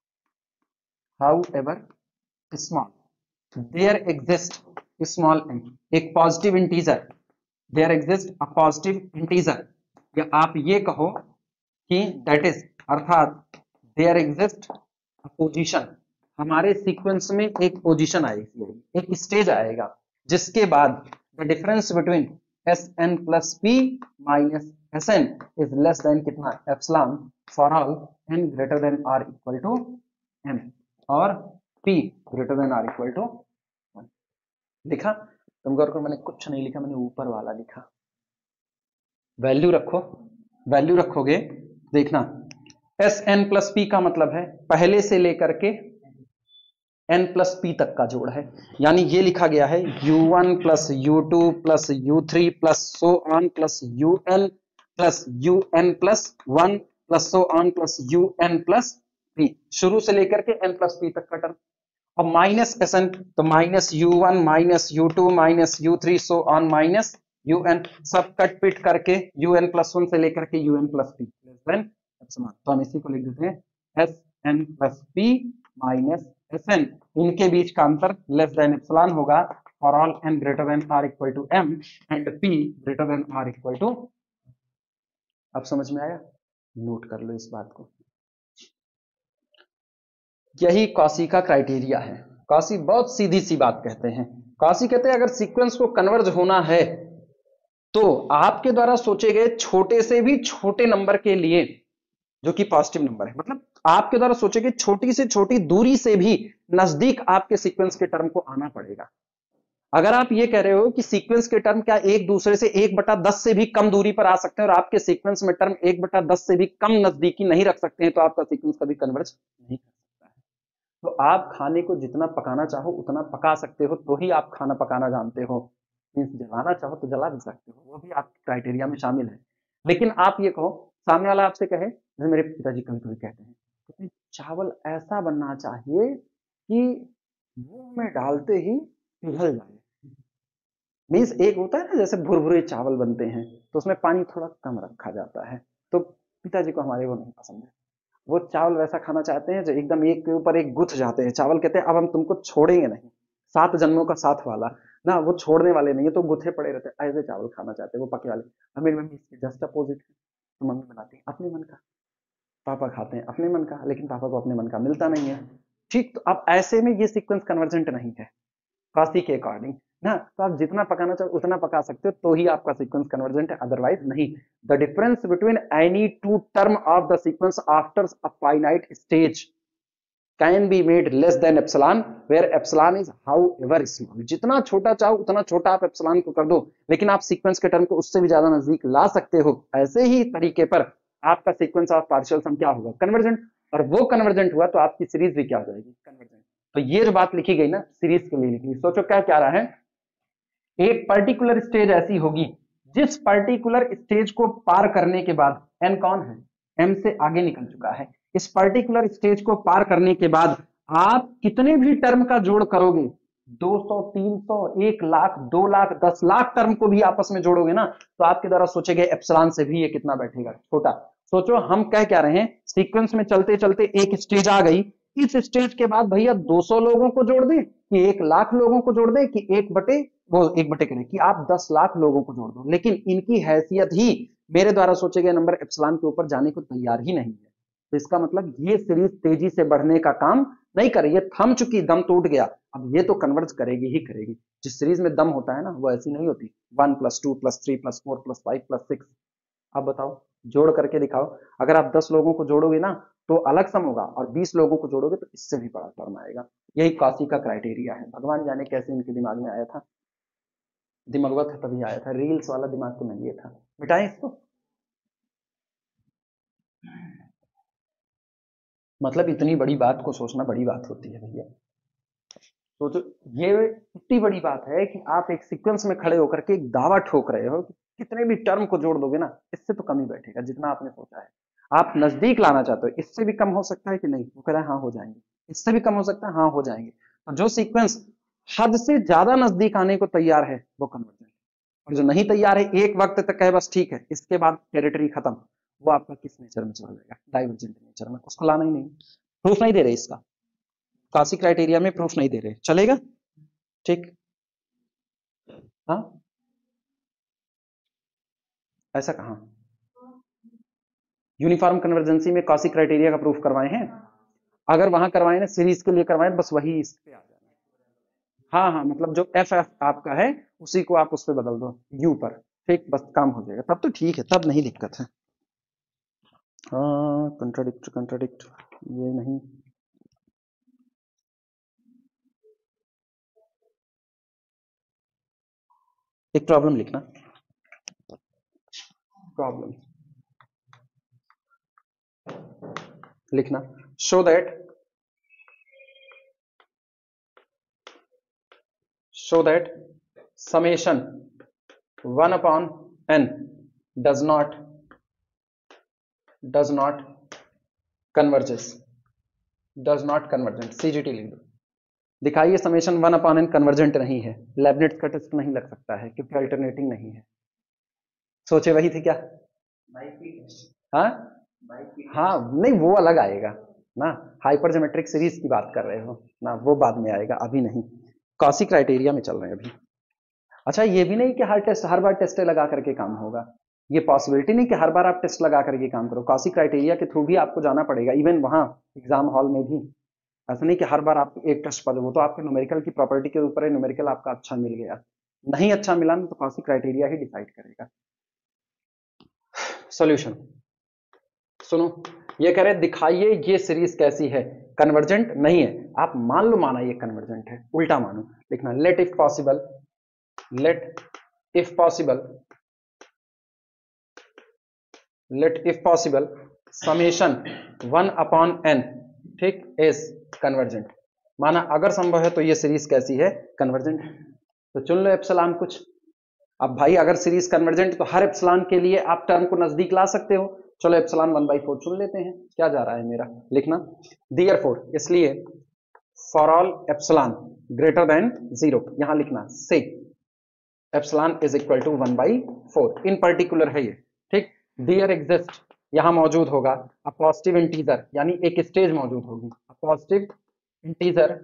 however small, there exist small m, एक positive integer, there exist a positive integer, या आप ये कहो कि दैट इज, अर्थात देयर एग्जिस्ट अ पोजीशन, हमारे सीक्वेंस में एक पोजीशन आएगी, एक स्टेज आएगा जिसके बाद the difference between Sn plus P minus Sn is less than कितना, epsilon, for all n greater than or equal to m और P greater than or equal to one। लिखा? तुम गौर करो, मैंने कुछ नहीं लिखा, मैंने ऊपर वाला लिखा। वैल्यू रखो, वैल्यू रखोगे, देखना Sn plus P का मतलब है पहले से लेकर के n प्लस पी तक का जोड़ है, यानी ये लिखा गया है you one plus u two plus you three plus so on plus u l plus u n plus one plus so on plus u n plus p, शुरू से लेकर के n प्लस पी तक का टर्म। अब माइनस एस एन, तो minus u one minus you two minus you three so on minus u n, सब कट पिट करके यू एन प्लस वन से लेकर के यू एन प्लस पी, तो हम इसी को लिख देते हैं s N plus p minus Sn, इनके बीच का अंतर लेस देन एप्सिलॉन होगा for all n greater than r equal to m and p greater than r equal to. अब समझ में आया? नोट कर लो इस बात को, यही कॉसी का क्राइटेरिया है। कॉसी बहुत सीधी सी बात कहते हैं, कॉसी कहते हैं अगर सीक्वेंस को कन्वर्ज होना है तो आपके द्वारा सोचे गए छोटे से भी छोटे नंबर के लिए, जो कि पॉजिटिव नंबर है, मतलब आपके द्वारा सोचे कि छोटी से छोटी दूरी से भी नजदीक आपके सीक्वेंस के टर्म को आना पड़ेगा। अगर आप ये कह रहे हो कि सीक्वेंस के टर्म क्या एक दूसरे से एक बटा दस से भी कम दूरी पर आ सकते हैं और आपके सीक्वेंस में टर्म एक बटा दस से भी कम नजदीकी नहीं रख सकते हैं, तो आपका सीक्वेंस कभी कन्वर्ज नहीं कर सकता है। तो आप खाने को जितना पकाना चाहो उतना पका सकते हो, तो ही आप खाना पकाना जानते हो। मीन्स जलाना चाहो तो जला भी सकते हो, वो भी आपके क्राइटेरिया में शामिल है। लेकिन आप ये कहो, सामने वाला आपसे कहे, जैसे मेरे पिताजी कभी कभी कहते हैं, कहते चावल ऐसा बनना चाहिए कि मुंह में डालते ही पिघल जाए। मीन्स एक होता है ना जैसे भुरभुरे चावल बनते हैं तो उसमें पानी थोड़ा कम रखा जाता है, तो पिताजी को हमारे वो नहीं पसंद है। वो चावल वैसा खाना चाहते हैं जो एकदम एक के ऊपर एक गुथ जाते हैं। चावल कहते हैं अब हम तुमको छोड़ेंगे नहीं, सात जन्मों का साथ वाला ना, वो छोड़ने वाले नहीं है, तो गुथे पड़े रहते हैं, ऐसे चावल खाना चाहते हैं वो पके वाले। अब मेरी मम्मी इसके जस्ट अपोजिट है, तो मम्मी बनाती है अपने मन का, पापा खाते हैं अपने मन का, लेकिन पापा को अपने मन का मिलता नहीं है। ठीक, तो अब ऐसे में ये सीक्वेंस कन्वर्जेंट नहीं है काशी के अकॉर्डिंग ना। तो आप जितना पकाना चाहो उतना पका सकते हो, तो ही आपका सीक्वेंस कन्वर्जेंट है, अदरवाइज नहीं। The difference between any two term of the sequence after a finite stage can be made less than epsilon where epsilon is however small. जितना छोटा चाहो उतना छोटा आप एप्सिलॉन को कर दो, लेकिन आप सीक्वेंस के टर्म को उससे भी ज्यादा नजदीक ला सकते हो। ऐसे ही तरीके पर आपका सीक्वेंस ऑफ पार्शियल सम क्या होगा, कन्वर्जेंट। और वो कन्वर्जेंट हुआ तो आपकी सीरीज भी क्या हो जाएगी, कन्वर्जेंट। तो ये जो बात लिखी गई ना सीरीज के लिए लिखी, सोचो क्या क्या रहा है। एक पर्टिकुलर स्टेज ऐसी होगी जिस पर्टिकुलर स्टेज को पार करने के बाद, एन कौन है, एम से आगे निकल चुका है, इस पर्टिकुलर स्टेज को पार करने के बाद आप कितने भी टर्म का जोड़ करोगे, दो सौ, तीन सौ, एक लाख, दो लाख, दस लाख टर्म को भी आपस में जोड़ोगे ना, तो आपके द्वारा सोचे गए एप्सिलॉन से भी ये कितना बैठेगा, छोटा। सोचो हम कह क्या रहे हैं, सीक्वेंस में चलते चलते एक स्टेज आ गई, इस स्टेज के बाद भैया दो सौ लोगों को जोड़ दें कि एक लाख लोगों को जोड़ दें कि एक बटे वो एक बटे करें कि आप दस लाख लोगों को जोड़ दो, लेकिन इनकी हैसियत ही मेरे द्वारा सोचे गए नंबर एप्सिलॉन के ऊपर जाने को तैयार ही नहीं है। तो इसका मतलब ये सीरीज तेजी से बढ़ने का काम नहीं करे, ये थम चुकी, दम टूट गया, अब ये तो कन्वर्ज करेगी ही करेगी। जिस सीरीज में दम होता है ना वो ऐसी नहीं होती, one plus two plus three plus four plus five plus six. अब बताओ, जोड़ करके दिखाओ। अगर आप दस लोगों को जोड़ोगे ना तो अलग सम होगा, और बीस लोगों को जोड़ोगे तो इससे भी बड़ा टर्म आएगा। यही काशी का क्राइटेरिया है। भगवान जाने कैसे इनके दिमाग में आया था, दिमागवा था तभी आया था, रील्स वाला दिमाग तो नहीं था। मिटाएं इसको। मतलब इतनी बड़ी बात को सोचना बड़ी बात होती है भैया। तो जो ये इतनी बड़ी बात है कि आप एक सीक्वेंस में खड़े होकर के एक दावा ठोक रहे हो कि कितने भी टर्म को जोड़ दोगे ना, इससे तो कम ही बैठेगा जितना आपने सोचा है। आप नजदीक लाना चाहते हो, इससे भी कम हो सकता है कि नहीं, वो कह रहा है हाँ हो जाएंगे, इससे भी कम हो सकता है, हाँ हो जाएंगे। तो जो सीक्वेंस हद से ज्यादा नजदीक आने को तैयार है वो कन्वर्जेंट, और जो नहीं तैयार है एक वक्त तक है बस ठीक है, इसके बाद टेरिटरी खत्म, वो आपका किस नेचर में चला जाएगा, डाइवर्जेंट नेचर में, उसको लाना ही नहीं। प्रूफ नहीं दे रहे इसका, काशी क्राइटेरिया में प्रूफ नहीं दे रहे, चलेगा ठीक। हाँ ऐसा कहां, यूनिफॉर्म कन्वर्जेंसी में काशी क्राइटेरिया का प्रूफ करवाए हैं, अगर वहां करवाए ना सीरीज के लिए करवाए बस वही इस पे आ जाना। हाँ हाँ, मतलब जो एफ एफ आपका है उसी को आप उस पर बदल दो यू पर, ठीक, बस काम हो जाएगा, तब तो ठीक है, तब नहीं दिक्कत है। हाँ कंट्राडिक्ट कंट्राडिक्ट ये नहीं, एक प्रॉब्लम लिखना, प्रॉब्लम लिखना, show that show that summation one upon n does not does not converges does not convergent, CGT लिख दो। दिखाइए summation one upon n convergent नहीं है, लेबनिट्ज का टेस्ट नहीं लग सकता है क्योंकि अल्टरनेटिंग नहीं है। सोचे वही थे क्या, हाँ हाँ नहीं वो अलग आएगा ना, हाइपरज्योमेट्रिक सीरीज की बात कर रहे हो ना, वो बाद में आएगा, अभी नहीं। काशी क्राइटेरिया में चल रहे हैं अभी। अच्छा ये भी नहीं कि हर टेस्ट हर बार टेस्ट लगा करके काम होगा, ये पॉसिबिलिटी नहीं कि हर बार आप टेस्ट लगा करके काम करो, काशी क्राइटेरिया के थ्रू भी आपको जाना पड़ेगा, इवन वहां एग्जाम हॉल में भी। ऐसा नहीं कि हर बार आप एक टेस्ट पढ़ो, वो तो आपके न्यूमेरिकल की प्रॉपर्टी के ऊपर है, न्यूमेरिकल आपका अच्छा मिल गया, नहीं अच्छा मिला तो काशी क्राइटेरिया ही डिसाइड करेगा। सॉल्यूशन सुनो, ये कह रहे दिखाइए ये सीरीज कैसी है, कन्वर्जेंट नहीं है, आप मान लो माना ये कन्वर्जेंट है, उल्टा मानो, लिखना let if possible, let if possible, let if possible summation one upon n, ठीक, इज कन्वर्जेंट। माना अगर संभव है तो ये सीरीज कैसी है, कन्वर्जेंट है। तो चुन लो एप्सिलॉन कुछ। अब भाई अगर सीरीज कन्वर्जेंट तो हर एप्सिलॉन के लिए आप टर्म को नजदीक ला सकते हो। चलो एप्सिलॉन वन बाई फोर चुन लेते हैं, क्या जा रहा है मेरा, लिखना देयरफॉर, इसलिए for all epsilon greater than zero, यहां लिखना से epsilon is equal to one by four, in particular है ये, ठीक। देयर एग्जिस्ट, यहां मौजूद होगा अ पॉजिटिव इंटीजर, यानी एक स्टेज मौजूद होगी, positive integer,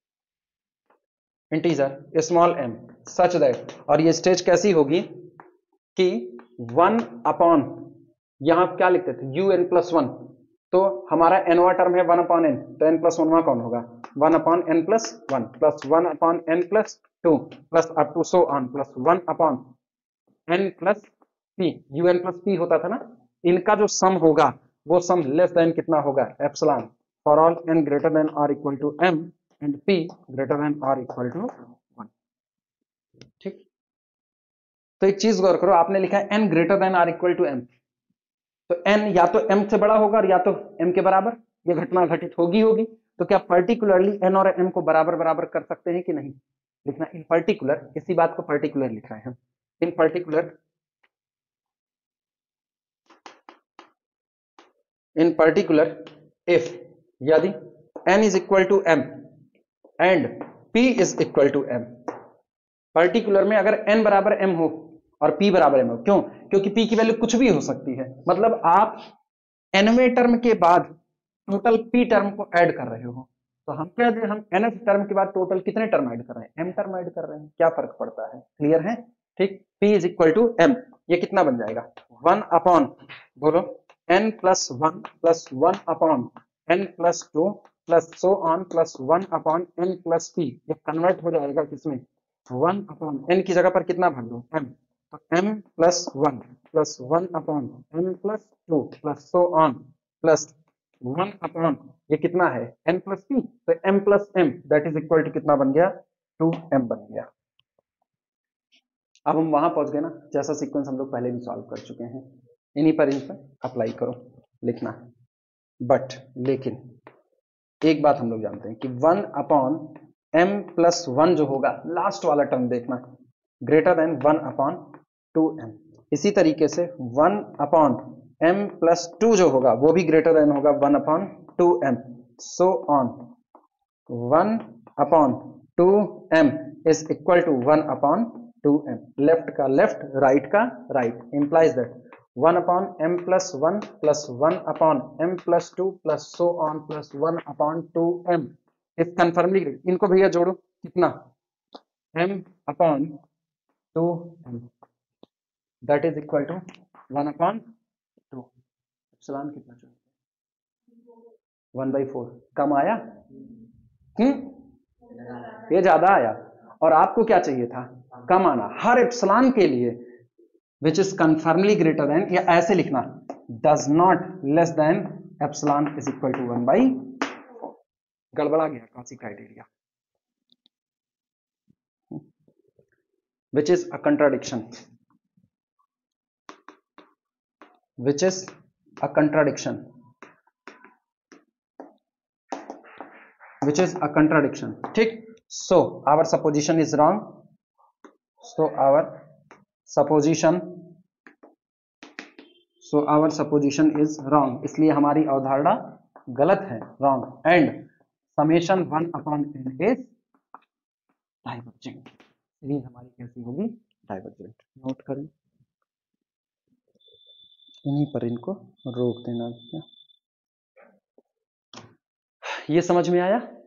integer small m such that, और ये स्टेज कैसी होगी कि वन अपॉन, यहां क्या लिखते थे यू एन प्लस वन, तो हमारा एनवा टर्म है वन अपॉन एन, तो एन प्लस वन कौन होगा, one upon n plus one plus one upon n plus two plus up to so on plus one upon n plus p, u n plus p होता था ना, इनका जो सम होगा वो सम लेस देन कितना होगा, epsilon for all n greater than और equal to m and p greater than और इक्वल टू वन, ठीक। तो एक चीज गौर करो, आपने लिखा है n ग्रेटर देन और इक्वल टू m, तो n या तो m से बड़ा होगा और या तो m के बराबर, ये घटना घटित होगी होगी, तो क्या पर्टिकुलरली n और m को बराबर बराबर कर सकते हैं कि नहीं, लिखना इन पर्टिकुलर, इसी बात को पर्टिकुलर लिख रहे हैं, in particular, in particular if यदि n is equal to m and p is equal to m, particular में अगर n बराबर m हो और p बराबर m हो, क्यों, क्योंकि p की वैल्यू कुछ भी हो सकती है, मतलब आप nवें टर्म के बाद टोटल p टर्म को ऐड कर रहे हो, तो हम क्या दें, हम nth टर्म के बाद टोटल कितने टर्म ऐड कर रहे हैं, m टर्म ऐड कर रहे हैं, क्या फर्क पड़ता है, क्लियर है, ठीक। p is equal to m, ये कितना बन जाएगा, वन अपॉन, बोलो n plus one plus one upon n plus two plus so on plus one upon n plus p, ये कन्वर्ट हो जाएगा किसमें, वन अपॉन n की जगह पर कितना भर दो m, तो m plus one plus one upon n plus two plus so on plus one upon, ये कितना है n प्लस p, तो m plus m that is equal to कितना बन गया, टू m बन गया। अब हम वहां पहुंच गए ना, जैसा सीक्वेंस हम लोग पहले भी सॉल्व कर चुके हैं, इन्हीं पर इन पर अप्लाई करो, लिखना बट, लेकिन एक बात हम लोग जानते हैं कि one upon m plus one जो होगा, लास्ट वाला टर्म देखना, greater than one upon two m, इसी तरीके से one upon m plus two जो होगा वो भी ग्रेटर देन होगा one upon two m, so on one upon two m is equal to one upon two m, left का लेफ्ट, राइट का right, implies that one upon m plus one plus one upon m plus two plus so on plus one upon two m is कन्फर्मली, इनको भैया जोड़ो, कितना m upon two m that is equal to one upon two, epsilon कितना चाहिए, वन बाई फोर, कम आया, हम्म ये ज्यादा आया, और आपको क्या चाहिए था, कम आना, हर एप्सिलॉन के लिए which is confirmly greater than, या ऐसे लिखना does not less than epsilon is equal to one by four, गड़बड़ा गया Cauchy criteria, which is a contradiction, which is a contradiction, which is a contradiction, ठीक। so our supposition is wrong, so our supposition so our supposition is wrong, इसलिए हमारी अवधारणा गलत है, wrong, and summation one upon n is divergent, series हमारी कैसी होगी, divergent, नोट करें, इन्हीं पर इनको रोक देना, ये समझ में आया।